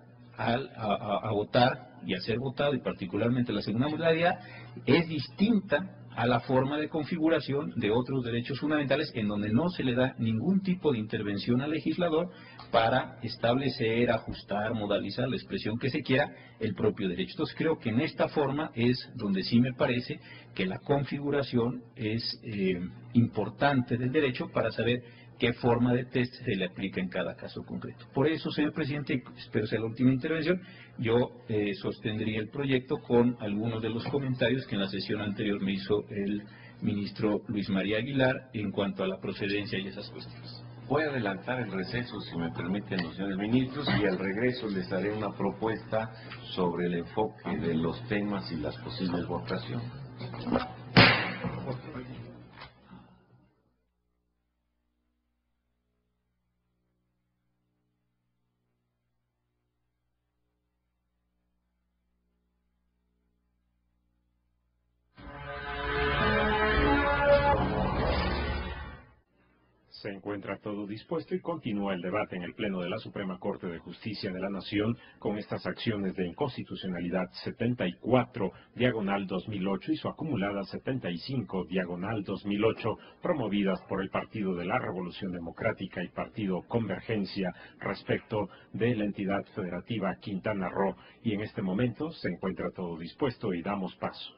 a votar y a ser votado, y particularmente la segunda modalidad, es distinta a la forma de configuración de otros derechos fundamentales, en donde no se le da ningún tipo de intervención al legislador para establecer, ajustar, modalizar, la expresión que se quiera, el propio derecho. Entonces creo que en esta forma es donde sí me parece que la configuración es importante del derecho para saber qué forma de test se le aplica en cada caso concreto. Por eso, señor presidente, espero sea la última intervención, yo sostendría el proyecto con algunos de los comentarios que en la sesión anterior me hizo el ministro Luis María Aguilar en cuanto a la procedencia y esas cuestiones. Voy a adelantar el receso, si me permiten los señores ministros, y al regreso les daré una propuesta sobre el enfoque de los temas y las posibles votaciones. Se encuentra todo dispuesto y continúa el debate en el Pleno de la Suprema Corte de Justicia de la Nación con estas acciones de inconstitucionalidad 74/2008 y su acumulada 75/2008, promovidas por el Partido de la Revolución Democrática y Partido Convergencia respecto de la entidad federativa Quintana Roo. Y en este momento se encuentra todo dispuesto y damos paso.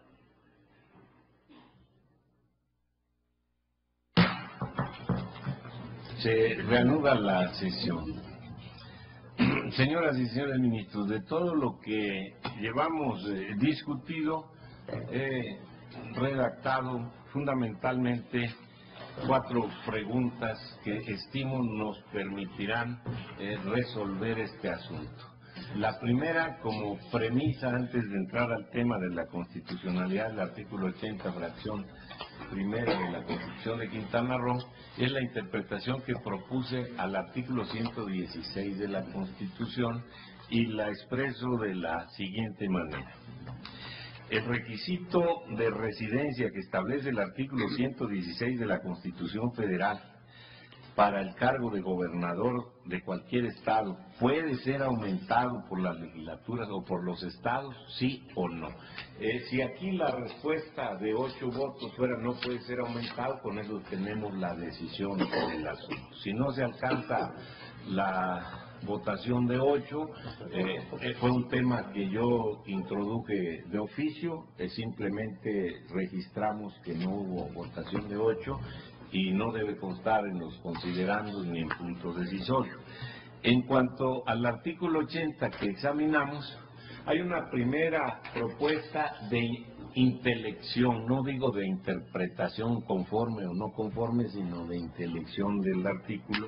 Se reanuda la sesión. Señoras y señores ministros, de todo lo que llevamos discutido, he redactado fundamentalmente 4 preguntas que estimo nos permitirán resolver este asunto. La primera, como premisa antes de entrar al tema de la constitucionalidad del artículo 80, fracción primera de la Constitución de Quintana Roo, es la interpretación que propuse al artículo 116 de la Constitución y la expreso de la siguiente manera. El requisito de residencia que establece el artículo 116 de la Constitución Federal para el cargo de gobernador de cualquier estado puede ser aumentado por las legislaturas o por los estados, sí o no. Si aquí la respuesta de 8 votos fuera no puede ser aumentado, con eso tenemos la decisión del asunto. Si no se alcanza la votación de 8, fue un tema que yo introduje de oficio, simplemente registramos que no hubo votación de 8 y no debe constar en los considerandos ni en puntos decisorios. En cuanto al artículo 80 que examinamos, hay una primera propuesta de intelección, no digo de interpretación conforme o no conforme, sino de intelección del artículo,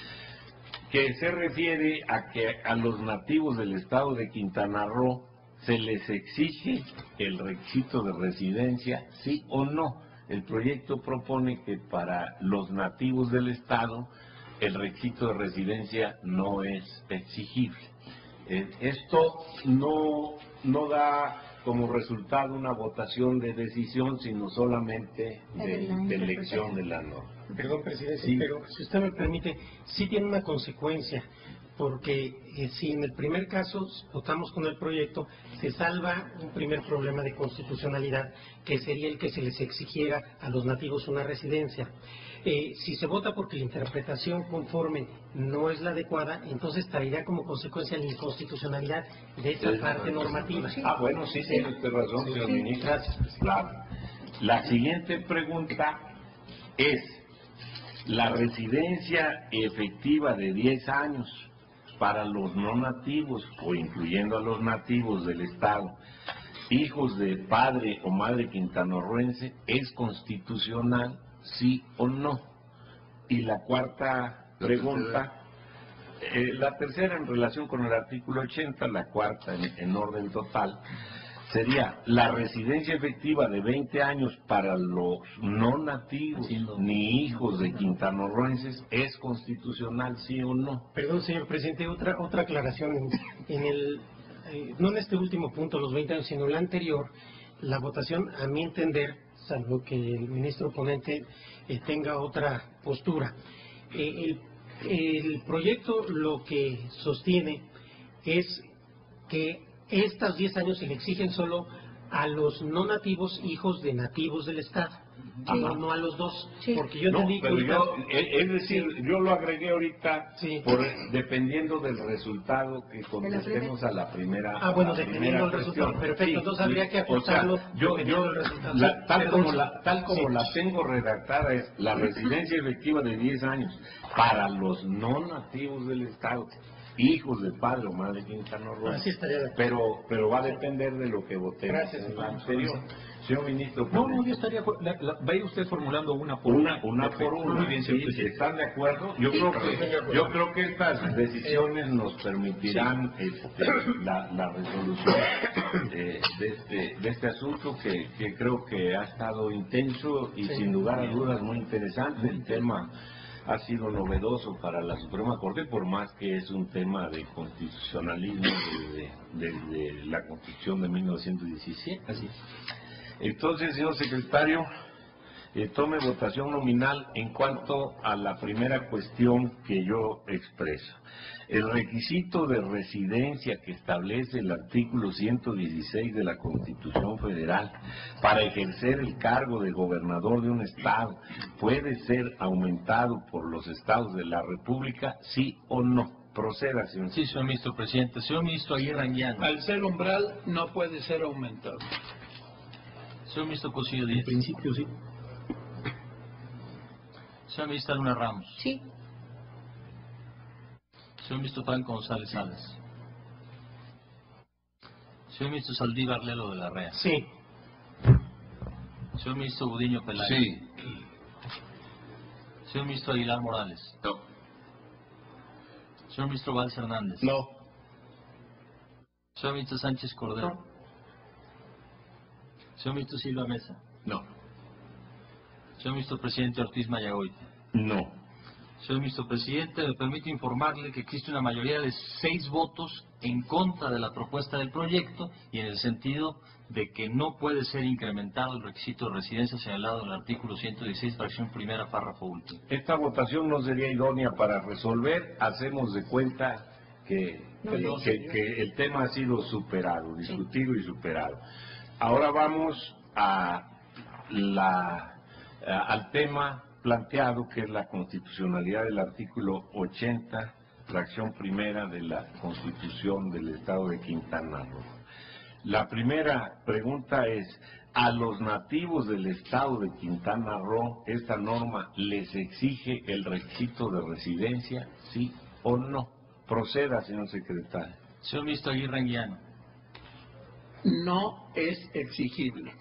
que se refiere a que a los nativos del estado de Quintana Roo se les exige el requisito de residencia, sí o no. El proyecto propone que para los nativos del estado el requisito de residencia no es exigible. Esto no da como resultado una votación de decisión, sino solamente de intelección de la norma. Perdón, presidente, Sí. pero si usted me permite, sí tiene una consecuencia, porque si en el primer caso votamos con el proyecto, se salva un primer problema de constitucionalidad, que sería el que se les exigiera a los nativos una residencia. Si se vota porque la interpretación conforme no es la adecuada, entonces traería como consecuencia la inconstitucionalidad de esa parte normativa. Bueno, sí, tiene usted razón, señor ministro. Gracias. Claro. La siguiente pregunta es: la residencia efectiva de 10 años para los no nativos, o incluyendo a los nativos del estado, hijos de padre o madre quintanarroense, ¿es constitucional, sí o no? Y la cuarta pregunta, la tercera en relación con el artículo 80, la cuarta en orden total, sería: la residencia efectiva de 20 años para los no nativos ni hijos de quintanarroenses, ¿es constitucional, sí o no? Perdón, señor presidente, otra aclaración. No en este último punto, los 20 años, sino en el anterior, la votación, a mi entender, salvo que el ministro ponente tenga otra postura, el proyecto lo que sostiene es que estos 10 años se le exigen solo a los no nativos hijos de nativos del Estado. no a los dos, Sí. porque yo No, entendí que pero ahorita- es decir, yo lo agregué ahorita Sí. dependiendo del resultado que contestemos a la primera. Ah, bueno, a la dependiendo primera del resultado. cuestión. Perfecto, entonces habría que ajustarlo O sea, yo dependiendo del resultado. tal Perdón. como Sí. la tengo redactada es la residencia efectiva de 10 años para los no nativos del Estado, hijos de padre o madre Quintana Roo. Así estaría de acuerdo. Pero va a depender de lo que votemos Gracias, en la señor. anterior. Señor ministro, No, yo estaría... va a ir usted formulando una por una una. por una. Muy bien, señor ¿Sí? presidente. ¿Están de acuerdo? Yo creo que estas decisiones nos permitirán la resolución de este asunto que creo que ha estado intenso y Sí. sin lugar a dudas muy interesante. El tema ha sido novedoso para la Suprema Corte, por más que es un tema de constitucionalismo desde la Constitución de 1917. Así. Entonces, señor secretario, tome votación nominal en cuanto a la primera cuestión que yo expreso. El requisito de residencia que establece el artículo 116 de la Constitución Federal para ejercer el cargo de gobernador de un estado puede ser aumentado por los estados de la República, sí o no. Proceda, señor. Sí, señor ministro presidente. Señor ministro Aguirre Anguiano. Al ser umbral no puede ser aumentado. Señor ministro Cosío En Díaz. principio, sí. Señor ministro Luna Ramos. Sí. Señor ministro Franco González Salas. Señor ministro Saldívar Lelo de la Rea. Sí. Señor ministro Budiño Peláez. Sí. Señor ministro Aguilar Morales. No. Señor ministro Valls Hernández. No. Señor ministro Sánchez Cordero. Señor ministro Silva Mesa. No. Señor ministro presidente Ortiz Mayagoite. No. Señor ministro presidente, me permite informarle que existe una mayoría de 6 votos en contra de la propuesta del proyecto y en el sentido de que no puede ser incrementado el requisito de residencia señalado en el artículo 116, fracción primera, párrafo último. Esta votación no sería idónea para resolver. Hacemos de cuenta que el tema ha sido superado, discutido y superado. Ahora vamos al tema planteado, que es la constitucionalidad del artículo 80, fracción primera de la Constitución del Estado de Quintana Roo. La primera pregunta es: ¿a los nativos del Estado de Quintana Roo esta norma les exige el requisito de residencia, sí o no? Proceda, señor secretario. Señor ministro Aguirre Anguiano. No es exigible.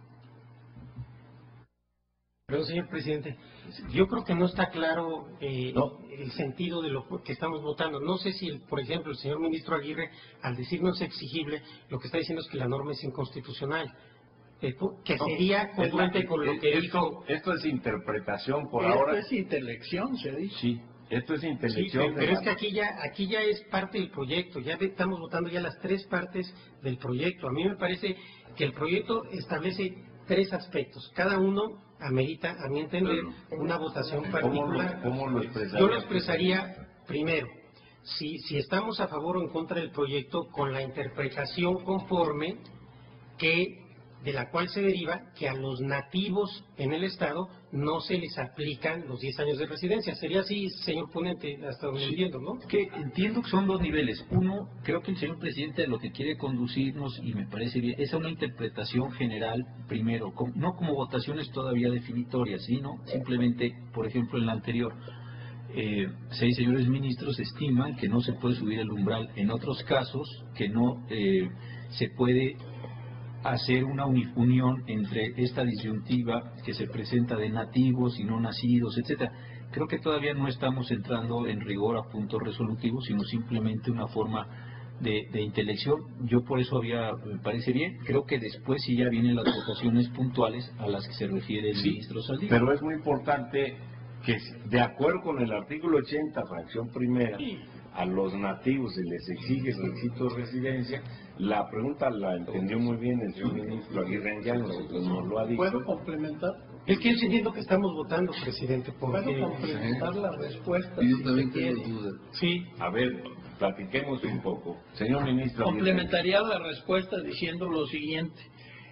Pero, señor presidente, yo creo que no está claro el sentido de lo que estamos votando. No sé si, por ejemplo, el señor ministro Aguirre, al decir no es exigible, lo que está diciendo es que la norma es inconstitucional, que sería congruente con lo que dijo. Esto es interpretación por Esto ahora. es intelección, se dice. Sí, esto es Sí, intelección. pero es que aquí ya es parte del proyecto, ya estamos votando ya las 3 partes del proyecto. A mí me parece que el proyecto establece 3 aspectos, cada uno amerita, a mi entender, una votación particular. ¿Cómo lo expresaría? Yo lo expresaría primero, si estamos a favor o en contra del proyecto, con la interpretación conforme de la cual se deriva que a los nativos en el Estado no se les aplican los 10 años de residencia. Sería así, señor ponente, hasta donde entiendo, ¿no? Que entiendo que son 2 niveles. Uno, creo que el señor presidente lo que quiere conducirnos, y me parece bien, es a una interpretación general, primero, no como votaciones todavía definitorias, sino simplemente, por ejemplo, en la anterior, 6 señores ministros estiman que no se puede subir el umbral. En otros casos, que no se puede hacer una unión entre esta disyuntiva que se presenta de nativos y no nacidos, etcétera. Creo que todavía no estamos entrando en rigor a puntos resolutivos, sino simplemente una forma de intelección. Yo por eso me parece bien. Creo que después sí ya vienen las votaciones puntuales a las que se refiere el ministro Saldívar. Pero es muy importante que, de acuerdo con el artículo 80, fracción primera, a los nativos se les exige el requisito de residencia. La pregunta la entendió muy bien el señor ministro Aguirre Anguiano, nos lo ha dicho. ¿Puedo complementar? Es que yo entiendo que estamos votando, presidente, porque... ¿Puedo complementar la respuesta? Yo si también se tengo quiere? dudas. Sí. A ver, platiquemos un poco. Señor ministro Aguirre. Complementaría la respuesta diciendo lo siguiente.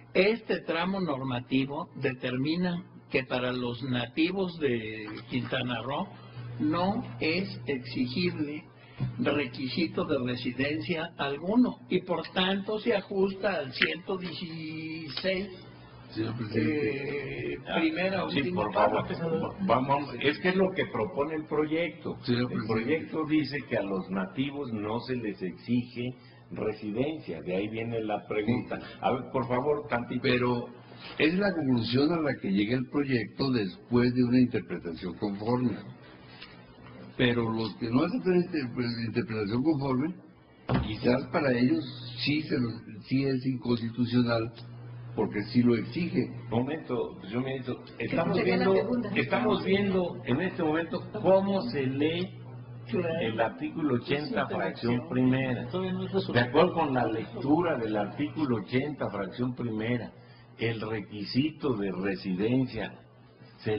Este tramo normativo determina que para los nativos de Quintana Roo no es exigible requisito de residencia alguno y por tanto se ajusta al 116 primera o sí, última por favor, párrafo. vamos, es que es lo que propone el proyecto. El proyecto dice que a los nativos no se les exige residencia, de ahí viene la pregunta. A ver, por favor, tantito. Pero es la conclusión a la que llega el proyecto después de una interpretación conforme. Pero los que no aceptan interpretación conforme, quizás para ellos sí es inconstitucional, porque sí lo exige. Momento, señor ministro, estamos viendo en este momento cómo se lee el artículo 80, fracción primera. De acuerdo con la lectura del artículo 80, fracción primera, el requisito de residencia se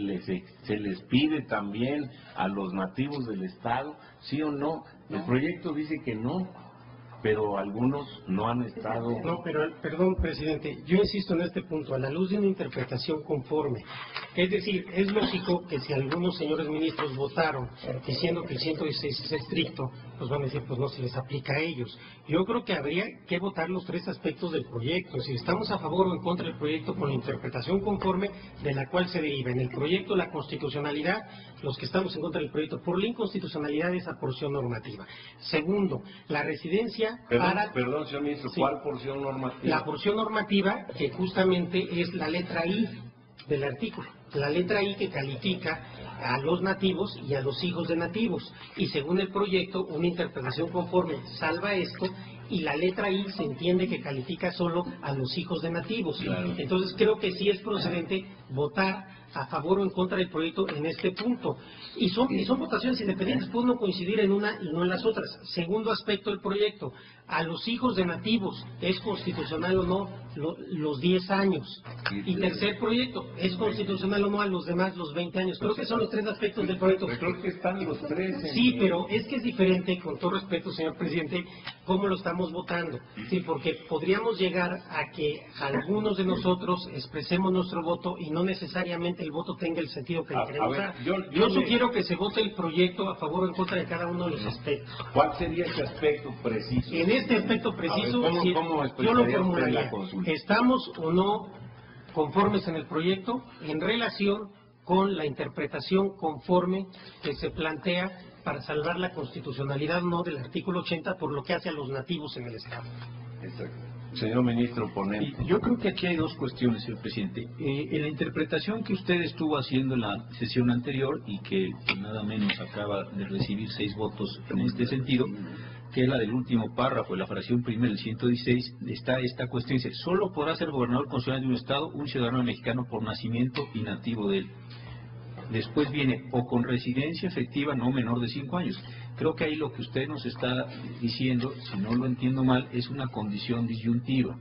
les pide también a los nativos del Estado, ¿sí o no? El proyecto dice que no, pero algunos no han estado... No, pero, perdón, presidente, yo insisto en este punto, a la luz de una interpretación conforme. Es decir, es lógico que si algunos señores ministros votaron diciendo que el 116 es estricto, pues van a decir, pues no se les aplica a ellos. Yo creo que habría que votar los tres aspectos del proyecto, si estamos a favor o en contra del proyecto con la interpretación conforme de la cual se deriva. En el proyecto la constitucionalidad, los que estamos en contra del proyecto, por la inconstitucionalidad de esa porción normativa. Segundo, la residencia Perdón, señor ministro, sí. ¿Cuál porción normativa? La porción normativa que justamente es la letra I del artículo. La letra I que califica a los nativos y a los hijos de nativos. Y según el proyecto, una interpretación conforme salva esto y la letra I se entiende que califica solo a los hijos de nativos. Claro. Entonces creo que sí es procedente votar a favor o en contra del proyecto en este punto. Y son votaciones independientes, pueden no coincidir en una y no en las otras. Segundo aspecto del proyecto, a los hijos de nativos, ¿es constitucional o no los 10 años? Y tercer proyecto, ¿es constitucional o no a los demás los 20 años? Creo que son los tres aspectos del proyecto. Creo que están los tres. Sí, pero es que es diferente, con todo respeto, señor presidente, cómo lo estamos votando. Sí, porque podríamos llegar a que algunos de nosotros expresemos nuestro voto y no necesariamente el voto tenga el sentido que le queremos dar. Yo sugiero que se vote el proyecto a favor o en contra de cada uno de los aspectos. ¿Cuál sería ese aspecto preciso? En este aspecto preciso, ¿cómo yo lo formularía. ¿Estamos o no conformes en el proyecto en relación con la interpretación conforme que se plantea para salvar la constitucionalidad no del artículo 80 por lo que hace a los nativos en el Estado? Exacto. Señor ministro ponente. Yo creo que aquí hay dos cuestiones, señor presidente. En la interpretación que usted estuvo haciendo en la sesión anterior y que nada menos acaba de recibir 6 votos en este sentido, que es la del último párrafo de la fracción primera del 116, está esta cuestión, dice, solo podrá ser gobernador constitucional de un Estado un ciudadano mexicano por nacimiento y nativo de él. Después viene, o con residencia efectiva no menor de 5 años. Creo que ahí lo que usted nos está diciendo, si no lo entiendo mal, es una condición disyuntiva.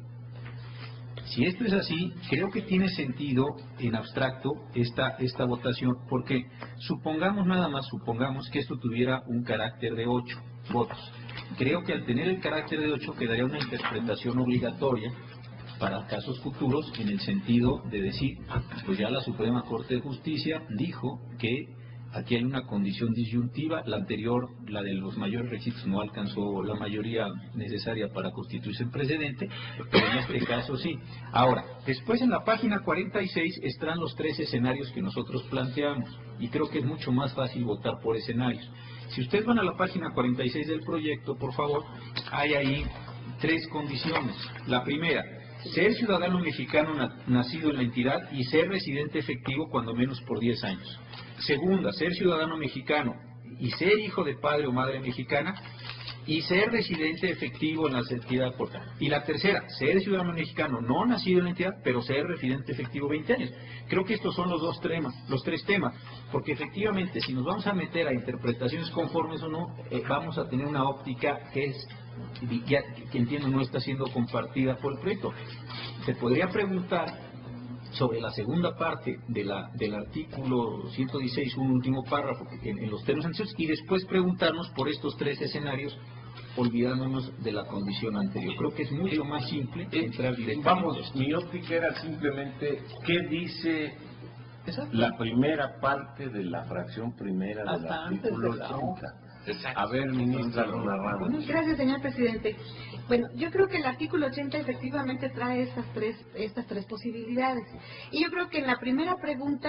Si esto es así, creo que tiene sentido en abstracto esta votación, porque supongamos que esto tuviera un carácter de 8 votos. Creo que al tener el carácter de 8 quedaría una interpretación obligatoria para casos futuros en el sentido de decir, pues ya la Suprema Corte de Justicia dijo que aquí hay una condición disyuntiva, la anterior, la de los mayores requisitos, no alcanzó la mayoría necesaria para constituirse en precedente, pero en este caso sí. Ahora, después en la página 46 están los 3 escenarios que nosotros planteamos, y creo que es mucho más fácil votar por escenarios. Si ustedes van a la página 46 del proyecto, por favor, hay ahí 3 condiciones. La primera, ser ciudadano mexicano nacido en la entidad y ser residente efectivo cuando menos por 10 años. Segunda, ser ciudadano mexicano y ser hijo de padre o madre mexicana y ser residente efectivo en la entidad portal. Y la tercera, ser ciudadano mexicano no nacido en la entidad, pero ser residente efectivo 20 años. Creo que estos son los 3 temas, porque efectivamente si nos vamos a meter a interpretaciones conformes o no, vamos a tener una óptica que es que entiendo no está siendo compartida por el proyecto. Se podría preguntar sobre la segunda parte del artículo 116, un último párrafo en los términos anteriores, y después preguntarnos por estos 3 escenarios olvidándonos de la condición anterior. Creo que es mucho más simple entrar directamente. Vamos, mi óptica era simplemente qué dice la primera parte de la fracción primera del Hasta artículo antes de la 80. A ver, ministra Luna Ramos. Gracias, señor presidente. Bueno, yo creo que el artículo 80 efectivamente trae estas tres posibilidades. Y yo creo que en la primera pregunta,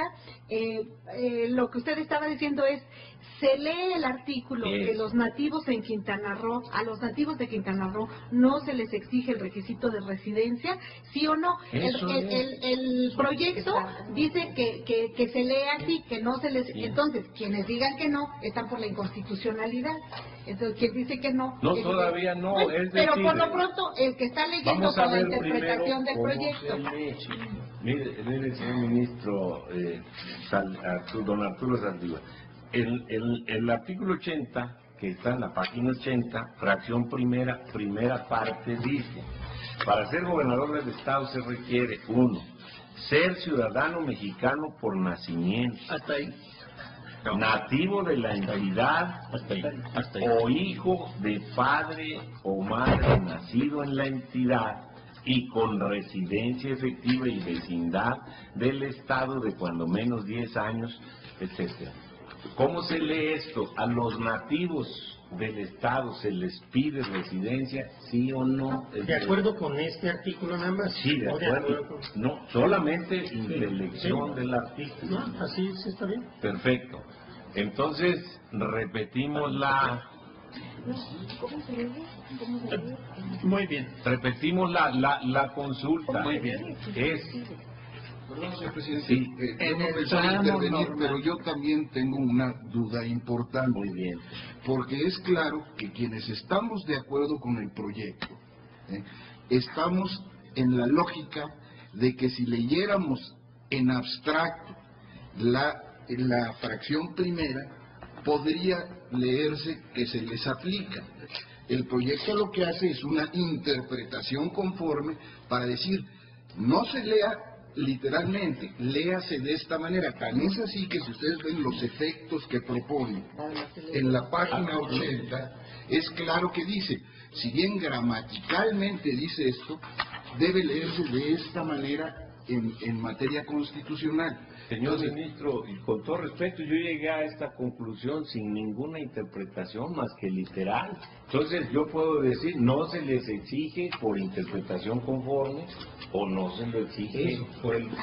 lo que usted estaba diciendo es, se lee el artículo que los nativos en Quintana Roo, a los nativos de Quintana Roo no se les exige el requisito de residencia, ¿sí o no? El proyecto dice que se lee así, que no se les... Entonces, quienes digan que no, están por la inconstitucionalidad. Entonces, quien dice que no... No, todavía no, bueno, es pero decir, por lo pronto, el que está leyendo con la interpretación del proyecto... Mire, señor ministro, don Arturo Saldívar, el artículo 80, que está en la página 80, fracción primera parte, dice: para ser gobernador del Estado se requiere, 1, ser ciudadano mexicano por nacimiento, Hasta ahí. nativo de la entidad o hijo de padre o madre nacido en la entidad y con residencia efectiva y vecindad del Estado de cuando menos 10 años, etcétera. ¿Cómo se lee esto? ¿A los nativos del Estado se les pide residencia, sí o no? ¿De acuerdo con este artículo nada más? Sí, de acuerdo. No, solamente intelección del artículo. No, así sí está bien. Perfecto. Entonces, repetimos la... ¿Cómo se lee? Muy bien. Repetimos la consulta. Muy bien. Es... Perdón, señor presidente, Sí. yo no pensaba intervenir, pero yo también tengo una duda importante. Muy bien. Porque es claro que quienes estamos de acuerdo con el proyecto, estamos en la lógica de que si leyéramos en abstracto la fracción primera, podría leerse que se les aplica. El proyecto lo que hace es una interpretación conforme para decir, no se lea literalmente, léase de esta manera. Tan es así que si ustedes ven los efectos que propone en la página 80, es claro que dice, si bien gramaticalmente dice esto, debe leerse de esta manera en materia constitucional. Señor ministro, y con todo respeto, yo llegué a esta conclusión sin ninguna interpretación más que literal. Entonces yo puedo decir, no se les exige por interpretación conforme o no se lo exige por el...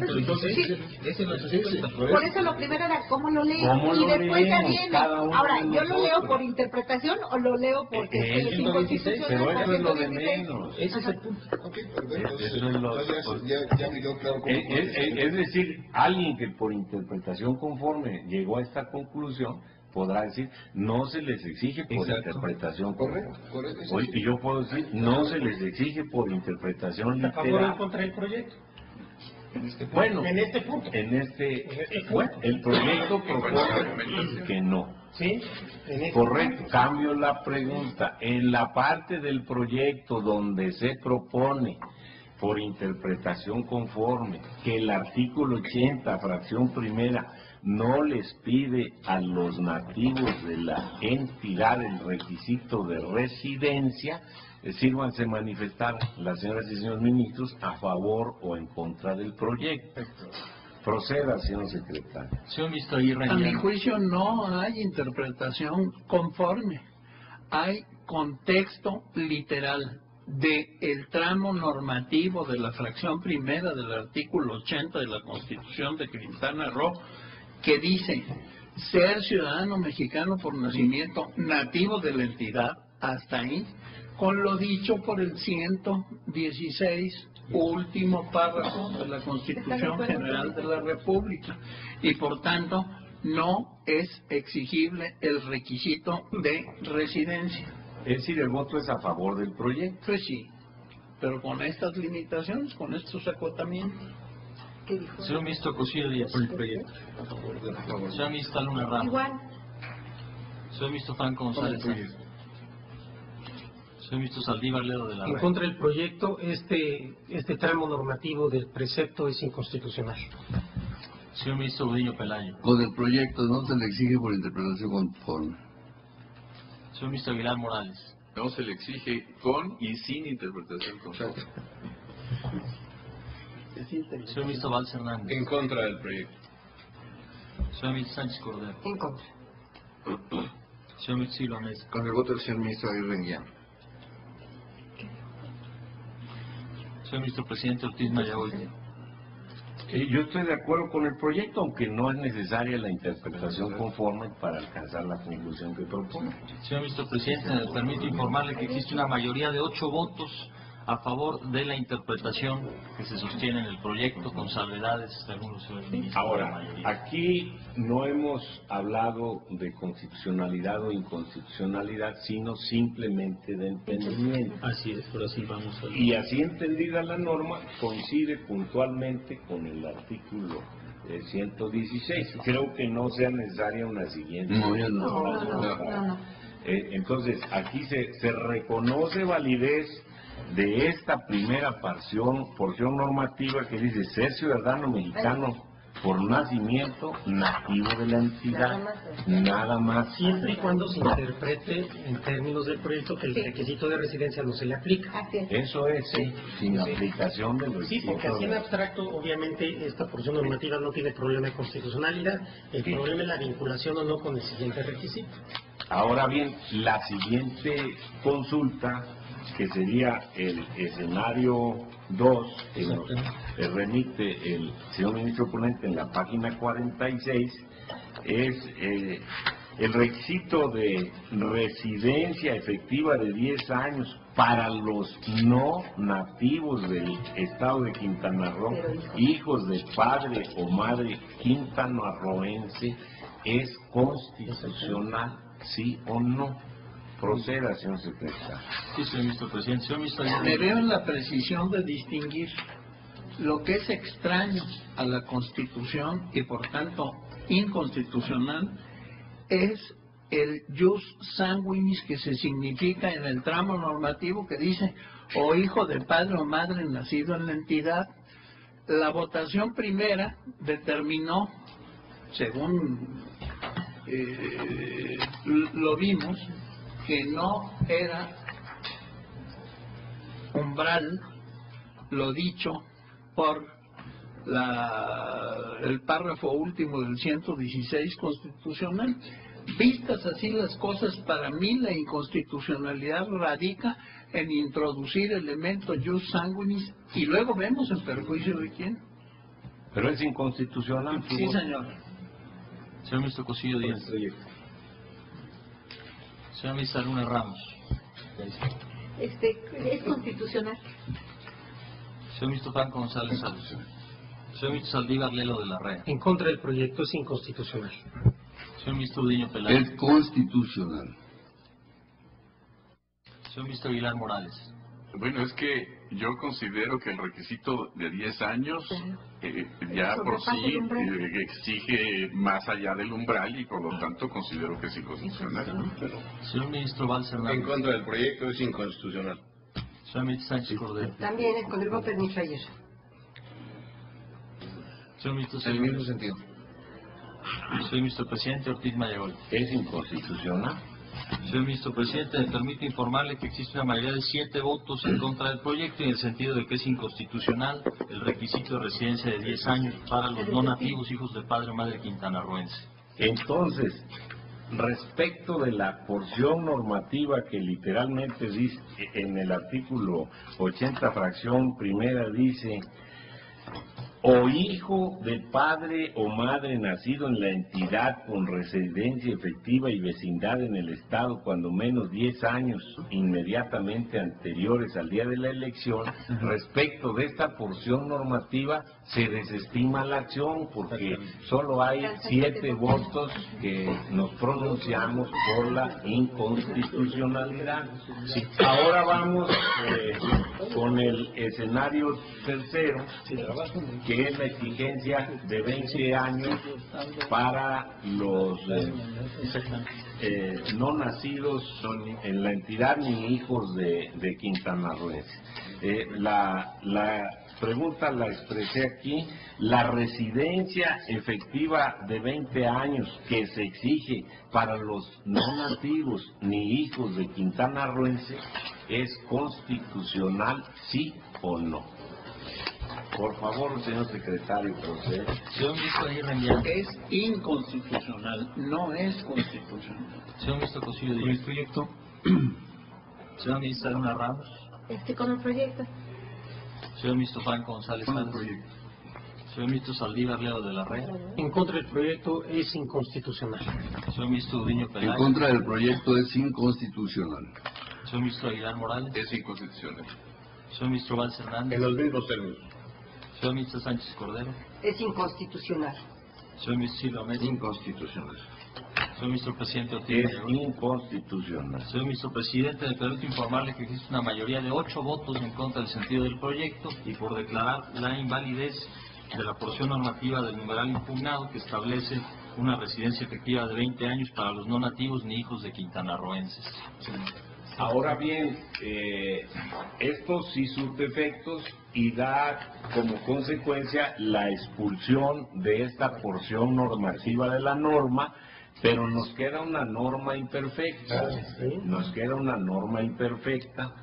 Por eso lo primero era cómo lo leo y después ya viene. Ahora, ¿yo lo leo por interpretación o lo leo porque es inconstitucional? Pero eso es lo de menos. Ese es el punto. Ok, perfecto. Eso es lo... Ya me quedó claro cómo Es decir, alguien que por interpretación conforme llegó a esta conclusión podrá decir, no se les exige por interpretación correcta. Y yo puedo decir, no se les exige por interpretación ¿A favor o en literal. contra del proyecto? Bueno, en este punto. Bueno, el proyecto propone que no. ¿Sí? Correcto, cambio la pregunta. En la parte del proyecto donde se propone por interpretación conforme que el artículo 80, fracción primera, no les pide a los nativos de la entidad el requisito de residencia, sírvanse manifestar las señoras y señores ministros a favor o en contra del proyecto. Proceda, señor secretario. Señor ministro Aguirre. A mi juicio no hay interpretación conforme, hay contexto literal del tramo normativo de la fracción primera del artículo 80 de la Constitución de Quintana Roo, que dice ser ciudadano mexicano por nacimiento, nativo de la entidad, hasta ahí, con lo dicho por el 116, último párrafo de la Constitución General de la República, y por tanto no es exigible el requisito de residencia. Es decir, el voto es a favor del proyecto. Pues sí, pero con estas limitaciones, con estos acotamientos. Señor ministro Cosío Díaz. Por el proyecto. Señor ministro Luna Ramos. Igual. Señor ministro Franco González. Señor ministro Saldívar Ledo de la En Red. contra del proyecto, este tramo normativo del precepto es inconstitucional. Señor ministro Gudiño Pelayo. Con el proyecto no se le exige por interpretación conforme. Señor ministro Aguilar Morales. No se le exige con y sin interpretación conforme. Señor ministro Valls Hernández. En contra del proyecto. Señor ministro Sánchez Cordero. En contra. Señor ministro Silva Mesa. Con el voto del señor ministro Aguirre Anguiano. Señor ministro presidente Ortiz Mayagoite. Yo estoy de acuerdo con el proyecto, aunque no es necesaria la interpretación conforme para alcanzar la conclusión que propone. Señor ministro presidente, me permito informarle que existe una mayoría de 8 votos a favor de la interpretación que se sostiene en el proyecto, con salvedades, según el ministro. Ahora, aquí no hemos hablado de constitucionalidad o inconstitucionalidad, sino simplemente de entendimiento. Así es, pero así vamos a... Y así entendida la norma, coincide puntualmente con el artículo 116. Creo que no sea necesaria una siguiente. No. Entonces, aquí se reconoce validez de esta primera porción normativa que dice ser ciudadano mexicano por nacimiento, nativo de la entidad, nada más. Siempre y cuando se interprete en términos del proyecto que el requisito de residencia no se le aplica. Eso es, sí, sin aplicación del requisito. Sí, porque así en abstracto, obviamente, esta porción normativa no tiene problema de constitucionalidad. El problema es la vinculación o no con el siguiente requisito. Ahora bien, la siguiente consulta, que sería el escenario 2, que nos remite el señor ministro ponente en la página 46, es el requisito de residencia efectiva de 10 años para los no nativos del estado de Quintana Roo, hijos de padre o madre quintanarroense. ¿Es constitucional, sí o no? Proceda, señor secretario. Sí, señor ministro presidente. Señor ministro, me veo en la precisión de distinguir lo que es extraño a la Constitución y por tanto inconstitucional es el jus sanguinis, que se significa en el tramo normativo que dice o hijo de padre o madre nacido en la entidad. La votación primera determinó, según lo vimos, que no era umbral lo dicho por el párrafo último del 116 constitucional. Vistas así las cosas, para mí la inconstitucionalidad radica en introducir elementos jus sanguinis y luego vemos en perjuicio de quién. Pero es inconstitucional. Sí, señor. Señor ministro Cosío Díaz. Señor ministro Luna Ramos. Es constitucional. Señor ministro Franco González Sáenz. Señor ministro Saldívar Lelo de la Rea. En contra del proyecto, es inconstitucional. Señor ministro Udiño Peláez. Es constitucional. Señor ministro Aguilar Morales. Bueno, es que yo considero que el requisito de 10 años ya por sí exige más allá del umbral y por lo tanto considero que es inconstitucional. Señor ministro Valls Hernández. En contra del proyecto, es inconstitucional. Señor ministro Sánchez Cordero. También con el voto del ministro Ayer. Señor ministro En el mismo sentido. Señor ministro presidente Ortiz Mayagolte. Es inconstitucional. Señor ministro presidente, me permite informarle que existe una mayoría de 7 votos en contra del proyecto, en el sentido de que es inconstitucional el requisito de residencia de 10 años para los no nativos hijos de padre o madre quintanarroense. Entonces, respecto de la porción normativa que literalmente dice en el artículo 80, fracción primera, dice: o hijo de padre o madre nacido en la entidad con residencia efectiva y vecindad en el estado cuando menos 10 años inmediatamente anteriores al día de la elección. Respecto de esta porción normativa se desestima la acción porque solo hay 7 votos que nos pronunciamos por la inconstitucionalidad. Sí. Ahora vamos con el escenario tercero, que que es la exigencia de 20 años para los no nacidos en la entidad ni hijos de quintanarroenses. La pregunta la expresé aquí. La residencia efectiva de 20 años que se exige para los no nativos ni hijos de quintanarroense, ¿es constitucional, sí o no? Por favor, señor secretario, procede. Señor ministro Aguirre Envián. Es inconstitucional, no es constitucional. Señor ministro Cosillo ¿Con el proyecto? Señor ministro Luna Ramos. Con el proyecto. Señor ministro Franco González Con el Sáenz. proyecto. Señor ministro Saldívar Leo de la Red. En contra del proyecto, es inconstitucional. Señor ministro Dudiño En Peláez. contra del proyecto, es inconstitucional. Señor ministro Aguilar Morales. Es inconstitucional. Señor ministro Valls Hernández. En los mismos términos. Señor ministro Sánchez Cordero. Es inconstitucional. Señor ministro Silva Mesa. Inconstitucional. Señor ministro presidente Ortiz. Es inconstitucional. Señor ministro presidente, me permito informarle que existe una mayoría de 8 votos en contra del sentido del proyecto y por declarar la invalidez de la porción normativa del numeral impugnado que establece una residencia efectiva de 20 años para los no nativos ni hijos de quintanarroenses. Ahora bien, esto sí surte efectos y da como consecuencia la expulsión de esta porción normativa de la norma, pero nos queda una norma imperfecta. Nos queda una norma imperfecta.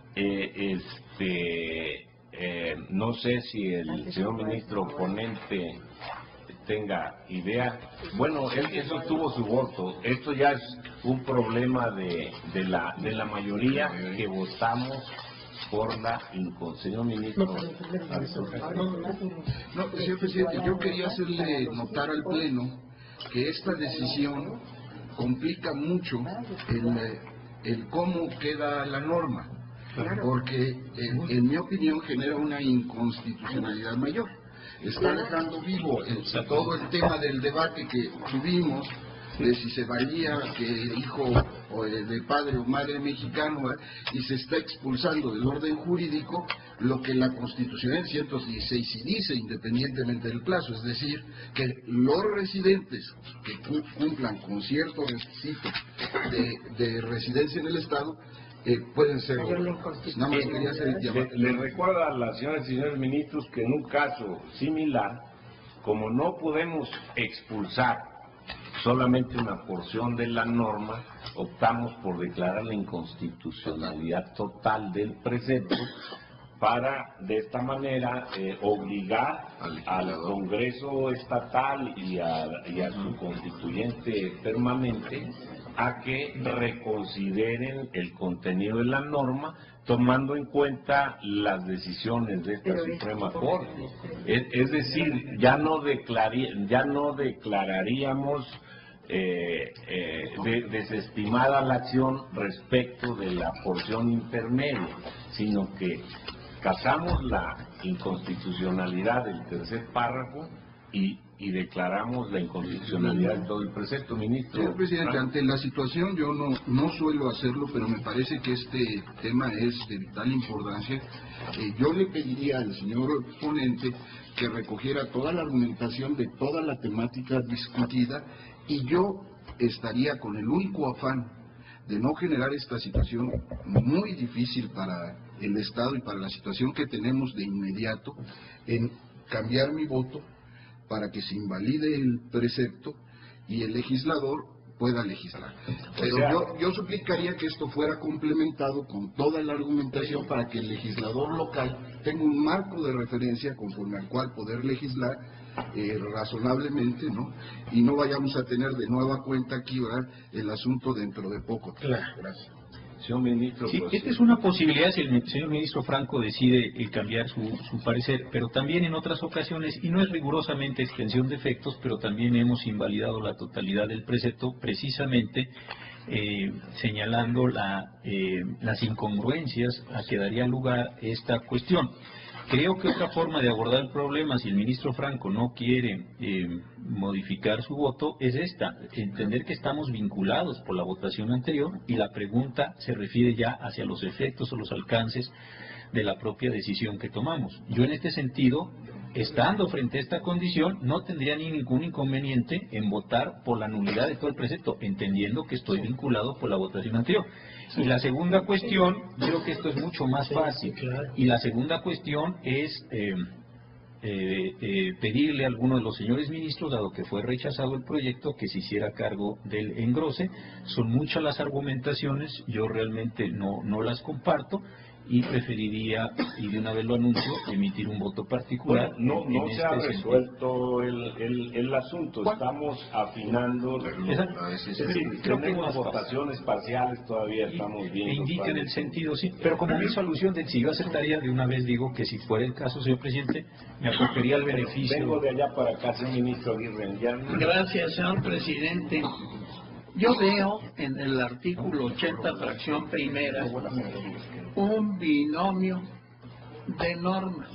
No sé si el señor ministro ponente tenga idea. Bueno, eso tuvo su voto. Esto ya es un problema de la mayoría que votamos por la inconstitucionalidad. Señor ministro. No, señor presidente, yo quería hacerle notar al Pleno que esta decisión complica mucho el cómo queda la norma, porque en mi opinión genera una inconstitucionalidad mayor. Está dejando vivo todo el tema del debate que tuvimos de si se valía que hijo o de padre o madre mexicano, y se está expulsando del orden jurídico lo que la Constitución del 116 sí dice, independientemente del plazo, es decir, que los residentes que cumplan con ciertos requisitos de residencia en el Estado pueden ser. Nada más quería hacer el llamado. Le recuerdo a las señoras y señores ministros que en un caso similar, como no podemos expulsar solamente una porción de la norma, optamos por declarar la inconstitucionalidad total del precepto para de esta manera obligar al Congreso estatal y a su constituyente permanente a que reconsideren el contenido de la norma, tomando en cuenta las decisiones de esta Suprema Corte. Es decir, ya no declararíamos desestimada la acción respecto de la porción intermedia, sino que casamos la inconstitucionalidad del tercer párrafo y declaramos la inconstitucionalidad de todo el precepto, ministro. Señor presidente, ante la situación yo no suelo hacerlo, pero me parece que este tema es de vital importancia. Yo le pediría al señor ponente que recogiera toda la argumentación de toda la temática discutida, y yo estaría con el único afán de no generar esta situación muy difícil para el Estado y para la situación que tenemos de inmediato, en cambiar mi voto para que se invalide el precepto y el legislador pueda legislar. Pero yo suplicaría que esto fuera complementado con toda la argumentación para que el legislador local tenga un marco de referencia conforme al cual poder legislar razonablemente, ¿no? Y no vayamos a tener de nueva cuenta aquí, ¿verdad?, el asunto dentro de poco. Gracias. Señor ministro, sí, esta es una posibilidad si el señor ministro Franco decide cambiar su parecer, pero también en otras ocasiones, y no es rigurosamente extensión de efectos, pero también hemos invalidado la totalidad del precepto precisamente señalando las incongruencias a que daría lugar esta cuestión. Creo que otra forma de abordar el problema, si el ministro Franco no quiere modificar su voto, es esta: entender que estamos vinculados por la votación anterior y la pregunta se refiere ya hacia los efectos o los alcances de la propia decisión que tomamos. Yo en este sentido estando frente a esta condición, no tendría ningún inconveniente en votar por la nulidad de todo el precepto, entendiendo que estoy vinculado por la votación anterior. Y la segunda cuestión, creo que esto es mucho más fácil, y la segunda cuestión es pedirle a alguno de los señores ministros, dado que fue rechazado el proyecto, que se hiciera cargo del engrose. Son muchas las argumentaciones, yo realmente no las comparto, y preferiría, y de una vez lo anuncio, emitir un voto particular. Bueno, no se ha resuelto sentido. el asunto, estamos afinando. Es decir, creo que tenemos votaciones parciales, todavía estamos viendo. Indica en el sentido, sí, pero como me hizo alusión de si yo aceptaría, de una vez digo que si fuera el caso, señor presidente, me acogería el beneficio. Vengo de allá para acá, señor ministro Aguirre. Gracias, señor presidente. Yo veo en el artículo 80, fracción primera, un binomio de normas.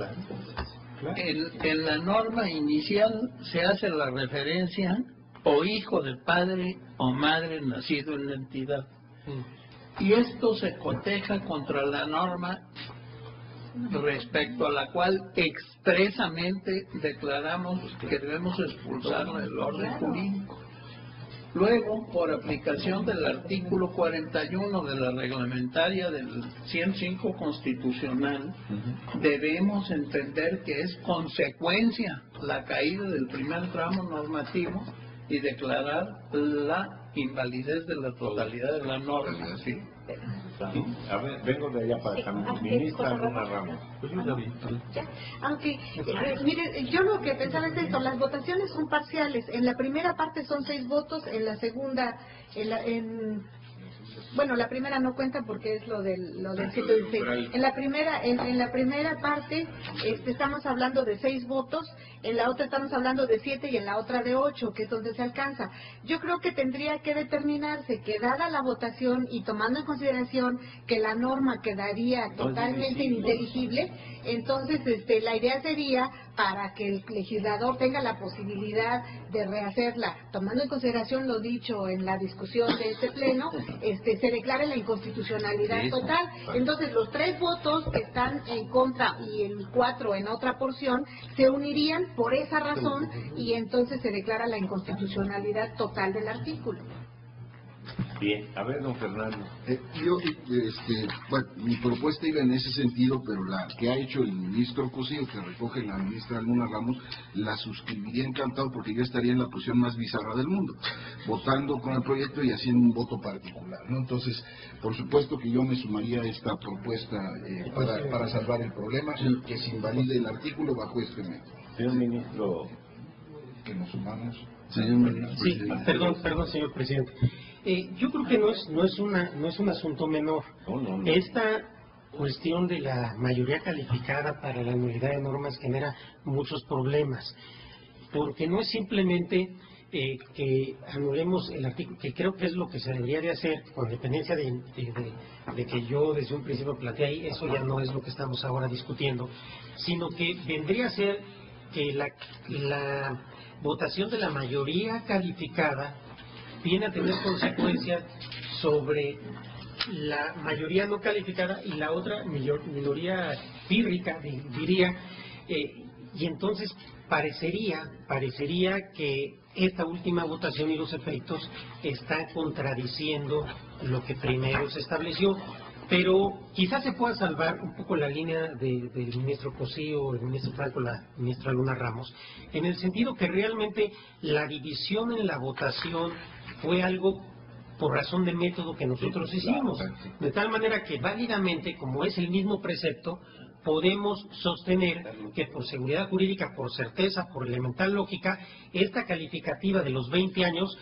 En la norma inicial se hace la referencia o hijo de padre o madre nacido en la entidad. Y esto se coteja contra la norma respecto a la cual expresamente declaramos que debemos expulsarla del orden jurídico. Luego, por aplicación del artículo 41 de la reglamentaria del 105 constitucional, debemos entender que es consecuencia la caída del primer tramo normativo y declarar la invalidez de la totalidad de la norma. ¿Sí? A ver, vengo de allá para acá, ministra Luna Ramos. Aunque, mire, yo lo que pensaba es esto, las votaciones son parciales. En la primera parte son 6 votos, en la segunda, bueno, la primera no cuenta porque es lo del 116. En la primera parte estamos hablando de 6 votos, en la otra estamos hablando de 7 y en la otra de 8, que es donde se alcanza. Yo creo que tendría que determinarse que dada la votación y tomando en consideración que la norma quedaría totalmente ininteligible, entonces la idea sería, para que el legislador tenga la posibilidad de rehacerla, tomando en consideración lo dicho en la discusión de este pleno, se declare la inconstitucionalidad total. Entonces los 3 votos que están en contra y el 4 en otra porción se unirían por esa razón y entonces se declara la inconstitucionalidad total del artículo. Bien, a ver, don Fernando. Bueno, mi propuesta iba en ese sentido, pero la que ha hecho el ministro Cosío, que recoge la ministra Luna Ramos, la suscribiría encantado porque yo estaría en la posición más bizarra del mundo, votando con el proyecto y haciendo un voto particular, ¿no? Entonces, por supuesto que yo me sumaría a esta propuesta para salvar el problema y que se invalide el artículo bajo este método. Señor ministro, que nos sumamos. Señor ministro. Sí, perdón, señor presidente. Yo creo que no es un asunto menor. No. Esta cuestión de la mayoría calificada para la nulidad de normas genera muchos problemas, porque no es simplemente que anulemos el artículo, que creo que es lo que se debería de hacer, con dependencia de que yo desde un principio planteé ahí, eso ya no es lo que estamos ahora discutiendo, sino que vendría a ser que la votación de la mayoría calificada viene a tener consecuencias sobre la mayoría no calificada y la otra minoría pírrica, diría, y entonces parecería que esta última votación y los efectos están contradiciendo lo que primero se estableció, pero quizás se pueda salvar un poco la línea del ministro Cosío, el ministro Franco, la ministra Luna Ramos, en el sentido que realmente la división en la votación fue algo por razón de método que nosotros hicimos, de tal manera que válidamente, como es el mismo precepto, podemos sostener que por seguridad jurídica, por certeza, por elemental lógica, esta calificativa de los 20 años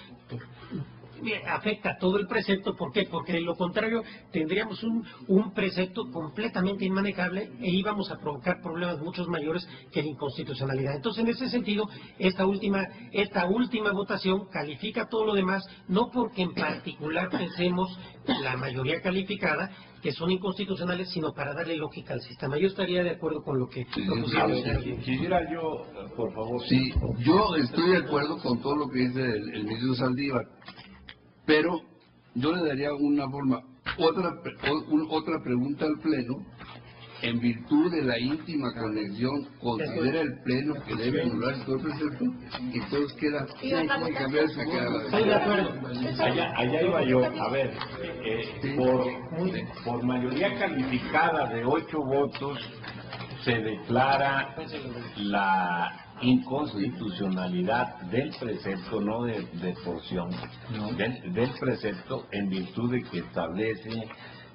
afecta todo el precepto. ¿Por qué? Porque de lo contrario tendríamos un precepto completamente inmanejable e íbamos a provocar problemas muchos mayores que la inconstitucionalidad. Entonces, en ese sentido, esta última votación califica todo lo demás, no porque en particular pensemos la mayoría calificada que son inconstitucionales, sino para darle lógica al sistema. Yo estaría de acuerdo con lo que propusieron. Quisiera yo, por favor. Sí, yo estoy de acuerdo con todo lo que dice el ministro Saldívar, pero yo le daría otra pregunta al Pleno, en virtud de la íntima conexión, considera el Pleno que debe anular todo el precepto, y entonces queda sin cambiar su voto. Allá iba yo. A ver, por mayoría calificada de 8 votos se declara la inconstitucionalidad del precepto, no de porción, del precepto, en virtud de que establece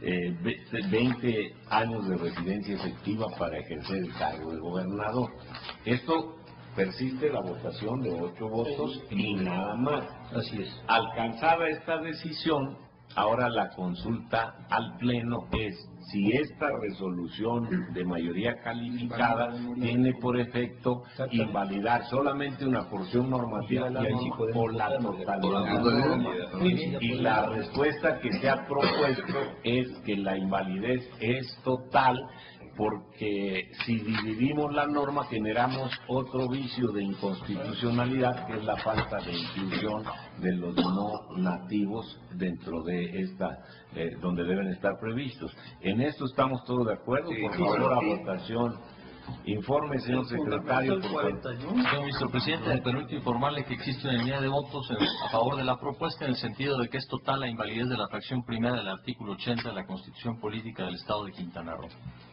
20 años de residencia efectiva para ejercer el cargo de gobernador. Esto persiste la votación de 8 votos y nada más. Así es. Alcanzada esta decisión, ahora la consulta al Pleno es si esta resolución de mayoría calificada tiene por efecto invalidar solamente una porción normativa de la norma o la totalidad. Y la respuesta que se ha propuesto es que la invalidez es total, porque si dividimos la norma generamos otro vicio de inconstitucionalidad, que es la falta de inclusión de los no nativos dentro de esta, donde deben estar previstos. En esto estamos todos de acuerdo. Por favor, a votación. Informe, señor secretario. Señor vicepresidente, me permito informarle que existe una línea de votos a favor de la propuesta, en el sentido de que es total la invalidez de la fracción primera del artículo 80 de la Constitución Política del Estado de Quintana Roo.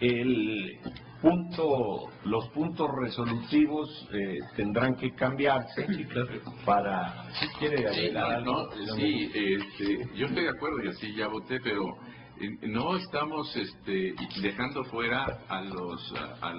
Los puntos resolutivos tendrán que cambiarse para... ¿Sí quiere agregar algo? Sí, yo estoy de acuerdo y así ya voté, pero no estamos dejando fuera a los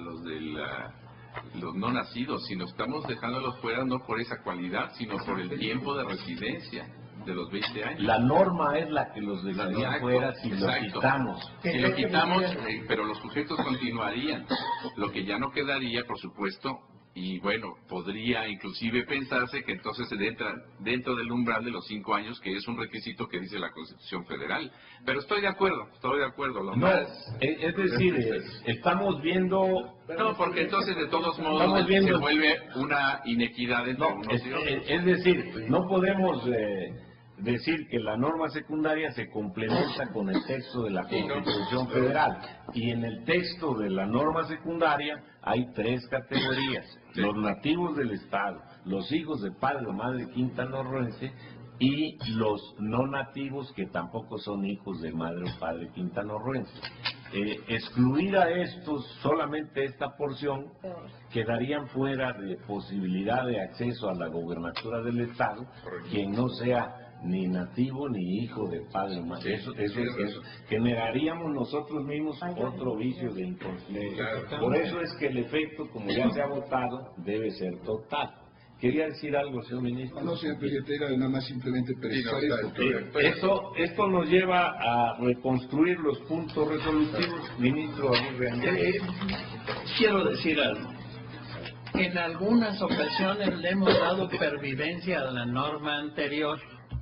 no nacidos, sino estamos dejándolos fuera no por esa cualidad, sino por el tiempo de residencia de los 20 años. La norma es la que los dejaría fuera si lo quitamos. Si lo quitamos, pero los sujetos continuarían. Lo que ya no quedaría, por supuesto, y bueno, podría inclusive pensarse que entonces se entra dentro del umbral de los 5 años, que es un requisito que dice la Constitución Federal. Pero estoy de acuerdo. Es decir, estamos viendo... No, porque entonces de todos modos se vuelve una inequidad entre unos y otros. Es decir, no podemos decir que la norma secundaria se complementa con el texto de la Constitución Federal, y en el texto de la norma secundaria hay 3 categorías: los nativos del Estado, los hijos de padre o madre quintanarroense y los no nativos, que tampoco son hijos de madre o padre quintanarroense. Excluir a estos, solamente esta porción, quedarían fuera de posibilidad de acceso a la gobernatura del Estado quien no sea ni nativo ni hijo de padre o madre. Eso generaríamos nosotros mismos otro vicio de inconstitucionalidad. Por eso es que el efecto, como ya se ha votado, debe ser total. ¿Quería decir algo, señor ministro? No, señor presidente, era nada más simplemente precisar esto nos lleva a reconstruir los puntos resolutivos, ministro Aguirre. Quiero decir algo. En algunas ocasiones le hemos dado pervivencia a la norma anterior.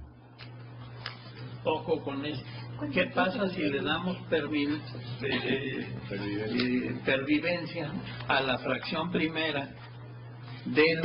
Ojo con esto. ¿Qué pasa si le damos pervivencia a la fracción primera del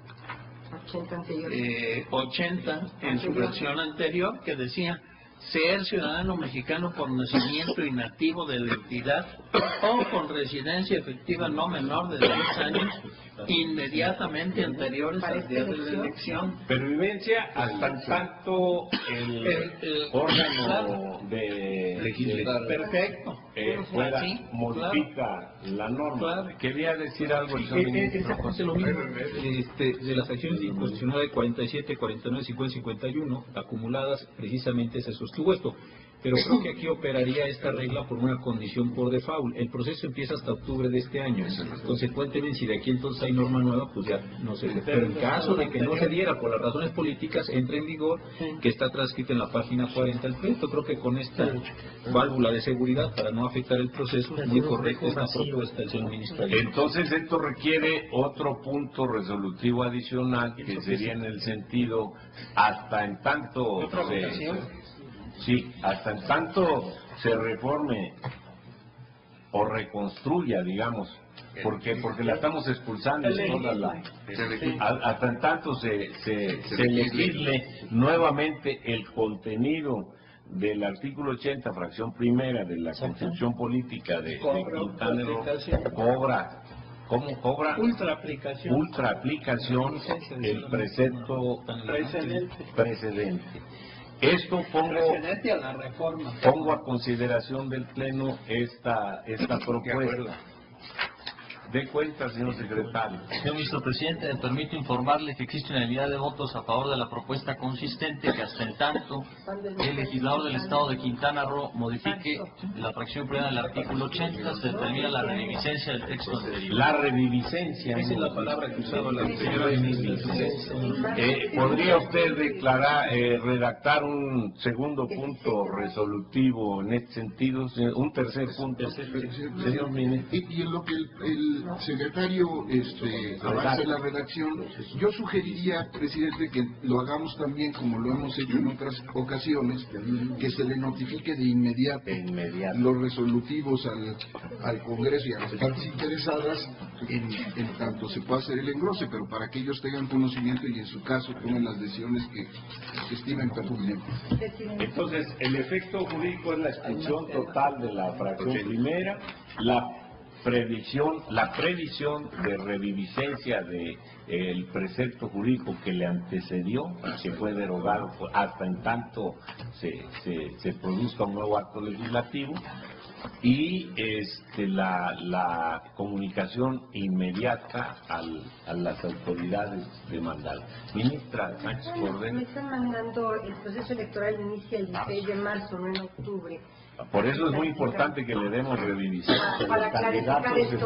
80 en su versión anterior, que decía ser ciudadano mexicano por nacimiento y nativo de la entidad o con residencia efectiva no menor de 10 años inmediatamente anteriores al día de la elección? Pervivencia hasta tanto el órgano de legislar perfecto fuera modifica la norma. Quería decir algo el señor ministro. Exactamente lo mismo. De las acciones de inconstitucionalidad de 47, 49, 50, 51 acumuladas, precisamente se sostuvo esto. Pero creo que aquí operaría esta regla por una condición por default. El proceso empieza hasta octubre de este año. Consecuentemente, si de aquí entonces hay norma nueva, pues ya no se le... Pero en caso de que no se diera por las razones políticas, entra en vigor, que está transcrita en la página 40 del proyecto. Creo que con esta válvula de seguridad, para no afectar el proceso, es muy correcta esta propuesta del señor ministro. Entonces esto requiere otro punto resolutivo adicional, que sería en el sentido, hasta en tanto hasta en tanto se reforme o reconstruya, digamos, porque la estamos expulsando hasta en tanto se legisle nuevamente el contenido del artículo 80, fracción primera de la Constitución Política de Quintana Roo cobra, ¿cómo cobra? Ultra aplicación el precepto precedente. Esto pongo a consideración del Pleno esta propuesta. De cuenta, señor secretario. Señor vicepresidente, me permito informarle que existe unanimidad de votos a favor de la propuesta consistente que hasta en tanto el legislador del Estado de Quintana Roo modifique la fracción primera del artículo 80, se determina la reviviscencia del texto anterior. La reviviscencia. Esa es la palabra que usaba la señora ¿Podría usted redactar un segundo punto resolutivo en este sentido? Un tercer punto, señor ministro. Y en lo que el secretario avance la redacción, yo sugeriría, presidente, que lo hagamos también como lo hemos hecho en otras ocasiones, que se le notifique de inmediato los resolutivos al Congreso y a las partes interesadas en tanto se pueda hacer el engrose, pero para que ellos tengan conocimiento y en su caso tomen las decisiones que estimen pertinentes. Entonces, el efecto jurídico es la expulsión total de la fracción primera, la previsión de reviviscencia del precepto jurídico que le antecedió, que fue derogado hasta en tanto se produzca un nuevo acto legislativo, y la comunicación inmediata a las autoridades demandadas. Ministra Sánchez Cordero. Me están mandando, el proceso electoral inicia el 16 de marzo, no en octubre. Por eso es muy importante que le demos reviviscencia. Para clarificar esto,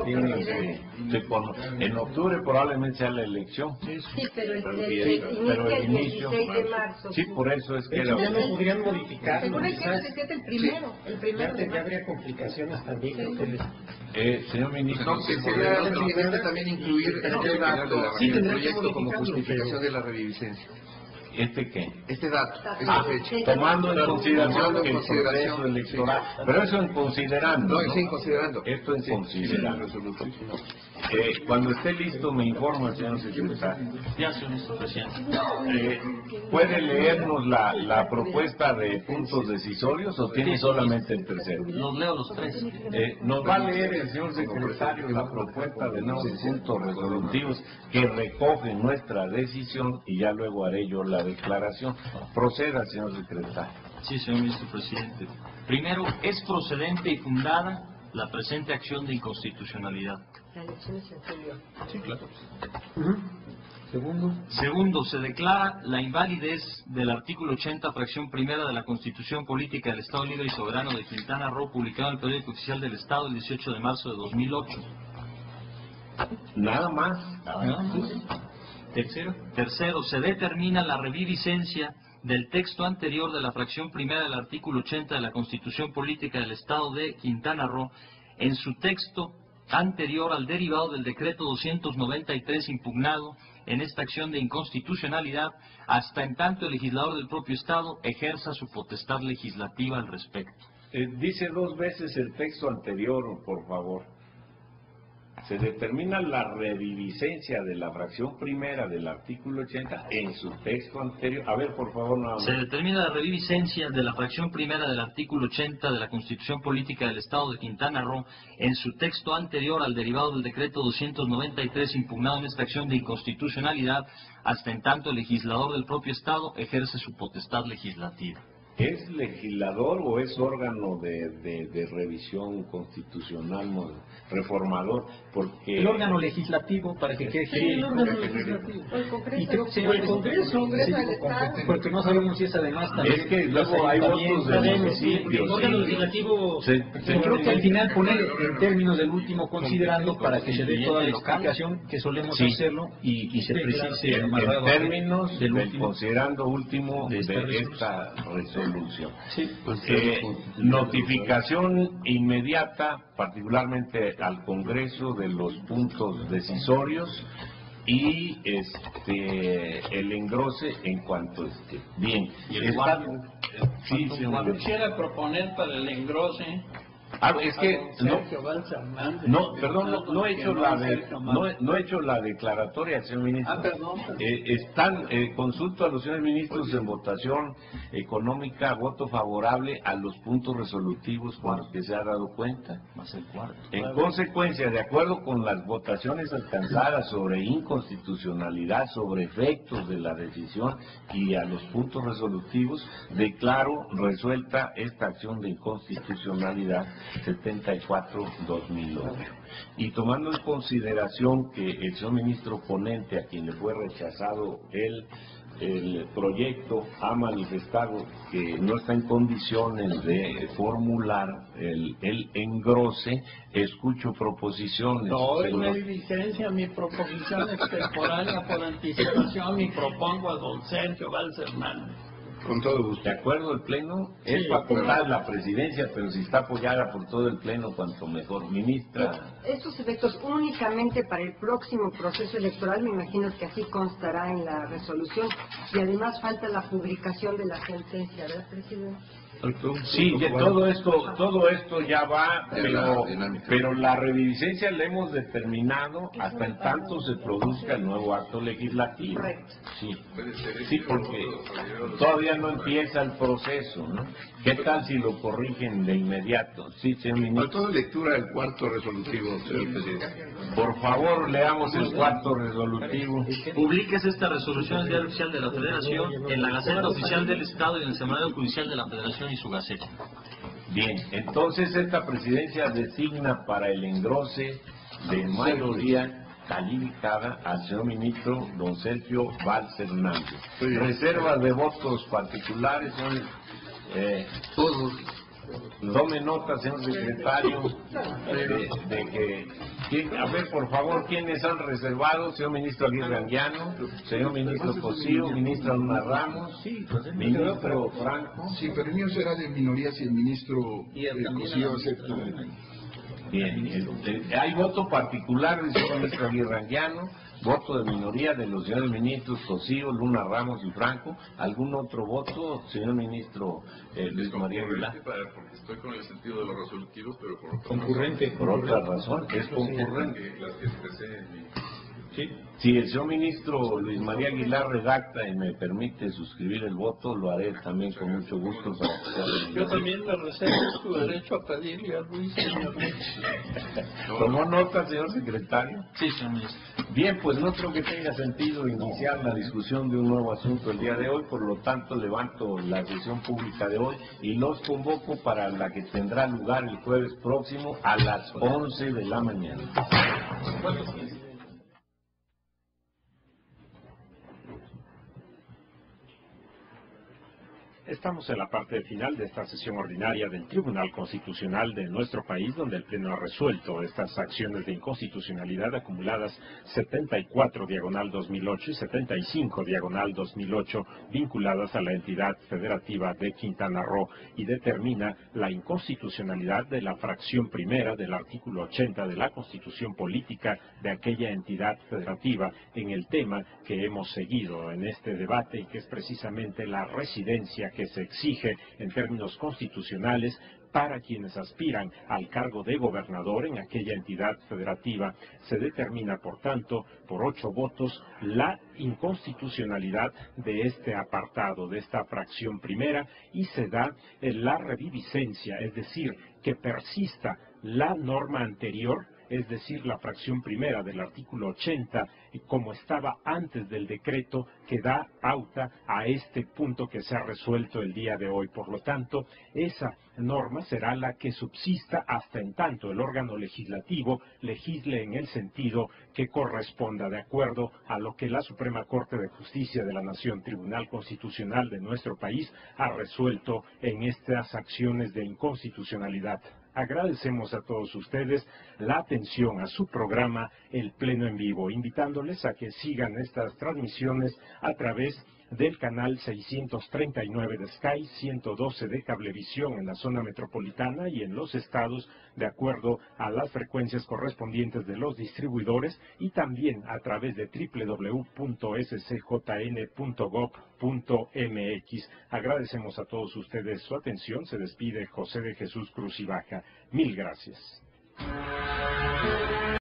en octubre probablemente sea la elección. Sí, pero el inicio 16 de marzo. Sí, por eso es que... Ya no podrían modificar. Según el 17 el primero. El primero ya habría complicaciones también. Señor ministro, que sería conveniente también incluir este dato en el proyecto como justificación de la reviviscencia. ¿Este qué? Este dato, tomando en consideración el proceso electoral. Pero eso en considerando. No, sí, en considerando. Esto en considerando. Cuando esté listo me informa el señor secretario. Ya, señor presidente. ¿Puede leernos la propuesta de puntos decisorios o tiene solamente el tercero? Los leo los tres. Nos va a leer el señor secretario la propuesta de nuevos puntos resolutivos que recogen nuestra decisión y ya luego haré yo la declaración. Proceda, señor secretario. Sí, señor ministro presidente. Primero, es procedente y fundada la presente acción de inconstitucionalidad. La elección es en julio. Sí, claro. Segundo, se declara la invalidez del artículo 80, fracción primera de la Constitución Política del Estado Libre y Soberano de Quintana Roo, publicado en el Periódico Oficial del Estado el 18 de marzo de 2008. Nada más. Tercero, se determina la reviviscencia del texto anterior de la fracción primera del artículo 80 de la Constitución Política del Estado de Quintana Roo en su texto anterior al derivado del decreto 293 impugnado en esta acción de inconstitucionalidad, hasta en tanto el legislador del propio Estado ejerza su potestad legislativa al respecto. Dice dos veces el texto anterior, por favor. Se determina la reviviscencia de la fracción primera del artículo 80 en su texto anterior. A ver, por favor, nada más. Se determina la reviviscencia de la fracción primera del artículo 80 de la Constitución Política del Estado de Quintana Roo en su texto anterior al derivado del decreto 293 impugnado en esta acción de inconstitucionalidad, hasta en tanto el legislador del propio Estado ejerce su potestad legislativa. ¿Es legislador o es órgano de revisión constitucional reformador? Porque el órgano legislativo, para que quede el órgano legislativo. El Congreso del Estado. Porque no sabemos si es además también. Es que luego hay votos de municipios. El órgano legislativo, creo que al final poner en términos del último considerando para que se dé toda la explicación que solemos hacerlo y se precise en términos del considerando último de esta resolución. Sí, notificación inmediata, particularmente al Congreso, de los puntos decisorios y el engrose en cuanto esté. Bien. Quisiera proponer para el engrose Es que no he hecho la declaratoria, señor ministro. Consulto a los señores ministros en votación económica, voto favorable a los puntos resolutivos con los que se ha dado cuenta. En consecuencia, de acuerdo con las votaciones alcanzadas sobre inconstitucionalidad, sobre efectos de la decisión y a los puntos resolutivos, declaro resuelta esta acción de inconstitucionalidad 74-2008. Y tomando en consideración que el señor ministro ponente, a quien le fue rechazado el proyecto, ha manifestado que no está en condiciones de formular el engrose, escucho proposiciones. No, es una licencia, mi proposición extemporánea por anticipación y propongo a don Sergio Valls Hernández. Con todo gusto. De acuerdo, el Pleno es facultad la presidencia, pero si está apoyada por todo el Pleno, cuanto mejor. Ministra. Estos efectos únicamente para el próximo proceso electoral, me imagino que así constará en la resolución. Y además falta la publicación de la sentencia, ¿verdad, presidente? Sí, todo esto ya va, pero la reviviscencia la hemos determinado hasta en tanto se produzca el nuevo acto legislativo. Sí, porque todavía no empieza el proceso, ¿no? ¿Qué tal si lo corrigen de inmediato? Sí, señor ministro. Faltó lectura del cuarto resolutivo, señor presidente. Por favor, leamos el cuarto resolutivo. Publíquese esta resolución en el Diario Oficial de la Federación, en la Gaceta Oficial del Estado y en el Semanario Judicial de la Federación y su Gaceta. Bien, entonces esta presidencia designa para el engrose de mayoría calificada al señor ministro don Sergio Valls Hernández. Reservas de votos particulares son todos. Tome nota, señor secretario, de que... A ver, por favor, ¿quiénes han reservado? Señor ministro Aguirre Anguiano, señor ministro Cosío, ministra Luna Ramos, ministro Franco. Sí, pero el mío será de minorías y el ministro Cosío acepta. Bien, hay voto particular del señor ministro Aguirre Anguiano, voto de minoría de los señores ministros Cosío, Luna Ramos y Franco. ¿Algún otro voto, señor ministro Luis María Aguilar? Porque estoy con el sentido de los resolutivos, pero por concurrente. Por otra razón, es concurrente. Las que expresé en mi... Sí. Si el señor ministro Luis María Aguilar redacta y me permite suscribir el voto, lo haré también con mucho gusto. Yo también me reservo su derecho a pedirle a Luis, señor. ¿Tomó nota, señor secretario? Sí, señor ministro. Bien, pues no creo que tenga sentido iniciar la discusión de un nuevo asunto el día de hoy, por lo tanto levanto la sesión pública de hoy y los convoco para la que tendrá lugar el jueves próximo a las 11 de la mañana. Estamos en la parte final de esta sesión ordinaria del Tribunal Constitucional de nuestro país, donde el Pleno ha resuelto estas acciones de inconstitucionalidad acumuladas 74/2008 y 75/2008 vinculadas a la entidad federativa de Quintana Roo y determina la inconstitucionalidad de la fracción primera del artículo 80 de la Constitución Política de aquella entidad federativa en el tema que hemos seguido en este debate y que es precisamente la residencia que se exige en términos constitucionales para quienes aspiran al cargo de gobernador en aquella entidad federativa. Se determina, por tanto, por 8 votos, la inconstitucionalidad de este apartado, de esta fracción primera, y se da la reviviscencia, es decir, que persista la norma anterior, es decir, la fracción primera del artículo 80, como estaba antes del decreto que da pauta a este punto que se ha resuelto el día de hoy. Por lo tanto, esa norma será la que subsista hasta en tanto el órgano legislativo legisle en el sentido que corresponda, de acuerdo a lo que la Suprema Corte de Justicia de la Nación, Tribunal Constitucional de nuestro país, ha resuelto en estas acciones de inconstitucionalidad. Agradecemos a todos ustedes la atención a su programa El Pleno en Vivo, invitándoles a que sigan estas transmisiones a través del canal 639 de Sky, 112 de Cablevisión en la zona metropolitana y en los estados, de acuerdo a las frecuencias correspondientes de los distribuidores, y también a través de www.scjn.gov.mx. Agradecemos a todos ustedes su atención. Se despide José de Jesús Cruz y Baja. Mil gracias.